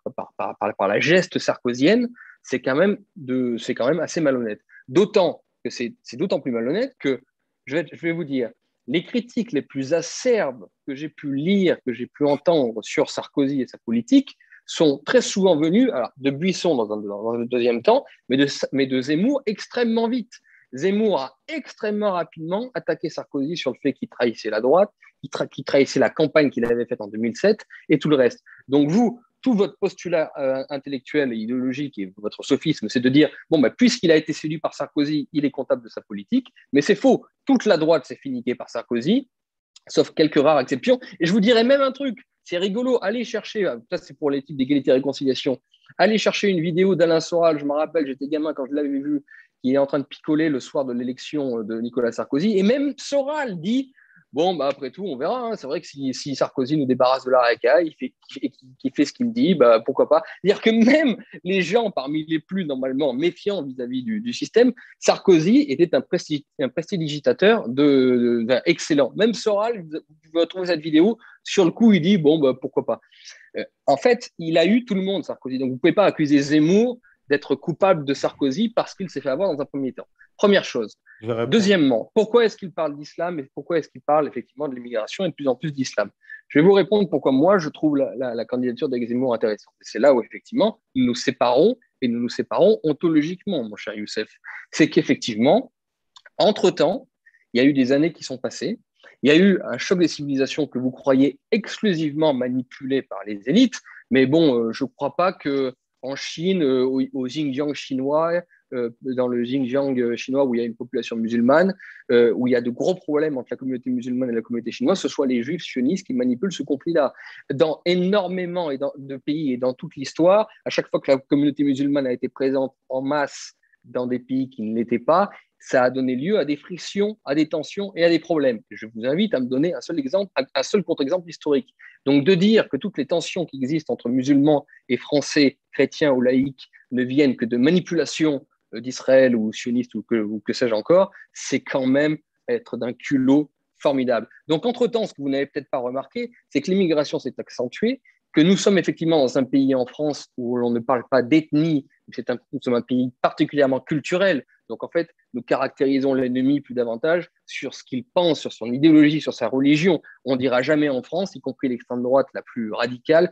la geste sarkozienne, c'est quand même assez malhonnête. D'autant que c'est d'autant plus malhonnête que, je vais vous dire, les critiques les plus acerbes que j'ai pu lire, que j'ai pu entendre sur Sarkozy et sa politique sont très souvent venues de Buisson dans un deuxième temps, mais de Zemmour extrêmement vite. Zemmour a extrêmement rapidement attaqué Sarkozy sur le fait qu'il trahissait la droite, qu'il trahissait la campagne qu'il avait faite en 2007 et tout le reste. Donc tout votre postulat intellectuel et idéologique et votre sophisme, c'est de dire, bon, puisqu'il a été séduit par Sarkozy, il est comptable de sa politique. Mais c'est faux. Toute la droite s'est fait niquer par Sarkozy, sauf quelques rares exceptions. Et je vous dirais même un truc, c'est rigolo, allez chercher, ça c'est pour les types d'égalité et réconciliation, allez chercher une vidéo d'Alain Soral, je me rappelle, j'étais gamin quand je l'avais vu, qui est en train de picoler le soir de l'élection de Nicolas Sarkozy. Et même Soral dit, bon, après tout, on verra. Hein. C'est vrai que si Sarkozy nous débarrasse de la racaille, qu'il fait ce qu'il dit, pourquoi pas. C'est-à-dire que même les gens parmi les plus normalement méfiants vis-à-vis du système, Sarkozy était un prestidigitateur excellent. Même Soral, vous pouvez retrouver cette vidéo, sur le coup, il dit, bon, pourquoi pas. En fait, il a eu tout le monde, Sarkozy. Donc, vous ne pouvez pas accuser Zemmour d'être coupable de Sarkozy parce qu'il s'est fait avoir dans un premier temps. Première chose. Deuxièmement, pourquoi est-ce qu'il parle d'islam et pourquoi est-ce qu'il parle effectivement de l'immigration et de plus en plus d'islam? Je vais vous répondre pourquoi moi je trouve la candidature d'Éric Zemmour intéressante. C'est là où effectivement nous nous séparons et nous nous séparons ontologiquement, mon cher Youssef. C'est qu'effectivement, entre-temps, il y a eu des années qui sont passées. Il y a eu un choc des civilisations que vous croyez exclusivement manipulé par les élites, mais bon, je ne crois pas que en Chine, au Xinjiang chinois, dans le Xinjiang chinois où il y a une population musulmane, où il y a de gros problèmes entre la communauté musulmane et la communauté chinoise, ce soit les juifs sionistes qui manipulent ce conflit-là. Dans énormément de pays et dans toute l'histoire, à chaque fois que la communauté musulmane a été présente en masse dans des pays qui ne l'étaient pas, ça a donné lieu à des frictions, à des tensions et à des problèmes. Je vous invite à me donner un seul contre-exemple historique. Donc de dire que toutes les tensions qui existent entre musulmans et français, chrétiens ou laïcs, ne viennent que de manipulation d'Israël ou sionistes ou que sais-je encore, c'est quand même être d'un culot formidable. Donc entre-temps, ce que vous n'avez peut-être pas remarqué, c'est que l'immigration s'est accentuée, que nous sommes effectivement dans un pays en France où l'on ne parle pas d'ethnie, nous sommes un pays particulièrement culturel. Donc, en fait, nous caractérisons l'ennemi plus davantage sur ce qu'il pense, sur son idéologie, sur sa religion. On ne dira jamais en France, y compris l'extrême droite la plus radicale,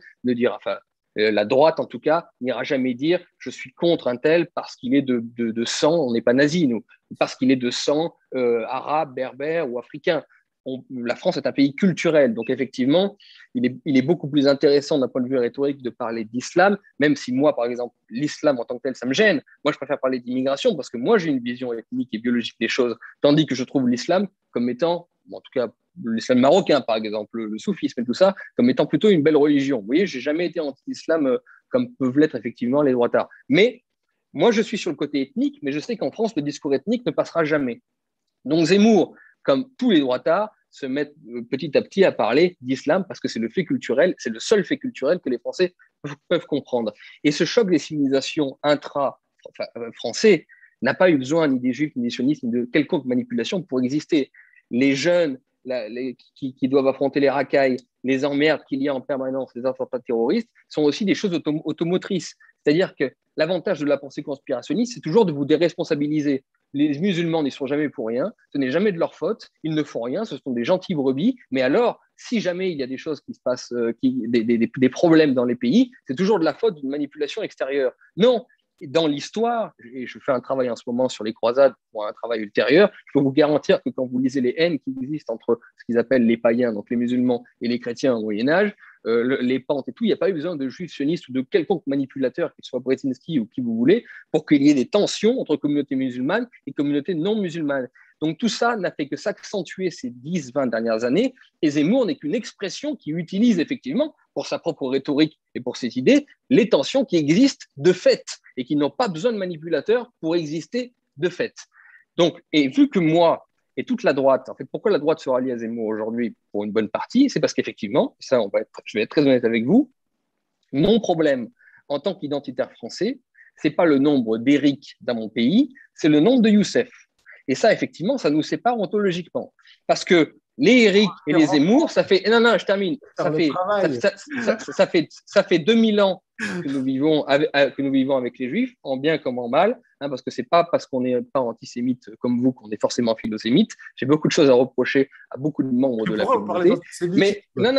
la droite en tout cas, n'ira jamais dire « je suis contre un tel parce qu'il est de sang », on n'est pas nazi, nous, parce qu'il est de sang arabe, berbère ou africain. La France est un pays culturel, donc effectivement, il est beaucoup plus intéressant d'un point de vue rhétorique de parler d'islam, même si moi, par exemple, l'islam en tant que tel, ça me gêne. Moi, je préfère parler d'immigration parce que moi, j'ai une vision ethnique et biologique des choses, tandis que je trouve l'islam comme étant, en tout cas, l'islam marocain, par exemple, le soufisme et tout ça, comme étant plutôt une belle religion. Vous voyez, je n'ai jamais été anti-islam comme peuvent l'être effectivement les droitards. Mais moi, je suis sur le côté ethnique, mais je sais qu'en France, le discours ethnique ne passera jamais. Donc Zemmour, comme tous les droitards, se mettent petit à petit à parler d'islam parce que c'est le fait culturel, c'est le seul fait culturel que les Français peuvent comprendre. Et ce choc des civilisations intra-français n'a pas eu besoin ni des juifs, ni des sionistes, ni de quelconque manipulation pour exister. Les jeunes qui doivent affronter les racailles, les emmerdes qu'il y a en permanence, les attentats terroristes, sont aussi des choses automotrices. C'est-à-dire que l'avantage de la pensée conspirationniste, c'est toujours de vous déresponsabiliser. Les musulmans n'y sont jamais pour rien, ce n'est jamais de leur faute, ils ne font rien, ce sont des gentils brebis. Mais alors, si jamais il y a des choses qui se passent, des problèmes dans les pays, c'est toujours de la faute d'une manipulation extérieure. Non, dans l'histoire, et je fais un travail en ce moment sur les croisades pour un travail ultérieur, je peux vous garantir que quand vous lisez les haines qui existent entre ce qu'ils appellent les païens, donc les musulmans, et les chrétiens au Moyen-Âge, les pentes et tout, il n'y a pas eu besoin de juifs sionistes ou de quelconque manipulateur, qu'il soit Brzezinski ou qui vous voulez, pour qu'il y ait des tensions entre communautés musulmanes et communautés non musulmanes. Donc tout ça n'a fait que s'accentuer ces 10-20 dernières années, et Zemmour n'est qu'une expression qui utilise effectivement, pour sa propre rhétorique et pour ses idées, les tensions qui existent de fait, et qui n'ont pas besoin de manipulateurs pour exister de fait. Donc, et vu que moi et toute la droite, en fait, pourquoi la droite se rallie à Zemmour aujourd'hui pour une bonne partie, c'est parce qu'effectivement, ça, je vais être très honnête avec vous, mon problème en tant qu'identitaire français, c'est pas le nombre d'Éric dans mon pays, c'est le nombre de Youssef. Et ça, effectivement, ça nous sépare ontologiquement. Parce que les Éric et les Zemmour, ça fait… Non, je termine. Ça fait 2000 ans que nous vivons avec les Juifs, en bien comme en mal, hein, parce que ce n'est pas parce qu'on n'est pas antisémite comme vous qu'on est forcément philosémite. J'ai beaucoup de choses à reprocher à beaucoup de membres de la communauté. Mais non,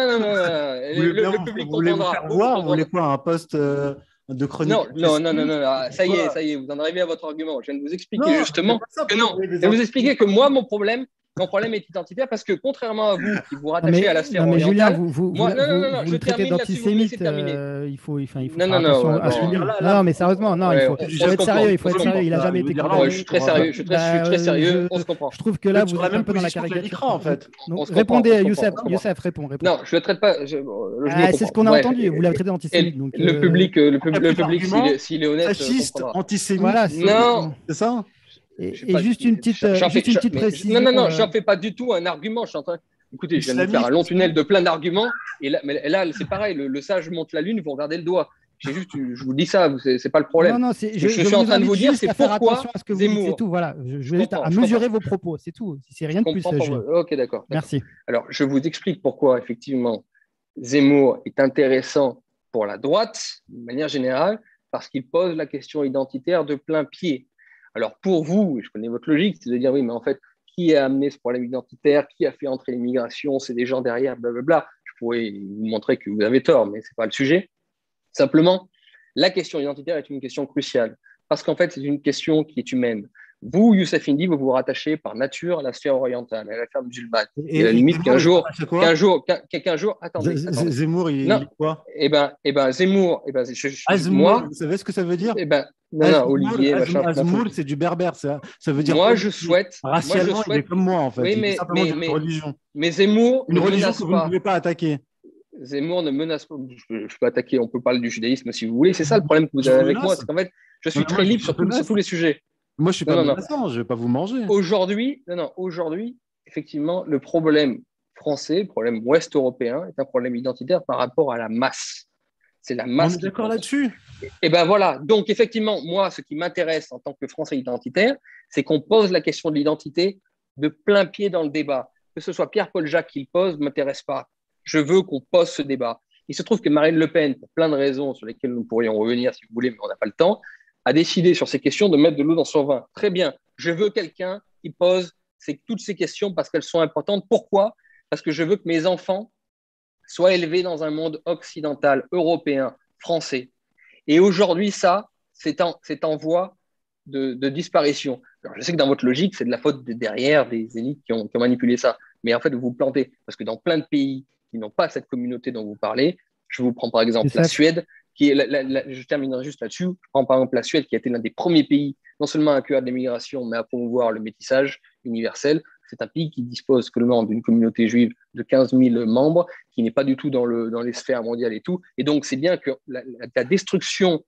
le public comprendra. Vous voulez quoi, un poste de chronique? Non, ça y est, vous en arrivez à votre argument. Je viens de vous expliquer justement que non. Je viens de vous expliquer que moi, mon problème est identitaire parce que contrairement à vous qui vous rattachez à la sphère orientale, Julien, vous le traitez d'antisémite. Il faut faire attention à ce dire là. Non, mais sérieusement, il faut être sérieux. Il faut être sérieux. Il n'a jamais été condamné. Je suis très sérieux. On se comprend. Je trouve que là, vous êtes un peu dans la caricature. En fait. Répondez, Youssef, réponds. Non, je ne le traite pas. C'est ce qu'on a entendu. Vous l'avez traité d'antisémite. Le public, s'il est honnête, fasciste, antisémite. Non, c'est ça. Et juste une petite précision. Non, je n'en fais pas du tout un argument. Écoutez, je viens de faire un long tunnel de plein d'arguments. Et là, c'est pareil. Le sage monte la lune, vous regardez le doigt. Je vous dis ça, c'est pas le problème. Non, je suis en train de vous dire, c'est pourquoi Zemmour. C'est tout, voilà. Je vais juste à mesurer vos propos, c'est tout. C'est rien de plus. Ok, d'accord. Merci. Alors, je vous explique pourquoi, effectivement, Zemmour est intéressant pour la droite, de manière générale, parce qu'il pose la question identitaire de plein pied. Alors, pour vous, je connais votre logique, c'est de dire, oui, mais en fait, qui a amené ce problème identitaire? Qui a fait entrer l'immigration? C'est des gens derrière, blablabla. Je pourrais vous montrer que vous avez tort, mais ce n'est pas le sujet. Simplement, la question identitaire est une question cruciale, parce qu'en fait, c'est une question qui est humaine. Vous, Youssef Indy, vous vous rattachez par nature à la sphère orientale, à la sphère musulmane. Et à la limite qu'un jour, attendez. Zemmour, il dit quoi? Zemmour, moi, vous savez ce que ça veut dire? Olivier, Azmour, c'est du berbère, ça veut dire. Moi, je souhaite. Racialement, il est comme moi, en fait. Oui, mais une religion. Mais Zemmour, une religion que vous ne pouvez pas attaquer. Zemmour ne menace pas. Je peux attaquer, on peut parler du judaïsme si vous voulez. C'est ça le problème que vous avez avec moi, c'est qu'en fait, je suis très libre sur tous les sujets. Moi, je suis pas menaçant, je ne vais pas vous manger. Aujourd'hui, effectivement, le problème français, le problème ouest-européen, est un problème identitaire par rapport à la masse. C'est la masse. On est d'accord là-dessus. Et ben voilà. Donc, effectivement, moi, ce qui m'intéresse en tant que Français identitaire, c'est qu'on pose la question de l'identité de plein pied dans le débat. Que ce soit Pierre-Paul Jacques qui le pose, ne m'intéresse pas. Je veux qu'on pose ce débat. Il se trouve que Marine Le Pen, pour plein de raisons sur lesquelles nous pourrions revenir si vous voulez, mais on n'a pas le temps, a décidé sur ces questions de mettre de l'eau dans son vin. Très bien. Je veux quelqu'un qui pose toutes ces questions parce qu'elles sont importantes. Pourquoi? Parce que je veux que mes enfants soient élevés dans un monde occidental, européen, français. Et aujourd'hui, ça, c'est en voie de disparition. Alors, je sais que dans votre logique, c'est de la faute derrière des élites qui ont manipulé ça. Mais en fait, vous vous plantez. Parce que dans plein de pays qui n'ont pas cette communauté dont vous parlez, je vous prends par exemple la Suède, qui est je terminerai juste là-dessus. Je prends par exemple la Suède, qui a été l'un des premiers pays, non seulement à accueillir de l'immigration, mais à promouvoir le métissage universel. C'est un pays qui dispose seulement d'une communauté juive de 15 000 membres, qui n'est pas du tout dans les sphères mondiales et tout. Et donc, c'est bien que la destruction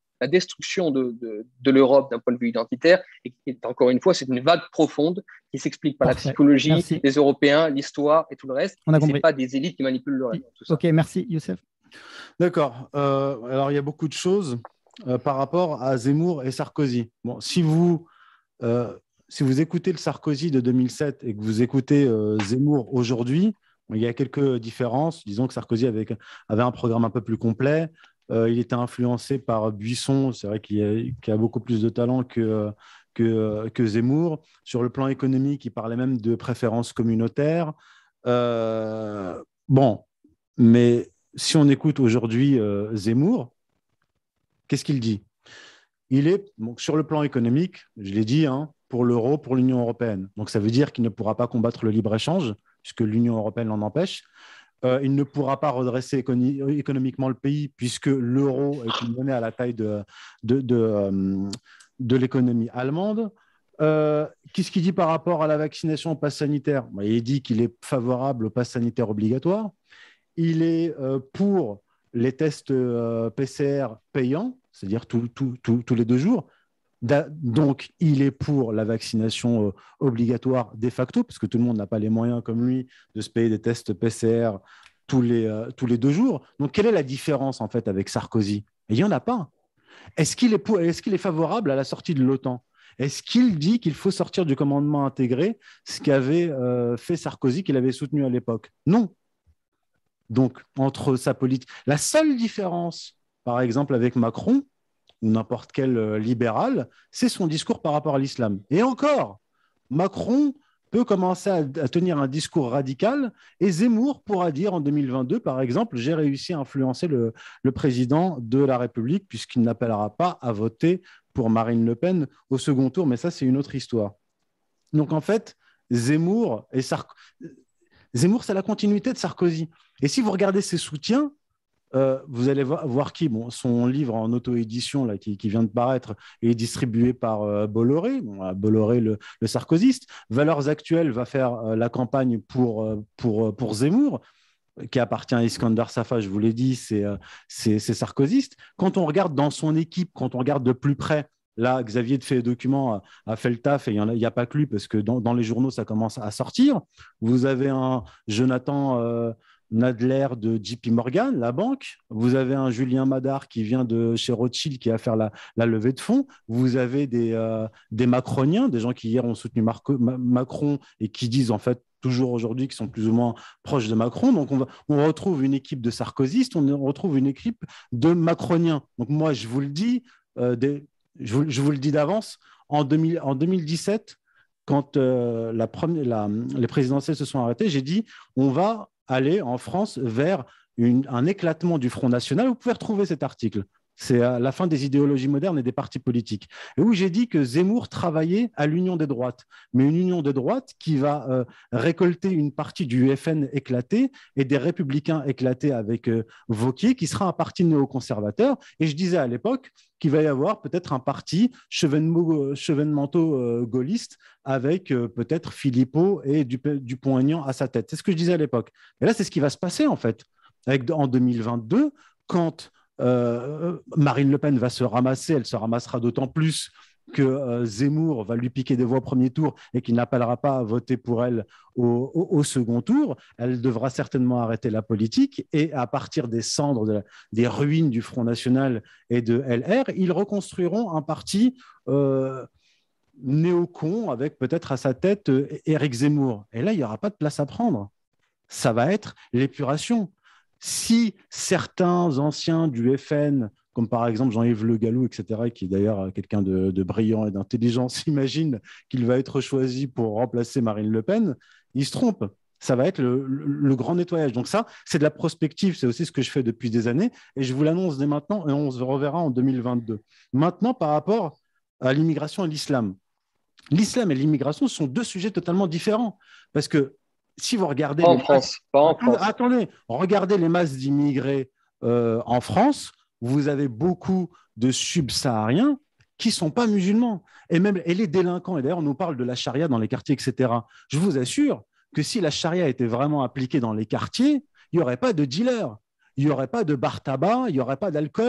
de l'Europe d'un point de vue identitaire, et encore une fois, c'est une vague profonde qui s'explique par la psychologie des Européens, l'histoire et tout le reste. Ce n'est pas des élites qui manipulent le reste. Tout ça. Ok, merci Youssef. D'accord. Alors, il y a beaucoup de choses par rapport à Zemmour et Sarkozy. Bon, si vous si vous écoutez le Sarkozy de 2007 et que vous écoutez Zemmour aujourd'hui, il y a quelques différences. Disons que Sarkozy avait un programme un peu plus complet. Il était influencé par Buisson. C'est vrai qu'il a beaucoup plus de talent que Zemmour. Sur le plan économique, il parlait même de préférences communautaires. Bon, mais si on écoute aujourd'hui Zemmour, qu'est-ce qu'il dit? Il est, donc, sur le plan économique, je l'ai dit, hein, pour l'euro, pour l'Union européenne. Donc ça veut dire qu'il ne pourra pas combattre le libre-échange, puisque l'Union européenne l'en empêche. Il ne pourra pas redresser économiquement le pays, puisque l'euro est une monnaie à la taille de l'économie allemande. Qu'est-ce qu'il dit par rapport à la vaccination au pass sanitaire? Il dit qu'il est favorable au pass sanitaire obligatoire. Il est pour les tests PCR payants, c'est-à-dire tous les 2 jours. Donc, il est pour la vaccination obligatoire de facto, parce que tout le monde n'a pas les moyens, comme lui, de se payer des tests PCR tous les 2 jours. Donc, quelle est la différence, en fait, avec Sarkozy? Il n'y en a pas. Est-ce qu'il est favorable à la sortie de l'OTAN? Est-ce qu'il dit qu'il faut sortir du commandement intégré, ce qu'avait fait Sarkozy, qu'il avait soutenu à l'époque? Non. Donc, entre sa politique... La seule différence, par exemple, avec Macron, ou n'importe quel libéral, c'est son discours par rapport à l'islam. Et encore, Macron peut commencer à tenir un discours radical et Zemmour pourra dire en 2022, par exemple, j'ai réussi à influencer le président de la République puisqu'il n'appellera pas à voter pour Marine Le Pen au second tour, mais ça, c'est une autre histoire. Donc, en fait, Zemmour, c'est la continuité de Sarkozy. Et si vous regardez ses soutiens, vous allez voir qui, son livre en auto-édition là, qui vient de paraître est distribué par Bolloré, Bolloré le sarkozyste. Valeurs Actuelles va faire la campagne pour Zemmour, qui appartient à Iskander Safa, je vous l'ai dit, c'est sarkozyste. Quand on regarde dans son équipe, quand on regarde de plus près, là, Xavier de Fait et Documents a fait le taf et il n'y a pas que lui parce que dans les journaux, ça commence à sortir. Vous avez un Jonathan Nadler de JP Morgan, la banque. Vous avez un Julien Madar qui vient de chez Rothschild qui va faire la levée de fonds. Vous avez des Macroniens, des gens qui hier ont soutenu Macron et qui disent en fait toujours aujourd'hui qu'ils sont plus ou moins proches de Macron. Donc on retrouve une équipe de sarkozystes, on retrouve une équipe de Macroniens. Donc moi, je vous le dis, je vous le dis d'avance, en 2017, quand les présidentielles se sont arrêtées, j'ai dit on va aller en France vers un éclatement du Front National. Vous pouvez retrouver cet article. C'est à la fin des idéologies modernes et des partis politiques. Et où j'ai dit que Zemmour travaillait à l'union des droites, mais une union des droites qui va récolter une partie du FN éclaté et des républicains éclatés avec Wauquiez, qui sera un parti néoconservateur. Et je disais à l'époque qu'il va y avoir peut-être un parti chevènementaux-gaulliste avec peut-être Philippot et Dupont-Aignan à sa tête. C'est ce que je disais à l'époque. Et là, c'est ce qui va se passer en fait. En 2022, quand Marine Le Pen va se ramasser, elle se ramassera d'autant plus que Zemmour va lui piquer des voix au premier tour et qu'il n'appellera pas à voter pour elle au second tour. Elle devra certainement arrêter la politique et à partir des cendres, des ruines du Front National et de LR, ils reconstruiront un parti néocon avec peut-être à sa tête Éric Zemmour. Et là, il n'y aura pas de place à prendre. Ça va être l'épuration. Si certains anciens du FN, comme par exemple Jean-Yves Le Gallou, etc., qui est d'ailleurs quelqu'un de brillant et d'intelligent, s'imaginent qu'il va être choisi pour remplacer Marine Le Pen, ils se trompent. Ça va être le grand nettoyage. Donc ça, c'est de la prospective. C'est aussi ce que je fais depuis des années. Et je vous l'annonce dès maintenant et on se reverra en 2022. Maintenant, par rapport à l'immigration et l'islam. L'islam et l'immigration sont 2 sujets totalement différents. Parce que si vous regardez... Pas en France. Attendez, regardez les masses d'immigrés en France, vous avez beaucoup de subsahariens qui ne sont pas musulmans. Et les délinquants, et d'ailleurs on nous parle de la charia dans les quartiers, etc. Je vous assure que si la charia était vraiment appliquée dans les quartiers, il n'y aurait pas de dealers, il n'y aurait pas de bar tabac, il n'y aurait pas d'alcool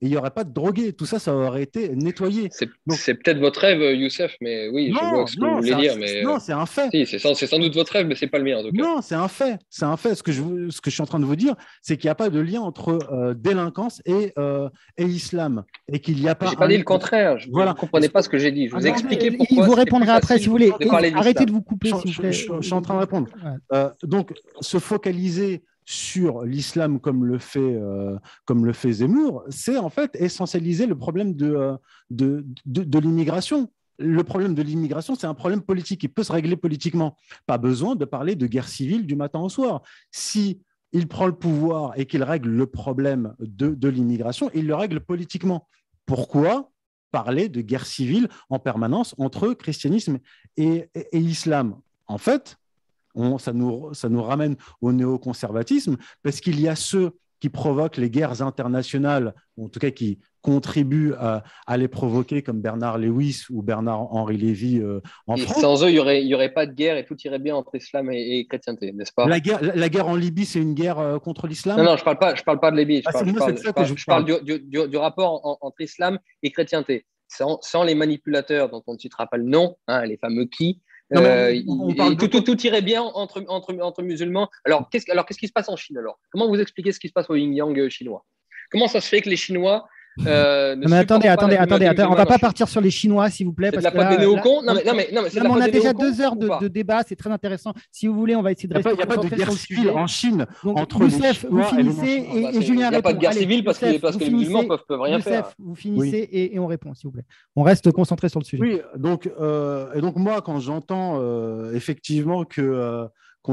et il n'y aurait pas de drogués. Tout ça, ça aurait été nettoyé. C'est peut-être votre rêve, Youssef, mais oui, je vois ce que vous voulez dire. Mais non, c'est un fait. Si, c'est sans doute votre rêve, mais ce n'est pas le mien en tout cas. Non, c'est un fait. C'est un fait. Ce que je suis en train de vous dire, c'est qu'il n'y a pas de lien entre délinquance et islam. Et qu'il n'y a pas. Je n'ai pas dit le contraire. Vous ne comprenez pas ce que j'ai dit. Je vous ai expliqué pourquoi. Il vous répondra après si vous voulez. Arrêtez de vous couper, s'il vous plaît. Je suis en train de répondre. Ouais. Donc, se focaliser sur l'islam comme le fait Zemmour, c'est en fait essentialiser le problème de l'immigration. Le problème de l'immigration, c'est un problème politique qui peut se régler politiquement. Pas besoin de parler de guerre civile du matin au soir. Si il prend le pouvoir et qu'il règle le problème de l'immigration, il le règle politiquement. Pourquoi parler de guerre civile en permanence entre christianisme et islam? En fait, ça nous ramène au néoconservatisme, parce qu'il y a ceux qui provoquent les guerres internationales, en tout cas qui contribuent à les provoquer, comme Bernard Lewis ou Bernard-Henri Lévy en France. Sans eux, il n'y aurait pas de guerre et tout irait bien entre islam et chrétienté, n'est-ce pas? La guerre en Libye, c'est une guerre contre l'islam? Non, je parle pas de Libye. Je parle du rapport entre islam et chrétienté. Sans les manipulateurs dont on ne citera pas le nom, hein, les fameux qui. Tout irait bien entre musulmans. Alors, qu'est-ce qui se passe en Chine alors? Comment vous expliquez ce qui se passe au yin-yang chinois? Comment ça se fait que les Chinois attendez, on va pas partir sur les Chinois, s'il vous plaît. C'est de la faute des néocons. Non, mais on a déjà 2 heures de débat, c'est très intéressant. Si vous voulez, on va essayer de rester. Il n'y a pas de guerre civile en Chine entre Youssef, vous finissez et Julien répond. Il n'y a pas de guerre civile parce que les musulmans peuvent rien faire. Vous finissez et on répond, s'il vous plaît. On reste concentré sur le sujet. Oui, donc moi, quand j'entends effectivement que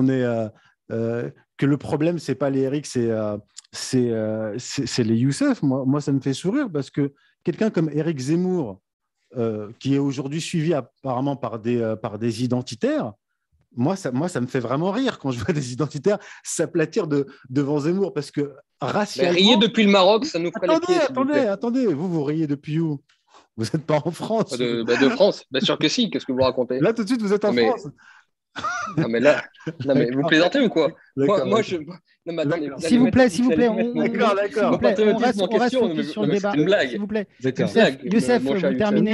le problème, c'est pas les Eric, c'est les Youssef. Moi, ça me fait sourire parce que quelqu'un comme Éric Zemmour, qui est aujourd'hui suivi apparemment par des identitaires, moi, ça me fait vraiment rire quand je vois des identitaires s'aplatir devant Zemmour, parce que racialement… Riez depuis le Maroc, ça nous ferait les pieds. Attendez, vous riez depuis où? Vous n'êtes pas en France? De France, bien sûr que si, qu'est-ce que vous racontez? Là, tout de suite, vous êtes en France. Non mais vous plaisantez ou quoi? Moi je. Non, mais attendez, s'il vous plaît, d'accord. On reste focus sur le débat. C'est une blague. S'il vous plaît. Youssef, vous terminez.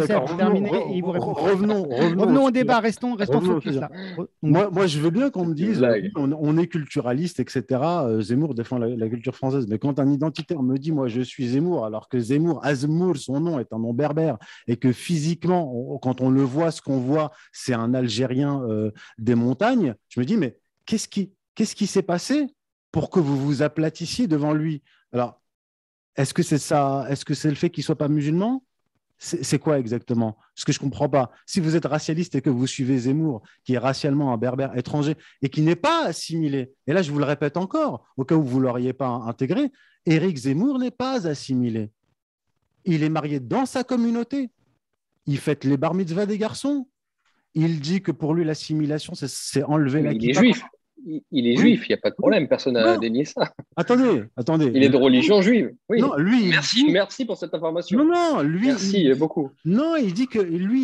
Et il vous répond. Revenons au débat. Restons focus là. Moi, je veux bien qu'on me dise, on est culturaliste, etc. Zemmour défend la culture française. Mais quand un identitaire me dit, moi, je suis Zemmour, alors que Azmour, son nom est un nom berbère, et que physiquement, quand on le voit, ce qu'on voit, c'est un Algérien des montagnes, je me dis, mais qu'est-ce qui s'est passé pour que vous vous aplatissiez devant lui? Alors, est-ce que c'est ça? Est-ce que c'est le fait qu'il ne soit pas musulman? C'est quoi exactement? Ce que je ne comprends pas. Si vous êtes racialiste et que vous suivez Zemmour, qui est racialement un berbère étranger et qui n'est pas assimilé, et là je vous le répète encore, au cas où vous ne l'auriez pas intégré, Éric Zemmour n'est pas assimilé. Il est marié dans sa communauté. Il fête les bar mitzvahs des garçons. Il dit que pour lui, l'assimilation, c'est enlever la kippa. Il est juif. Il est juif, il n'y a pas de problème, personne n'a dénié ça. Attendez. Il est de religion juive. Oui. Non, lui, merci pour cette information. Merci beaucoup. Non, il dit que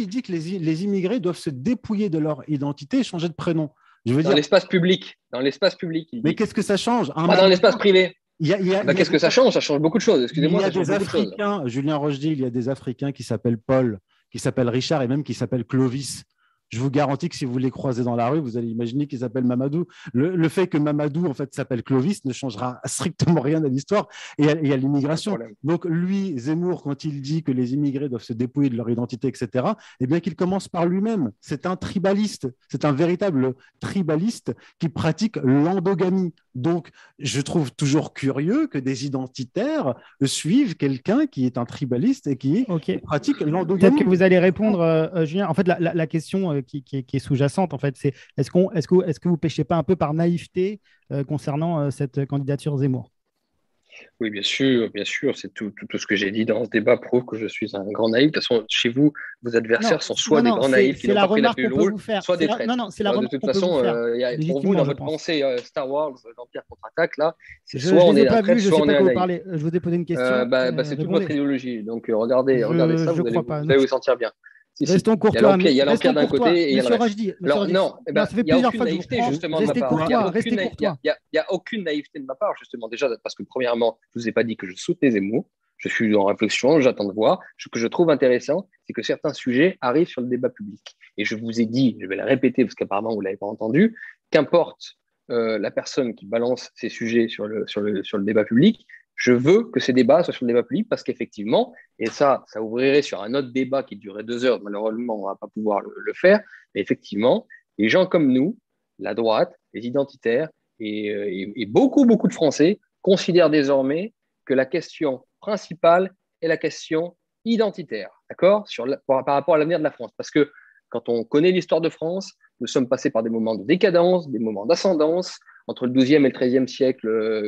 les immigrés doivent se dépouiller de leur identité et changer de prénom. Dans l'espace public. Mais qu'est-ce que ça change? Pas dans l'espace privé. Qu'est-ce que ça change? Ça change beaucoup de choses. Excusez-moi. Il y a des Africains, Julien Rochdy, il y a des Africains qui s'appellent Paul, qui s'appellent Richard et même qui s'appellent Clovis. Je vous garantis que si vous les croisez dans la rue, vous allez imaginer qu'ils s'appellent Mamadou. Le fait que Mamadou en fait s'appelle Clovis ne changera strictement rien à l'histoire et à l'immigration. Donc lui, Zemmour, quand il dit que les immigrés doivent se dépouiller de leur identité, etc., eh bien qu'il commence par lui-même. C'est un tribaliste, c'est un véritable tribaliste qui pratique l'endogamie. Donc je trouve toujours curieux que des identitaires suivent quelqu'un qui est un tribaliste et qui pratique l'endogamie. Peut-être que vous allez répondre, Julien. En fait, la question qui est sous-jacente, en fait, c'est est-ce que vous pêchez pas un peu par naïveté concernant cette candidature Zemmour? Oui, bien sûr, c'est tout ce que j'ai dit dans ce débat prouve que je suis un grand naïf. De toute façon, chez vous, vos adversaires sont soit des grands naïfs qui n'ont pas pris la pilule, soit des traîtres. C'est la remarque. De toute façon, pour vous, dans votre pensée Star Wars, l'Empire contre-attaque, là, c'est soit on est un traître, soit on est un naïf. Je vous ai posé une question. C'est toute votre idéologie. Donc regardez ça, vous allez vous sentir bien. Restons courtois. Il y a l'Empire d'un côté et il y a le reste. Alors non, ça fait plusieurs fois que je vous justement de ma part. Restez courtois. Il n'y a aucune naïveté de ma part, justement. Déjà, parce que premièrement, je ne vous ai pas dit que je soutenais Zemmour. Je suis en réflexion, j'attends de voir. Ce que je trouve intéressant, c'est que certains sujets arrivent sur le débat public. Et je vous ai dit, je vais le répéter parce qu'apparemment vous ne l'avez pas entendu, qu'importe la personne qui balance ces sujets sur le débat public, je veux que ces débats soient sur le débat public parce qu'effectivement, et ça ouvrirait sur un autre débat qui durerait 2 heures, malheureusement, on ne va pas pouvoir le faire, mais effectivement, les gens comme nous, la droite, les identitaires et beaucoup de Français considèrent désormais que la question principale est la question identitaire, d'accord, par rapport à l'avenir de la France. Parce que quand on connaît l'histoire de France, nous sommes passés par des moments de décadence, des moments d'ascendance. Entre le XIIe et le XIIIe siècle,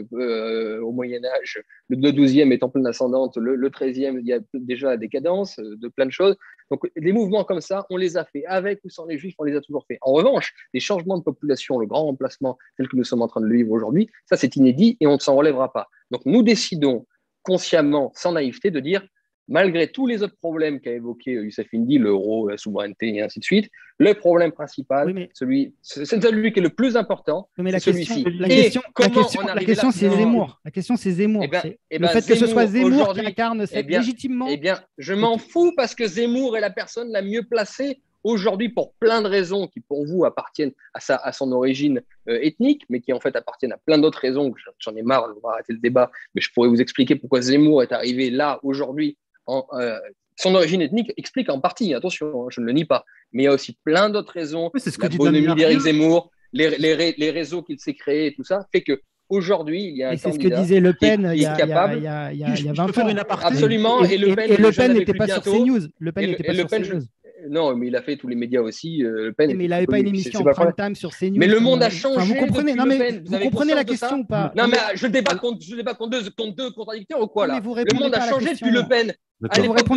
au Moyen-Âge, le XIIe est en pleine ascendante, le XIIIe, il y a déjà la décadence de plein de choses. Donc, des mouvements comme ça, on les a fait avec ou sans les Juifs, on les a toujours fait. En revanche, les changements de population, le grand remplacement tel que nous sommes en train de le vivre aujourd'hui, ça, c'est inédit et on ne s'en relèvera pas. Donc, nous décidons consciemment, sans naïveté, de dire malgré tous les autres problèmes qu'a évoqué Youssef Indy, l'euro, la souveraineté et ainsi de suite, le problème principal, c'est celui qui est le plus important, mais c'est celui-ci. La question, c'est Zemmour. La question, c'est Zemmour. Le fait que ce soit Zemmour qui incarne légitimement. Eh bien, je m'en fous parce que Zemmour est la personne la mieux placée aujourd'hui pour plein de raisons qui, pour vous, appartiennent à son origine ethnique, mais qui, en fait, appartiennent à plein d'autres raisons. J'en ai marre, on va arrêter le débat, mais je pourrais vous expliquer pourquoi Zemmour est arrivé là, aujourd'hui. Son origine ethnique explique en partie, attention, je ne le nie pas, mais il y a aussi plein d'autres raisons. Oui, c'est ce que la dit bonhomie d'Éric Zemmour, les réseaux qu'il s'est créés et tout ça, fait que aujourd'hui, il y a un candidat c'est ce que disait Le Pen qui est capable. Il y a 20 ans. Absolument, et Le Pen n'était pas sur CNews. Le Pen n'était pas sur CNews. Non, mais il a fait tous les médias aussi. Le Pen mais il n'avait pas une émission en prime time sur CNews. Mais le monde a changé. Vous comprenez, vous comprenez la question ou pas? Non, mais je débat contre deux contradicteurs ou quoi là? Le monde a changé depuis Le Pen. À l'époque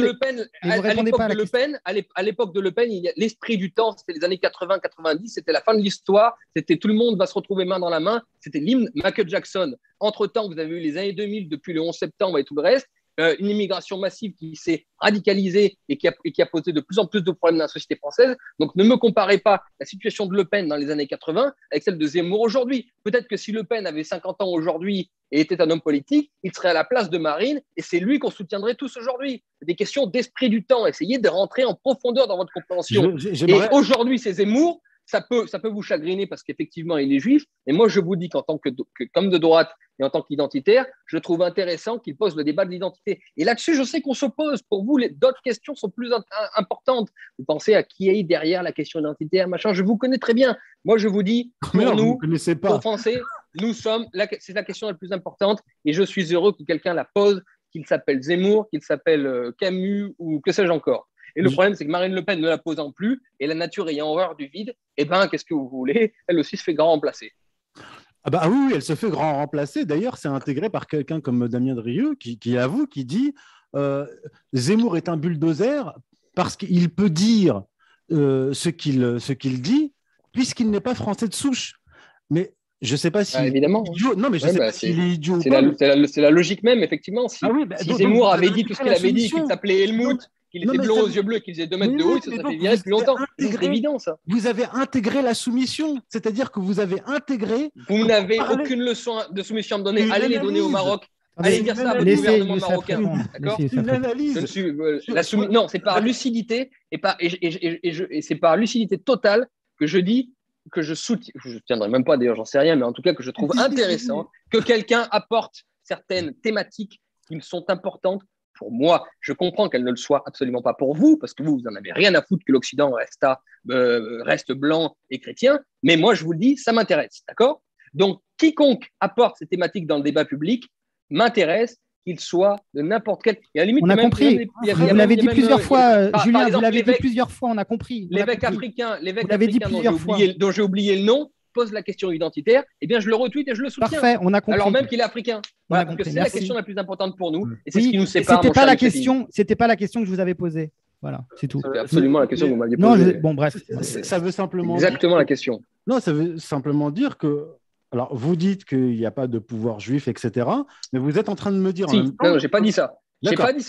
de Le Pen, l'esprit du temps, c'était les années 80-90, c'était la fin de l'histoire, c'était tout le monde va se retrouver main dans la main, c'était l'hymne Michael Jackson. Entre-temps, vous avez eu les années 2000 depuis le 11 septembre et tout le reste. Une immigration massive qui s'est radicalisée et qui a posé de plus en plus de problèmes dans la société française. Donc, ne me comparez pas la situation de Le Pen dans les années 80 avec celle de Zemmour aujourd'hui. Peut-être que si Le Pen avait 50 ans aujourd'hui et était un homme politique, il serait à la place de Marine et c'est lui qu'on soutiendrait tous aujourd'hui. C'est des questions d'esprit du temps. Essayez de rentrer en profondeur dans votre compréhension. Et aujourd'hui, c'est Zemmour. Ça peut vous chagriner parce qu'effectivement, il est juif. Et moi, je vous dis qu'en tant comme de droite et en tant qu'identitaire, je trouve intéressant qu'il pose le débat de l'identité. Et là-dessus, je sais qu'on s'oppose. Pour vous, d'autres questions sont plus importantes. Vous pensez à qui est derrière la question identitaire, machin. Je vous connais très bien. Moi, je vous dis, pour nous, pour Français, c'est la question la plus importante. Et je suis heureux que quelqu'un la pose, qu'il s'appelle Zemmour, qu'il s'appelle Camus ou que sais-je encore. Et le problème, c'est que Marine Le Pen ne la posant plus, et la nature ayant horreur du vide, eh bien, qu'est-ce que vous voulez? Elle aussi se fait grand remplacer. Ah oui, elle se fait grand remplacer. D'ailleurs, c'est intégré par quelqu'un comme Damien Drieux qui avoue, qui dit Zemmour est un bulldozer parce qu'il peut dire ce qu'il dit, puisqu'il n'est pas français de souche. Mais je ne sais pas si évidemment. Idiot. Non, mais je sais pas s'il est idiot. C'est la logique même, effectivement. Si Zemmour avait dit tout ce qu'il avait dit, qu'il s'appelait Helmut, qu'il était blond aux yeux bleus, qu'il faisait 2 mètres de haut, ça fait virer depuis longtemps. C'est évident, ça. Vous avez intégré la soumission, c'est-à-dire que vous avez intégré. Vous n'avez aucune leçon de soumission à me donner. Allez les donner au Maroc. Allez dire ça à votre gouvernement marocain. D'accord ? Une analyse. Non, c'est par lucidité et c'est par lucidité totale que je dis que je soutiens. Je ne tiendrai même pas, d'ailleurs, j'en sais rien, mais en tout cas que je trouve intéressant que quelqu'un apporte certaines thématiques qui me sont importantes. Pour moi, je comprends qu'elle ne le soit absolument pas pour vous, parce que vous n'en avez rien à foutre que l'Occident reste blanc et chrétien, mais moi, je vous le dis, ça m'intéresse, d'accord ? Donc, quiconque apporte ces thématiques dans le débat public m'intéresse, qu'il soit de n'importe quel… Et à la limite, on a compris, vous l'avez dit plusieurs fois, Julien, vous l'avez dit plusieurs fois, on a compris. L'évêque africain dont j'ai oublié le nom, pose la question identitaire, eh bien je le retweet et je le soutiens. Parfait, on a compris. Alors même qu'il est africain. Voilà, parce que c'est la question la plus importante pour nous et c'est ce qui nous sépare. C'était pas la question que je vous avais posée. Voilà, c'est tout. C'est absolument la question que vous m'aviez posée. Bon, bref. Ça veut simplement exactement la question. Non, ça veut simplement dire que. Alors, vous dites qu'il n'y a pas de pouvoir juif, etc. Mais vous êtes en train de me dire. Si, non, j'ai pas dit ça. J'ai pas dit ça.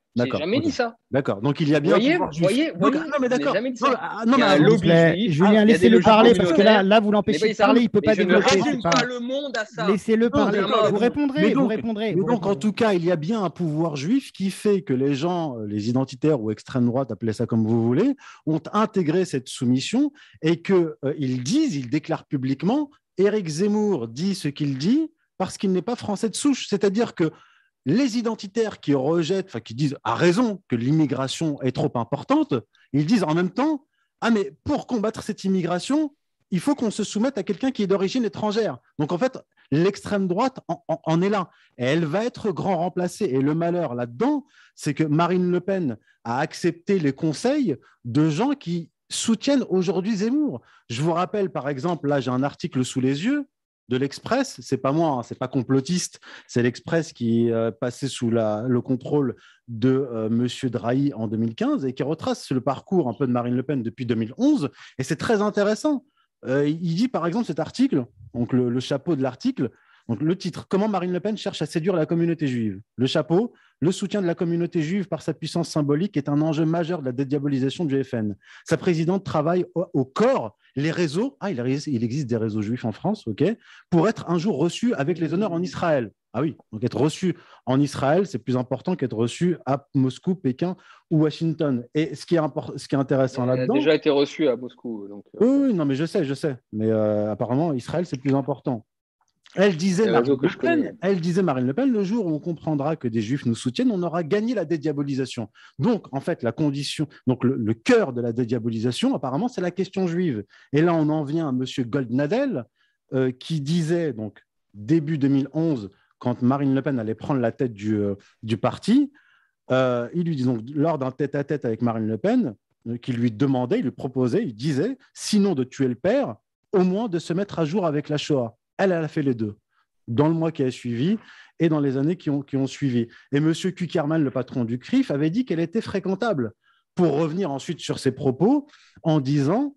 J'ai D'accord. jamais ok. dit ça. D'accord. Donc, il y a bien un pouvoir juif. Voyez, Donc, non, mais je n'ai d'accord. jamais dit Non, ça. non, Il y a un mais lobby juif, Julien, il y a des laissez-le logiques parler parce que là, communautaires. vous l'empêchez de ça, parler, il ne peut mais pas je ne développer. résume pas le monde à ça. Laissez-le Non, parler. d'accord, Vous répondrez, vous répondrez. Mais vous donc, en répondrez. tout cas, il y a bien un pouvoir juif qui fait que les gens, les identitaires ou extrême droite, appelez ça comme vous voulez, ont intégré cette soumission et qu'ils déclarent publiquement, Éric Zemmour dit ce qu'il dit parce qu'il n'est pas français de souche. C'est-à-dire que les identitaires qui rejettent, enfin qui disent à raison que l'immigration est trop importante, ils disent en même temps, ah mais pour combattre cette immigration, il faut qu'on se soumette à quelqu'un qui est d'origine étrangère. Donc en fait, l'extrême droite en est là. Et elle va être grand remplacée. Et le malheur là-dedans, c'est que Marine Le Pen a accepté les conseils de gens qui soutiennent aujourd'hui Zemmour. Je vous rappelle, par exemple, là j'ai un article sous les yeux de l'Express, c'est pas moi, hein, c'est pas complotiste, c'est l'Express qui passait sous le contrôle de Monsieur Drahi en 2015 et qui retrace le parcours un peu de Marine Le Pen depuis 2011. Et c'est très intéressant. Il dit par exemple cet article, donc le chapeau de l'article, donc le titre, comment Marine Le Pen cherche à séduire la communauté juive. Le chapeau, le soutien de la communauté juive par sa puissance symbolique est un enjeu majeur de la dédiabolisation du FN. Sa présidente travaille au corps les réseaux, il existe des réseaux juifs en France, ok, pour être un jour reçu avec les honneurs en Israël. Ah oui, donc être reçu en Israël, c'est plus important qu'être reçu à Moscou, Pékin ou Washington. Et ce qui est intéressant là-dedans... Il a déjà été reçu à Moscou. Donc, oui, non, mais je sais. Mais apparemment, Israël, c'est plus important. Elle disait Marine Le Pen, le jour où on comprendra que des Juifs nous soutiennent, on aura gagné la dédiabolisation. Donc, en fait, la condition, donc le cœur de la dédiabolisation, apparemment, c'est la question juive. Et là, on en vient à M. Goldnadel, qui disait, donc, début 2011, quand Marine Le Pen allait prendre la tête du parti, il lui dit donc, lors d'un tête-à-tête avec Marine Le Pen, qui lui demandait, il lui proposait, il disait, sinon de tuer le père, au moins de se mettre à jour avec la Shoah. Elle a fait les deux, dans le mois qui a suivi et dans les années qui ont suivi. Et M. Kuckerman, le patron du CRIF, avait dit qu'elle était fréquentable, pour revenir ensuite sur ses propos en disant,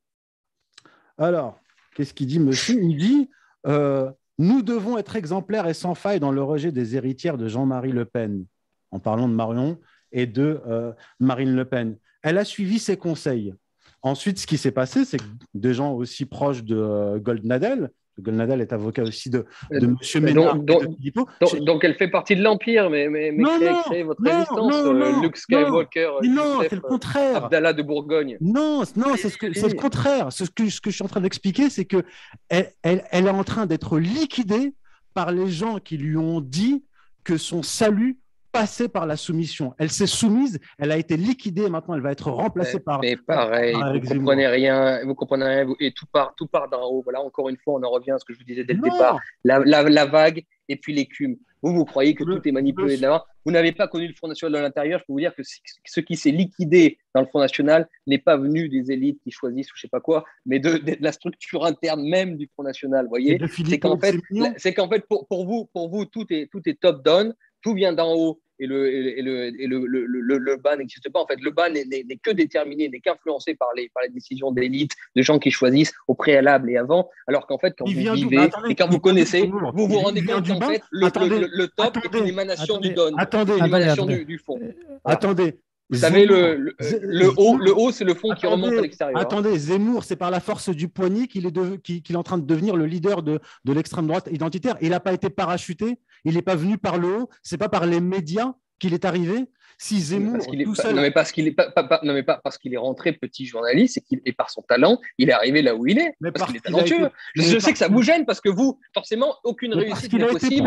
alors, qu'est-ce qu'il dit, monsieur? Il dit, nous devons être exemplaires et sans faille dans le rejet des héritières de Jean-Marie Le Pen, en parlant de Marion et de Marine Le Pen. Elle a suivi ses conseils. Ensuite, ce qui s'est passé, c'est que des gens aussi proches de Goldnadel est avocat aussi de M. Ménard. Donc, elle fait partie de l'Empire, mais créez votre résistance, Luke Skywalker, non, c'est le contraire. Abdallah de Bourgogne. Non, c'est le contraire. Ce que je suis en train d'expliquer, c'est qu'elle est en train d'être liquidée par les gens qui lui ont dit que son salut passait par la soumission. Elle s'est soumise, elle a été liquidée et maintenant elle va être remplacée par... Mais pareil, vous ne comprenez rien, et tout part d'en haut. Voilà, encore une fois, on en revient à ce que je vous disais dès le départ, la vague et puis l'écume. Vous croyez que tout est manipulé de l'avant. Vous n'avez pas connu le Front National de l'intérieur. Je peux vous dire que ce qui s'est liquidé dans le Front National n'est pas venu des élites qui choisissent ou je ne sais pas quoi, mais de la structure interne même du Front National. Vous voyez, c'est qu'en fait, pour vous, tout est top-down, tout vient d'en haut. Et le bas n'existe pas. En fait, le bas n'est que déterminé, n'est qu'influencé par les décisions d'élites, de gens qui choisissent au préalable et avant, alors qu'en fait, quand vous vivez et quand vous connaissez, vous vous rendez compte qu'en fait, le top est une émanation du don, une émanation du fond. Attendez. Vous savez, le haut, c'est le fond qui remonte à l'extérieur. Attendez, Zemmour, c'est par la force du poignet qu'il est en train de devenir le leader de l'extrême droite identitaire. Il n'a pas été parachuté, il n'est pas venu par le haut, c'est pas par les médias qu'il est arrivé. Si Zemmour tout seul... Non, mais parce qu'il est rentré petit journaliste et par son talent, il est arrivé là où il est. Parce qu'il est talentueux. Je sais que ça vous gêne parce que vous, forcément, aucune réussite n'est possible.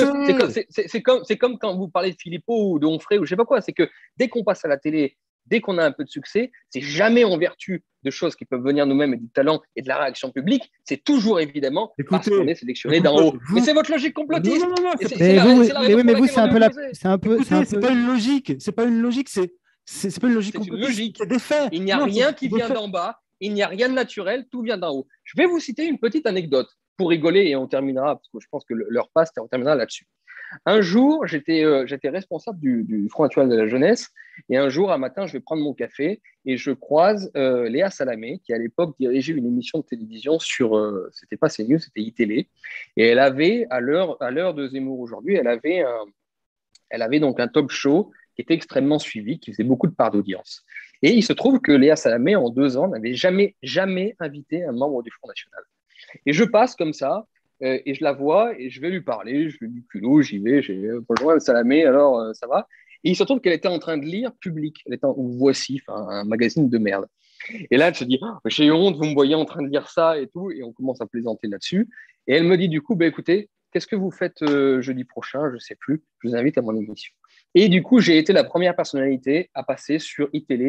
C'est comme quand vous parlez de Philippot ou de Onfray ou je sais pas quoi. C'est que dès qu'on passe à la télé, dès qu'on a un peu de succès, c'est jamais en vertu de choses qui peuvent venir nous-mêmes et du talent et de la réaction publique, c'est toujours évidemment parce qu'on est sélectionné d'en haut. Mais c'est votre logique complotiste. Mais vous, c'est un peu la... C'est pas une logique. C'est pas une logique. C'est pas une logique complotiste. C'est des faits. Il n'y a rien qui vient d'en bas. Il n'y a rien de naturel. Tout vient d'en haut. Je vais vous citer une petite anecdote pour rigoler et on terminera, parce que je pense que l'heure passe et on terminera là-dessus. Un jour, j'étais responsable du Front National de la jeunesse et un jour, un matin, je vais prendre mon café et je croise Léa Salamé qui, à l'époque, dirigeait une émission de télévision sur, c'était pas CNews, c'était iTélé. Et elle avait, à l'heure de Zemmour aujourd'hui, elle avait donc un talk show qui était extrêmement suivi, qui faisait beaucoup de parts d'audience. Et il se trouve que Léa Salamé, en 2 ans, n'avait jamais invité un membre du Front National. Et je passe comme ça, et je la vois, et je vais lui parler, je lui dis culot, j'y vais, bonjour Salamé, alors ça va? Et il se trouve qu'elle était en train de lire Public, elle était ou Voici, un magazine de merde. Et là, elle se dit, j'ai honte, vous me voyez en train de lire ça et tout, et on commence à plaisanter là-dessus. Et elle me dit du coup, écoutez, qu'est-ce que vous faites jeudi prochain? Je ne sais plus, je vous invite à mon émission. Et du coup, j'ai été la première personnalité à passer sur iTélé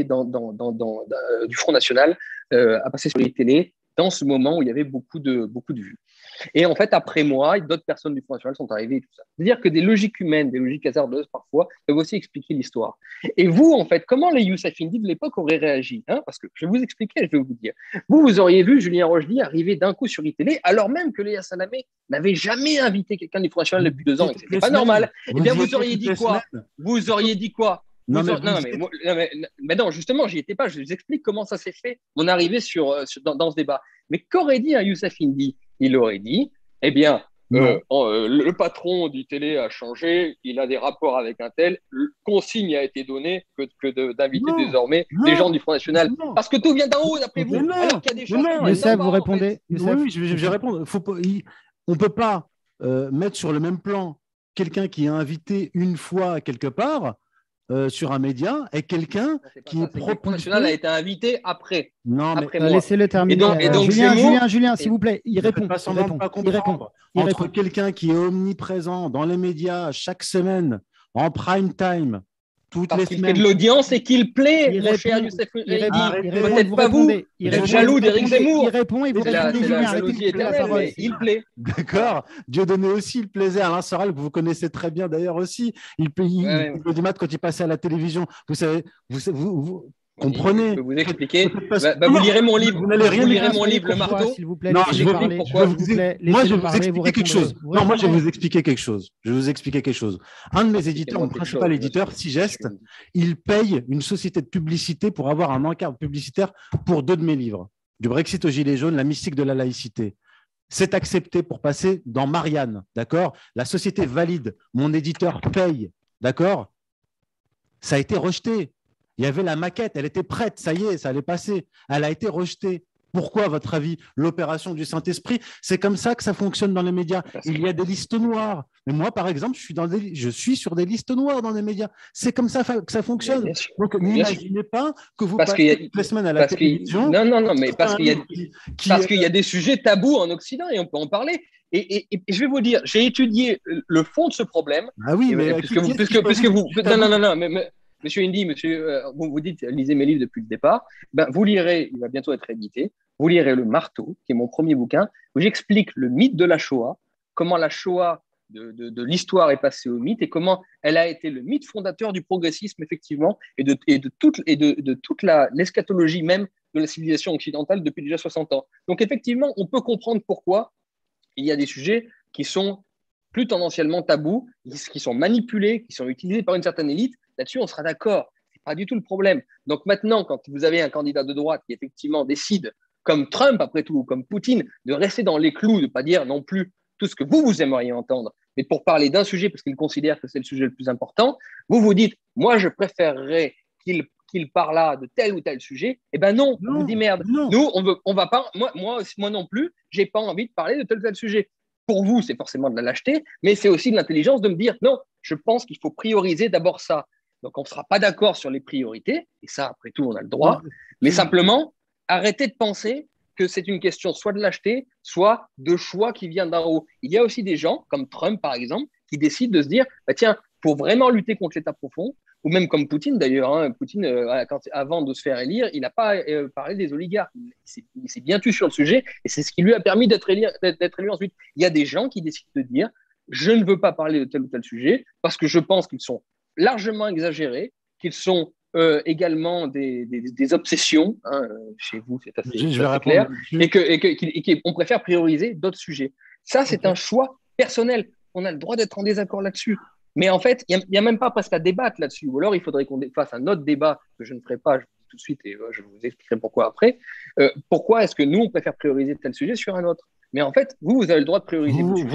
du Front National, à passer sur iTélé dans ce moment où il y avait beaucoup de vues. Et en fait, après moi, d'autres personnes du Front National sont arrivées et tout ça. C'est-à-dire que des logiques humaines, des logiques hasardeuses parfois, peuvent aussi expliquer l'histoire. Et vous, en fait, comment les Youssef Indy de l'époque auraient réagi, parce que je vais vous expliquer, je vais vous dire. Vous auriez vu Julien Rochdy arriver d'un coup sur iTélé, alors même que Léa Salamé n'avait jamais invité quelqu'un du Front National depuis 2 ans, et que c'était pas normal. Eh bien, vous auriez dit quoi? Vous auriez dit quoi? Non, justement, j'y étais pas. Je vous explique comment ça s'est fait, mon arrivée dans ce débat. Mais qu'aurait dit un Youssef Indy? Il aurait dit, eh bien, le patron du télé a changé, il a des rapports avec un tel, consigne a été donnée d'inviter désormais les gens du Front National. Parce que tout vient d'en haut, d'après vous. Alors qu'il y a des choses. Youssef, vous répondez. Oui, je vais répondre. On ne peut pas mettre sur le même plan quelqu'un qui est invité une fois quelque part sur un média et quelqu'un qui est propulsé. Le Front National a été invité après. Non, mais laissez-le terminer. Et donc Julien, s'il vous plaît, il répond. Pas semblant de pas comprendre. Entre quelqu'un qui est omniprésent dans les médias chaque semaine, en prime time, toutes les semaines. Parce qu'il fait de l'audience et qu'il plaît, mon cher Youssef Indy. Peut-être pas vous. Vous êtes jaloux d'Éric Zemmour. Il répond et vous répondez. C'est la jalousie éternelle, mais il plaît. D'accord. Dieudonné aussi, il plaisait. Alain Soral, que vous connaissez très bien d'ailleurs aussi. Il du mat quand il passait à la télévision. Vous savez, vous comprenez. Je peux vous expliquer. Vous lirez mon livre. Vous lirez mon livre, Le Marteau. S'il vous plaît, non, je vais vous expliquer quelque chose. Un de mes éditeurs, mon principal éditeur, Sigest, il paye une société de publicité pour avoir un encart publicitaire pour 2 de mes livres. Du Brexit aux Gilets jaunes, la mystique de la laïcité. C'est accepté pour passer dans Marianne, d'accord? La société valide, mon éditeur paye, d'accord? Ça a été rejeté. Il y avait la maquette, elle était prête, ça y est, ça allait passer. Elle a été rejetée. Pourquoi, à votre avis, l'opération du Saint-Esprit? C'est comme ça que ça fonctionne dans les médias. Il y a des listes noires. Mais moi, par exemple, je suis sur des listes noires dans les médias. C'est comme ça que ça fonctionne. Donc, n'imaginez pas que vous passez toutes les semaines à la télévision. Non, mais parce qu'il y a des sujets tabous en Occident et on peut en parler. Et je vais vous dire, j'ai étudié le fond de ce problème. Ah oui, mais puisque vous non, mais Monsieur Indy, vous dites, lisez mes livres depuis le départ. Vous lirez, il va bientôt être édité, vous lirez Le Marteau, qui est mon premier bouquin, où j'explique le mythe de la Shoah, comment la Shoah de l'histoire est passée au mythe et comment elle a été le mythe fondateur du progressisme, effectivement, et de toute l'eschatologie même de la civilisation occidentale depuis déjà 60 ans. Donc, effectivement, on peut comprendre pourquoi il y a des sujets qui sont plus tendanciellement tabous, qui sont manipulés, qui sont utilisés par une certaine élite. Là-dessus, on sera d'accord. Ce n'est pas du tout le problème. Donc maintenant, quand vous avez un candidat de droite qui effectivement décide, comme Trump après tout, ou comme Poutine, de rester dans les clous, de ne pas dire non plus tout ce que vous aimeriez entendre, mais pour parler d'un sujet parce qu'il considère que c'est le sujet le plus important, vous dites, moi je préférerais qu'il parle de tel ou tel sujet. Eh bien non, on vous dit merde. Non. Nous, on va pas, moi non plus, je n'ai pas envie de parler de tel ou tel sujet. Pour vous, c'est forcément de la lâcheté, mais c'est aussi de l'intelligence de me dire non, je pense qu'il faut prioriser d'abord ça. Donc, on ne sera pas d'accord sur les priorités, et ça, après tout, on a le droit, mais simplement, arrêtez de penser que c'est une question soit de lâcheté, soit de choix qui vient d'en haut. Il y a aussi des gens, comme Trump par exemple, qui décident de se dire, tiens, pour vraiment lutter contre l'État profond, ou même comme Poutine d'ailleurs, Poutine, avant de se faire élire, il n'a pas parlé des oligarques, il s'est bien tué sur le sujet, et c'est ce qui lui a permis d'être élu ensuite. Il y a des gens qui décident de dire, je ne veux pas parler de tel ou tel sujet, parce que je pense qu'ils sont largement exagérés, qu'ils sont également des obsessions, chez vous c'est assez clair, et qu'on préfère prioriser d'autres sujets. Ça, c'est un choix personnel. On a le droit d'être en désaccord là-dessus. Mais en fait, il n'y a même pas presque à débattre là-dessus. Ou alors, il faudrait qu'on fasse un autre débat que je ne ferai pas, je vous dis tout de suite, et je vous expliquerai pourquoi après. Pourquoi est-ce que nous, on préfère prioriser tel sujet sur un autre? Mais en fait, vous avez le droit de prioriser vos sujets.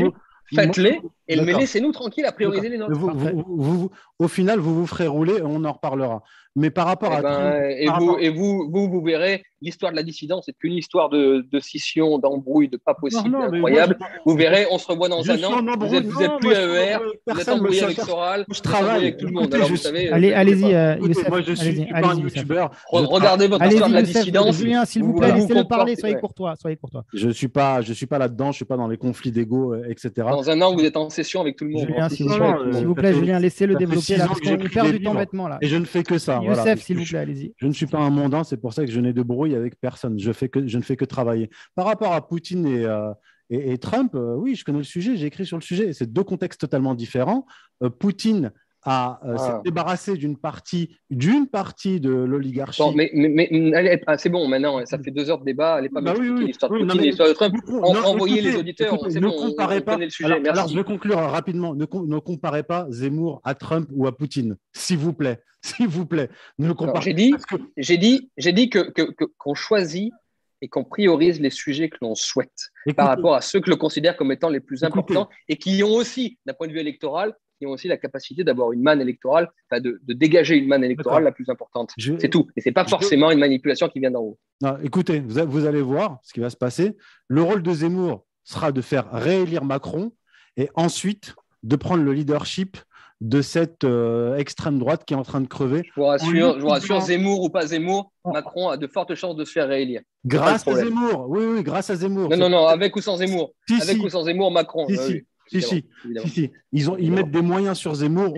faites-les et D'accord. laissez-nous tranquilles à prioriser les nôtres. Au final, vous ferez rouler et on en reparlera. Mais par rapport à Trump, vous verrez, l'histoire de la dissidence n'est qu'une histoire de scission, d'embrouille, de pas possible, non, mais incroyable. moi, Vous verrez, on se revoit dans je un suis an. en embrouille. Vous êtes Non, plus moi, je à suis en ER, embrouille avec vous êtes personne, embrouillé moi, avec Soral, je vous êtes embrouillé travaille. avec tout le monde. Écoutez, Alors, je vous suis- savez, Allez-y, Écoutez, Youssef. moi, je suis Allez-y, pas un allez-y, Youssef. youtubeur. regardez votre Allez-y, histoire de la Youssef. dissidence. Julien, s'il vous Vous plaît, vous laissez-le parler. comportez- Soyez ouais. courtois. Je suis pas là-dedans. Je suis pas dans les conflits d'ego, etc. Dans un an, vous êtes en session avec tout le monde. Julien, en s'il vous session plaît, avec tout le monde. s'il vous plaît, Julien, laissez-le ça fait développer 6 là, ans parce que qu'on j'écris perd des du temps livres. bêtement là. Et je ne fais que ça. Voilà. Youssef, s'il vous plaît, allez-y. Je ne suis pas un mondain, c'est pour ça que je n'ai de brouille avec personne. Je ne fais que travailler. Par rapport à Poutine et Trump, oui, je connais le sujet, j'ai écrit sur le sujet. C'est deux contextes totalement différents. Poutine s'est débarrassé d'une partie de l'oligarchie. Bon, mais c'est bon, maintenant, ça fait 2 heures de débat. Allez pas m'expliquer l'histoire de oui, Poutine et l'histoire de Trump. Envoyez écoutez, les auditeurs. C'est ne bon, on comparez pas. connaît le sujet. Merci. Alors, je vais conclure rapidement. Ne comparez pas Zemmour à Trump ou à Poutine, s'il vous plaît. S'il vous plaît. Ne comparez pas. J'ai dit qu'on choisit et qu'on priorise les sujets que l'on souhaite par rapport à ceux que l'on considère comme étant les plus importants et qui ont aussi, d'un point de vue électoral, qui ont aussi la capacité d'avoir une manne électorale, de dégager une manne électorale la plus importante. C'est tout. Et ce n'est pas forcément une manipulation qui vient d'en haut. Non, écoutez, vous allez voir ce qui va se passer. Le rôle de Zemmour sera de faire réélire Macron et ensuite de prendre le leadership de cette extrême droite qui est en train de crever. Je vous rassure, Zemmour ou pas Zemmour, Macron a de fortes chances de se faire réélire. Grâce à Zemmour. Oui, grâce à Zemmour. Non, avec ou sans Zemmour. Avec ou sans Zemmour, Macron. Si. Ils mettent des moyens sur Zemmour.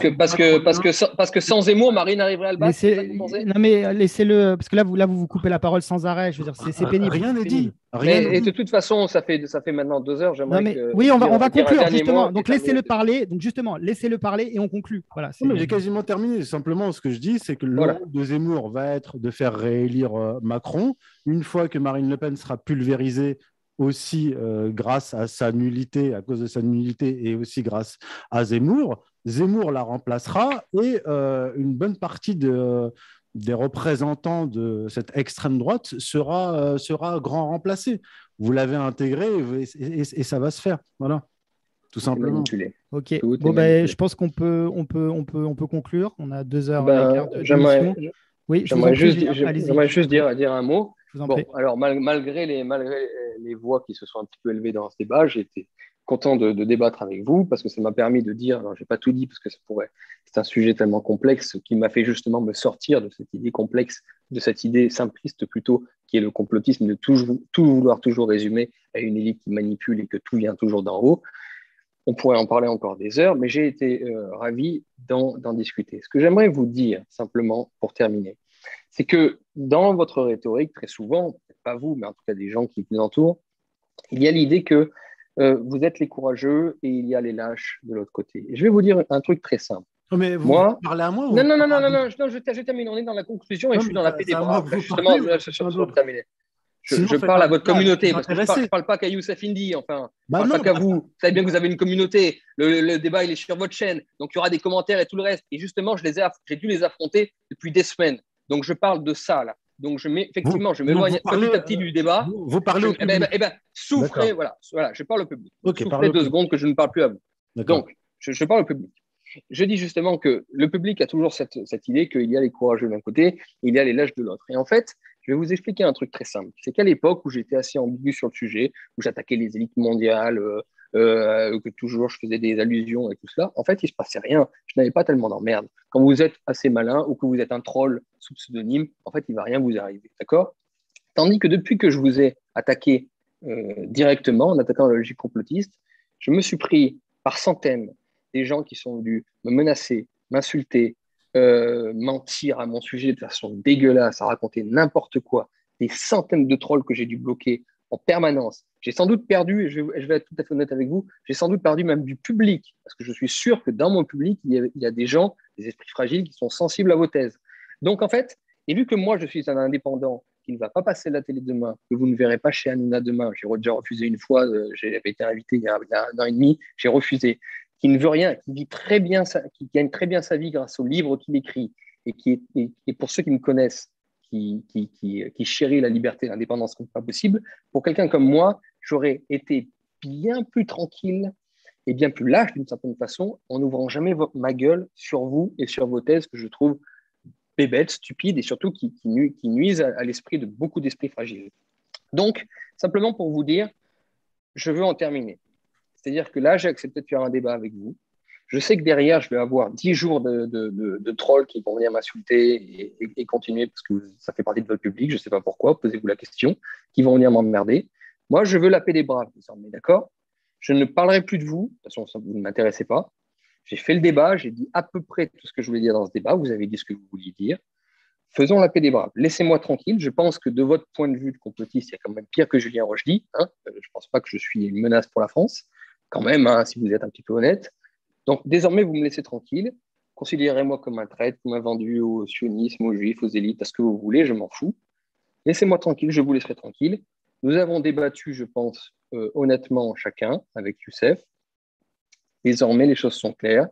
Parce que sans Zemmour, Marine arriverait à le battre. Non, mais laissez-le, parce que là, vous coupez la parole sans arrêt. Je veux dire, c'est pénible. Rien n'est dit. Et de toute façon, ça fait maintenant 2 heures. Oui, on va conclure, justement. Donc, laissez-le parler. Donc, justement, laissez-le parler et on conclut. Voilà. J'ai quasiment terminé. Simplement, ce que je dis, c'est que le rôle de Zemmour va être de faire réélire Macron. Une fois que Marine Le Pen sera pulvérisée, aussi grâce à sa nullité, à cause de sa nullité, et aussi grâce à Zemmour. Zemmour la remplacera et une bonne partie des représentants de cette extrême droite sera grand remplacé. Vous l'avez intégré et ça va se faire. Voilà, tout simplement. Ok. Je pense qu'on peut conclure. On a 2 heures et quart d'émission. Oui, j'aimerais juste dire un mot. Alors malgré les voix qui se sont un petit peu élevées dans ce débat, j'ai été content de débattre avec vous parce que ça m'a permis de dire, alors je n'ai pas tout dit parce que c'est un sujet tellement complexe qui m'a fait justement me sortir de cette idée complexe, de cette idée simpliste plutôt, qui est le complotisme de tout vouloir toujours résumer à une élite qui manipule et que tout vient toujours d'en haut. On pourrait en parler encore des heures, mais j'ai été ravi d'en discuter. Ce que j'aimerais vous dire simplement pour terminer, c'est que dans votre rhétorique, très souvent, peut-être pas vous, mais en tout cas des gens qui vous entourent, il y a l'idée que vous êtes les courageux et il y a les lâches de l'autre côté. Et je vais vous dire un truc très simple. Mais vous parlez à moi Non, je termine. On est dans la conclusion et je suis dans la paix des bras. Justement, je terminer. Je parle à votre communauté, parce que je ne parle pas qu'à Youssef Indy, enfin, je ne parle pas qu'à vous. Vous savez bien que vous avez une communauté, le débat il est sur votre chaîne, donc il y aura des commentaires et tout le reste. Et justement, j'ai dû les affronter depuis des semaines. Donc je parle de ça là. Donc je m'éloigne petit à petit du débat. Vous parlez au public. Souffrez, voilà, je parle au public. Souffrez 2 secondes que je ne parle plus à vous. Donc, je parle au public. Je dis justement que le public a toujours cette idée qu'il y a les courageux d'un côté, il y a les lâches de l'autre. Et en fait, je vais vous expliquer un truc très simple. C'est qu'à l'époque où j'étais assez ambigu sur le sujet, où j'attaquais les élites mondiales, que toujours je faisais des allusions et tout cela, en fait, il ne se passait rien. Je n'avais pas tellement d'emmerde. Quand vous êtes assez malin ou que vous êtes un troll sous pseudonyme, en fait, il ne va rien vous arriver. D'accord ? Tandis que depuis que je vous ai attaqué directement, en attaquant la logique complotiste, je me suis pris par centaines des gens qui sont venus me menacer, m'insulter, mentir à mon sujet de façon dégueulasse, à raconter n'importe quoi, des centaines de trolls que j'ai dû bloquer en permanence. J'ai sans doute perdu, et je vais être tout à fait honnête avec vous, j'ai sans doute perdu même du public, parce que je suis sûr que dans mon public, il y a des gens, des esprits fragiles qui sont sensibles à vos thèses. Donc en fait, et vu que moi je suis un indépendant qui ne va pas passer la télé demain, que vous ne verrez pas chez Hanouna demain, j'ai déjà refusé une fois, j'avais été invité il y a 1 an et demi, j'ai refusé, qui ne veut rien, qui vit très bien, qui gagne très bien sa vie grâce aux livres qu'il écrit, et pour ceux qui me connaissent, qui chérit la liberté et l'indépendance comme pas possible, pour quelqu'un comme moi, j'aurais été bien plus tranquille et bien plus lâche d'une certaine façon, en n'ouvrant jamais ma gueule sur vous et sur vos thèses que je trouve bébêtes, stupides et surtout qui nuisent à l'esprit de beaucoup d'esprits fragiles. Donc, simplement pour vous dire, je veux en terminer. C'est-à-dire que là, j'ai accepté de faire un débat avec vous. Je sais que derrière, je vais avoir 10 jours de trolls qui vont venir m'insulter et continuer parce que ça fait partie de votre public, je ne sais pas pourquoi, posez-vous la question, qui vont venir m'emmerder. Moi, je veux la paix des braves, désormais, d'accord ? Je ne parlerai plus de vous, de toute façon, vous ne m'intéressez pas. J'ai fait le débat, j'ai dit à peu près tout ce que je voulais dire dans ce débat, vous avez dit ce que vous vouliez dire. Faisons la paix des braves. Laissez-moi tranquille. Je pense que de votre point de vue de complotiste, il y a quand même pire que Julien Rochdy. Hein. Je ne pense pas que je suis une menace pour la France, quand même, hein, si vous êtes un petit peu honnête. Donc, désormais, vous me laissez tranquille. Considérez-moi comme un traître, comme un vendu au sionisme, aux juifs, aux élites, à ce que vous voulez, je m'en fous. Laissez-moi tranquille, je vous laisserai tranquille. Nous avons débattu, je pense, honnêtement, chacun, avec Youssef. Désormais, les choses sont claires.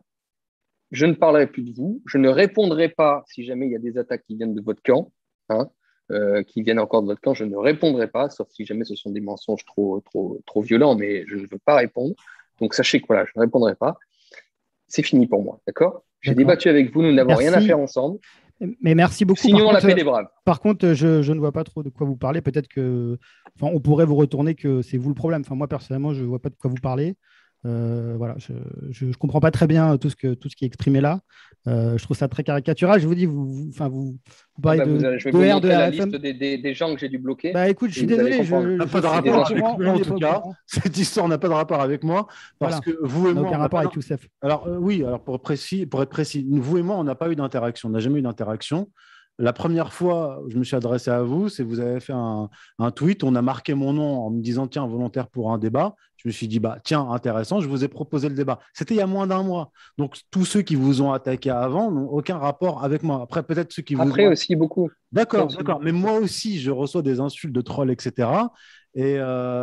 Je ne parlerai plus de vous. Je ne répondrai pas si jamais il y a des attaques qui viennent de votre camp, hein, qui viennent encore de votre camp. Je ne répondrai pas, sauf si jamais ce sont des mensonges trop violents, mais je ne veux pas répondre. Donc, sachez que voilà, je ne répondrai pas. C'est fini pour moi, d'accord ? J'ai débattu avec vous, nous n'avons rien à faire ensemble. Mais merci beaucoup. Signons la paix des braves. Par contre, je ne vois pas trop de quoi vous parlez. Peut-être que, on pourrait vous retourner que c'est vous le problème. Enfin, moi, personnellement, je ne vois pas de quoi vous parlez. Voilà, je ne comprends pas très bien tout ce qui est exprimé là. Je trouve ça très caricatural. Je vous dis, vous parlez je vais vous montrer la liste des gens que j'ai dû bloquer. Bah écoute, je suis désolé. Ça n'a pas de rapport avec moi, en tout cas. Cette histoire n'a pas de rapport avec moi. Parce que vous et moi. Aucun rapport avec Youssef. Alors, oui, pour être précis, vous et moi, on n'a pas eu d'interaction. On n'a jamais eu d'interaction. La première fois, je me suis adressé à vous, c'est que vous avez fait un tweet, on a marqué mon nom en me disant tiens, volontaire pour un débat. Je me suis dit tiens, intéressant, je vous ai proposé le débat. C'était il y a moins d'un mois. Donc tous ceux qui vous ont attaqué avant n'ont aucun rapport avec moi. Après, peut-être ceux qui vous Après aussi beaucoup. D'accord. Mais moi aussi, je reçois des insultes de trolls, etc. Et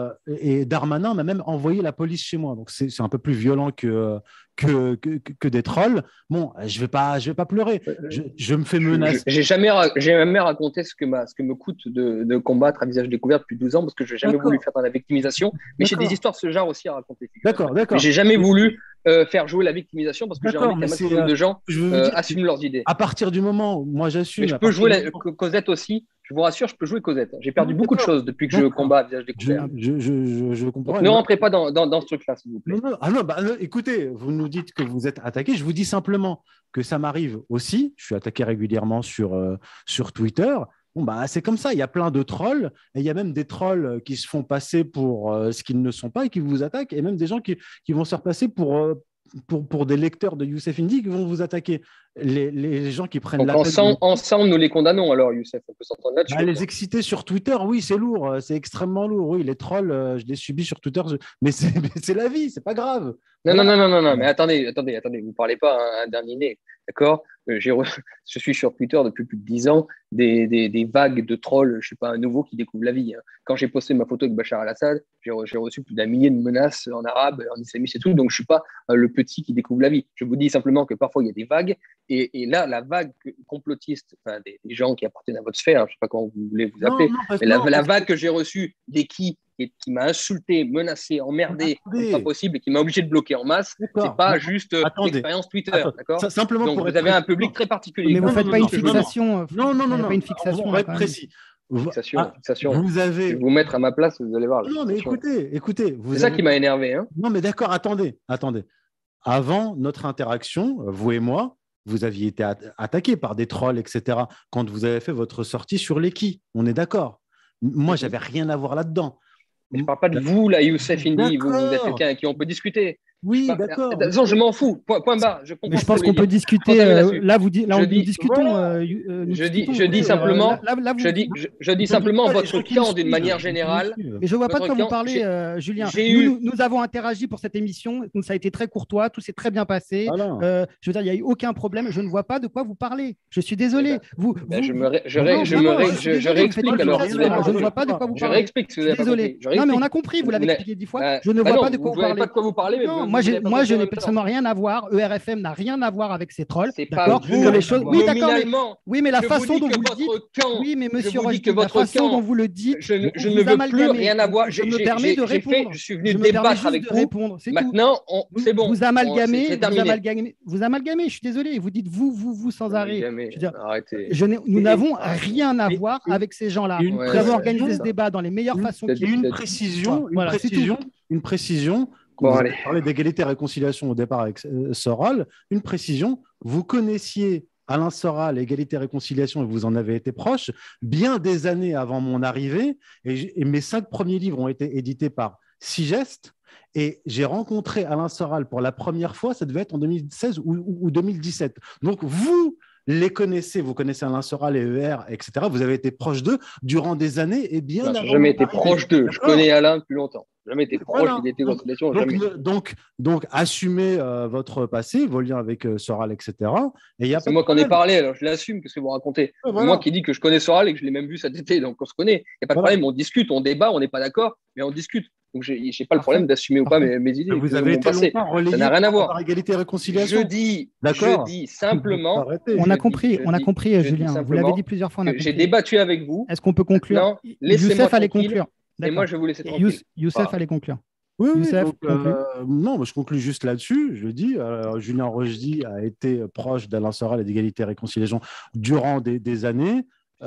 Darmanin m'a même envoyé la police chez moi. Donc, c'est un peu plus violent que des trolls. Bon, je vais pas pleurer. Je me fais menacer. J'ai jamais raconté ce que me coûte de combattre à visage découvert depuis 12 ans parce que je n'ai jamais voulu faire dans la victimisation. Mais j'ai des histoires de ce genre aussi à raconter. D'accord. Mais j'ai jamais voulu faire jouer la victimisation parce que j'ai envie qu'un maximum de gens assument leurs iddes. À partir du moment où moi j'assume. Mais je peux jouer Cosette aussi. Je vous rassure, je peux jouer Cosette. J'ai perdu beaucoup de choses depuis que je combats à visage découvert. Je comprends. Donc, ne rentrez pas dans ce truc-là, s'il vous plaît. Écoutez, vous nous dites que vous êtes attaqué. Je vous dis simplement que ça m'arrive aussi. Je suis attaqué régulièrement sur Twitter. Bon, c'est comme ça. Il y a plein de trolls. Et il y a même des trolls qui se font passer pour ce qu'ils ne sont pas et qui vous attaquent. Et même des gens qui vont se faire passer pour des lecteurs de Youssef Indy qui vont vous attaquer. Les gens qui prennent ensemble, nous les condamnons alors, Youssef, on peut s'entendre là-dessus. Les exciter sur Twitter, oui, c'est lourd, c'est extrêmement lourd. Oui, les trolls, je les subis sur Twitter, mais c'est la vie, c'est pas grave. Non, mais attendez, vous parlez pas un dernier né, d'accord ? Je suis sur Twitter depuis plus de 10 ans, des vagues de trolls, je ne suis pas un nouveau qui découvre la vie. Hein. Quand j'ai posté ma photo avec Bachar al-Assad, j'ai reçu plus d'un millier de menaces en arabe, en islamiste et tout, donc je ne suis pas le petit qui découvre la vie. Je vous dis simplement que parfois il y a des vagues, et là, la vague complotiste, des gens qui appartiennent à votre sphère, je ne sais pas comment vous voulez vous appeler, mais la vague que j'ai reçue qui m'a insulté, menacé, emmerdé, c'est pas possible, et qui m'a obligé de bloquer en masse, c'est pas juste l'expérience Twitter, d'accord ? Simplement donc vous avez un public très particulier. Mais vous ne faites pas une fixation. Non. Pas une fixation. On va être précis. Fixation. Vous avez... Je vais vous mettre à ma place, vous allez voir. Non, mais écoutez. C'est ça qui m'a énervé. Hein. Non, mais d'accord, attendez. Avant notre interaction, vous et moi, vous aviez été attaqué par des trolls, etc. Quand vous avez fait votre sortie sur l'Eki. On est d'accord. Moi, j'avais rien à voir là-dedans. Mais je ne parle pas de vous, là, Youssef Indy. Vous êtes quelqu'un avec qui on peut discuter. Oui, d'accord. De toute façon, je m'en fous. Point barre. Je mais je pense qu'on peut discuter. Là, nous discutons. Je dis simplement. Je dis simplement votre camp d'une manière générale. Mais je ne vois pas de quoi vous parlez, Julien. Nous avons interagi pour cette émission. Ça a été très courtois. Tout s'est très bien passé. Je veux dire, il n'y a eu aucun problème. Je ne vois pas de quoi vous parlez. Je suis désolé. Je réexplique alors. Je ne vois pas de quoi vous parlez. Je réexplique. Désolé. Non, mais on a compris. Vous l'avez expliqué 10 fois. Je ne vois pas de quoi vous parlez. Pas de quoi vous parlez, mais vous moi, je n'ai personnellement rien à voir. ERFM n'a rien à voir avec ces trolls. C'est pas D'accord. vous, Les choses. Oui, d'accord. nominalement. Oui, mais la Je façon vous dis dont que vous le dites. votre camp, Oui, mais monsieur je vous dis Rochdy, que la votre façon camp, dont vous le dites, je ne vous veux plus amalgamez. rien avoir. Je me permets de répondre. Je suis venu Je me permets débattre juste avec de vous. répondre. C'est tout. Maintenant, c'est bon. Vous amalgamez, C'est vous terminé. amalgamez, vous amalgamez. Je suis désolé. Vous dites vous sans arrêt. Je veux dire, Arrêtez. nous n'avons rien à voir et- avec ces gens-là. et Nous ouais, avons ouais, organisé c'est ce ça. débat dans les meilleures façons Et qui Et une soient. précision, Voilà, c'est tout. une précision. Quand Bon, vous allez. avez parlé d'égalité et réconciliation au départ avec Soral, une précision, vous connaissiez Alain Soral, égalité et réconciliation, et vous en avez été proche, bien des années avant mon arrivée, et mes 5 premiers livres ont été édités par Sigest, et j'ai rencontré Alain Soral pour la première fois, ça devait être en 2016 ou 2017. Donc vous les connaissez, vous connaissez Alain Soral et ER, etc. Vous avez été proche d'eux durant des années et bien Non, avant. j'ai jamais été proche d'eux. Je connais Alain depuis longtemps. Jamais été proche Voilà. d'égalité et réconciliation. Jamais. Donc, assumez votre passé, vos liens avec Soral, etc. Et y a C'est pas moi de qui en ai problème. parlé, alors je l'assume, qu'est-ce que vous racontez. Ouais, voilà. Moi qui dis que je connais Soral et que je l'ai même vu cet été, donc on se connaît. Il n'y a pas de Voilà. problème, on discute, on débat, on n'est pas d'accord, mais on discute. Donc je n'ai pas le Parfait. problème d'assumer ou pas mes idées. Vous avez été longtemps relayé Ça n'a rien à voir. par égalité et réconciliation. Je dis simplement. Arrêtez. On a compris, je Julien. dis Vous l'avez dit plusieurs fois. On a que j'ai compris. débattu avec vous. Est-ce qu'on peut conclure? Non, laissez-moi Youssef allait tranquille. conclure. Et D'accord. moi, je vais vous laisser Et tranquille. Youssef Voilà. allait conclure. Oui, Youssef, donc, non, mais je conclus juste là-dessus. Je le dis, Julien Rochdy a été proche d'Alain Soral et d'égalité et réconciliation durant des années.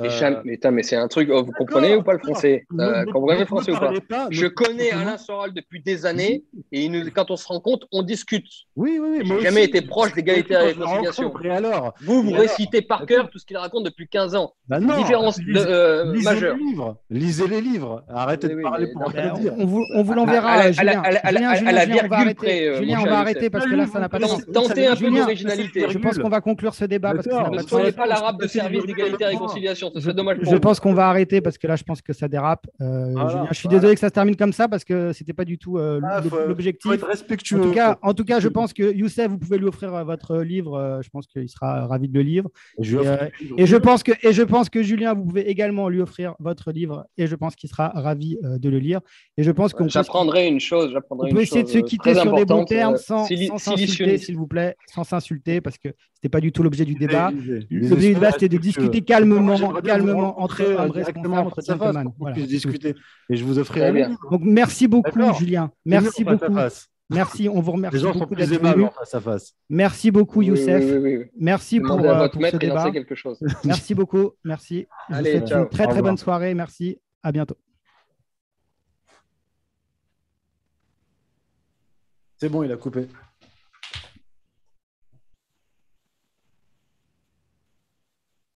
Mais c'est un truc, vous comprenez ou pas le français? Comprenez le français ou pas? Je connais Alain Soral depuis des années et quand on se rencontre, on discute. Oui. J'ai moi jamais aussi, été proche d'égalité et réconciliation. Et alors Vous récitez par cœur tout ce qu'il raconte depuis 15 ans. Bah Une non, différence majeure. Lisez les livres. Arrêtez de parler pour rien dire. On vous l'enverra, Julien. À la Julien, on va virgule arrêter. près, Julien, mon on cher va Youssef. arrêter parce que là, ça n'a pas de sens. Tentez un peu Julien, d'originalité. Je pense qu'on va conclure ce débat parce que ça n'a Ne pas de soyez sens. pas l'arabe de service d'égalité et réconciliation, ce serait dommage pour Je vous. pense qu'on va arrêter parce que là, je pense que ça dérape. Julien, je suis désolé que ça se termine comme ça parce que c'était pas du tout l'objectif. Faut être respectueux. En tout cas, je pense que Youssef, vous pouvez lui offrir votre livre. Je pense qu'il sera ravi de le lire. Et je pense que Julien, vous pouvez également lui offrir votre livre et je pense qu'il sera ravi de le lire. Et je pense qu'on J'apprendrai une chose. On peut essayer de se quitter sur des bons termes sans s'insulter, s'il vous plaît, sans s'insulter parce que c'était pas du tout l'objet du débat. L'objet du débat, c'était de discuter calmement entre hommes responsables, entre gentlemen. Voilà. Discuter. Et je vous offrirai le livre. Donc merci beaucoup, Julien. Merci beaucoup. Merci, on vous remercie les gens beaucoup sont plus d'être aimables venu. en face à face. Merci beaucoup, Youssef. Oui. Merci pour Demandez à votre ce maître et débat. lancez quelque chose. Merci beaucoup. Merci. Je vous Allez, souhaite ciao. une très Au très revoir. bonne soirée. Merci. À bientôt. C'est bon, il a coupé.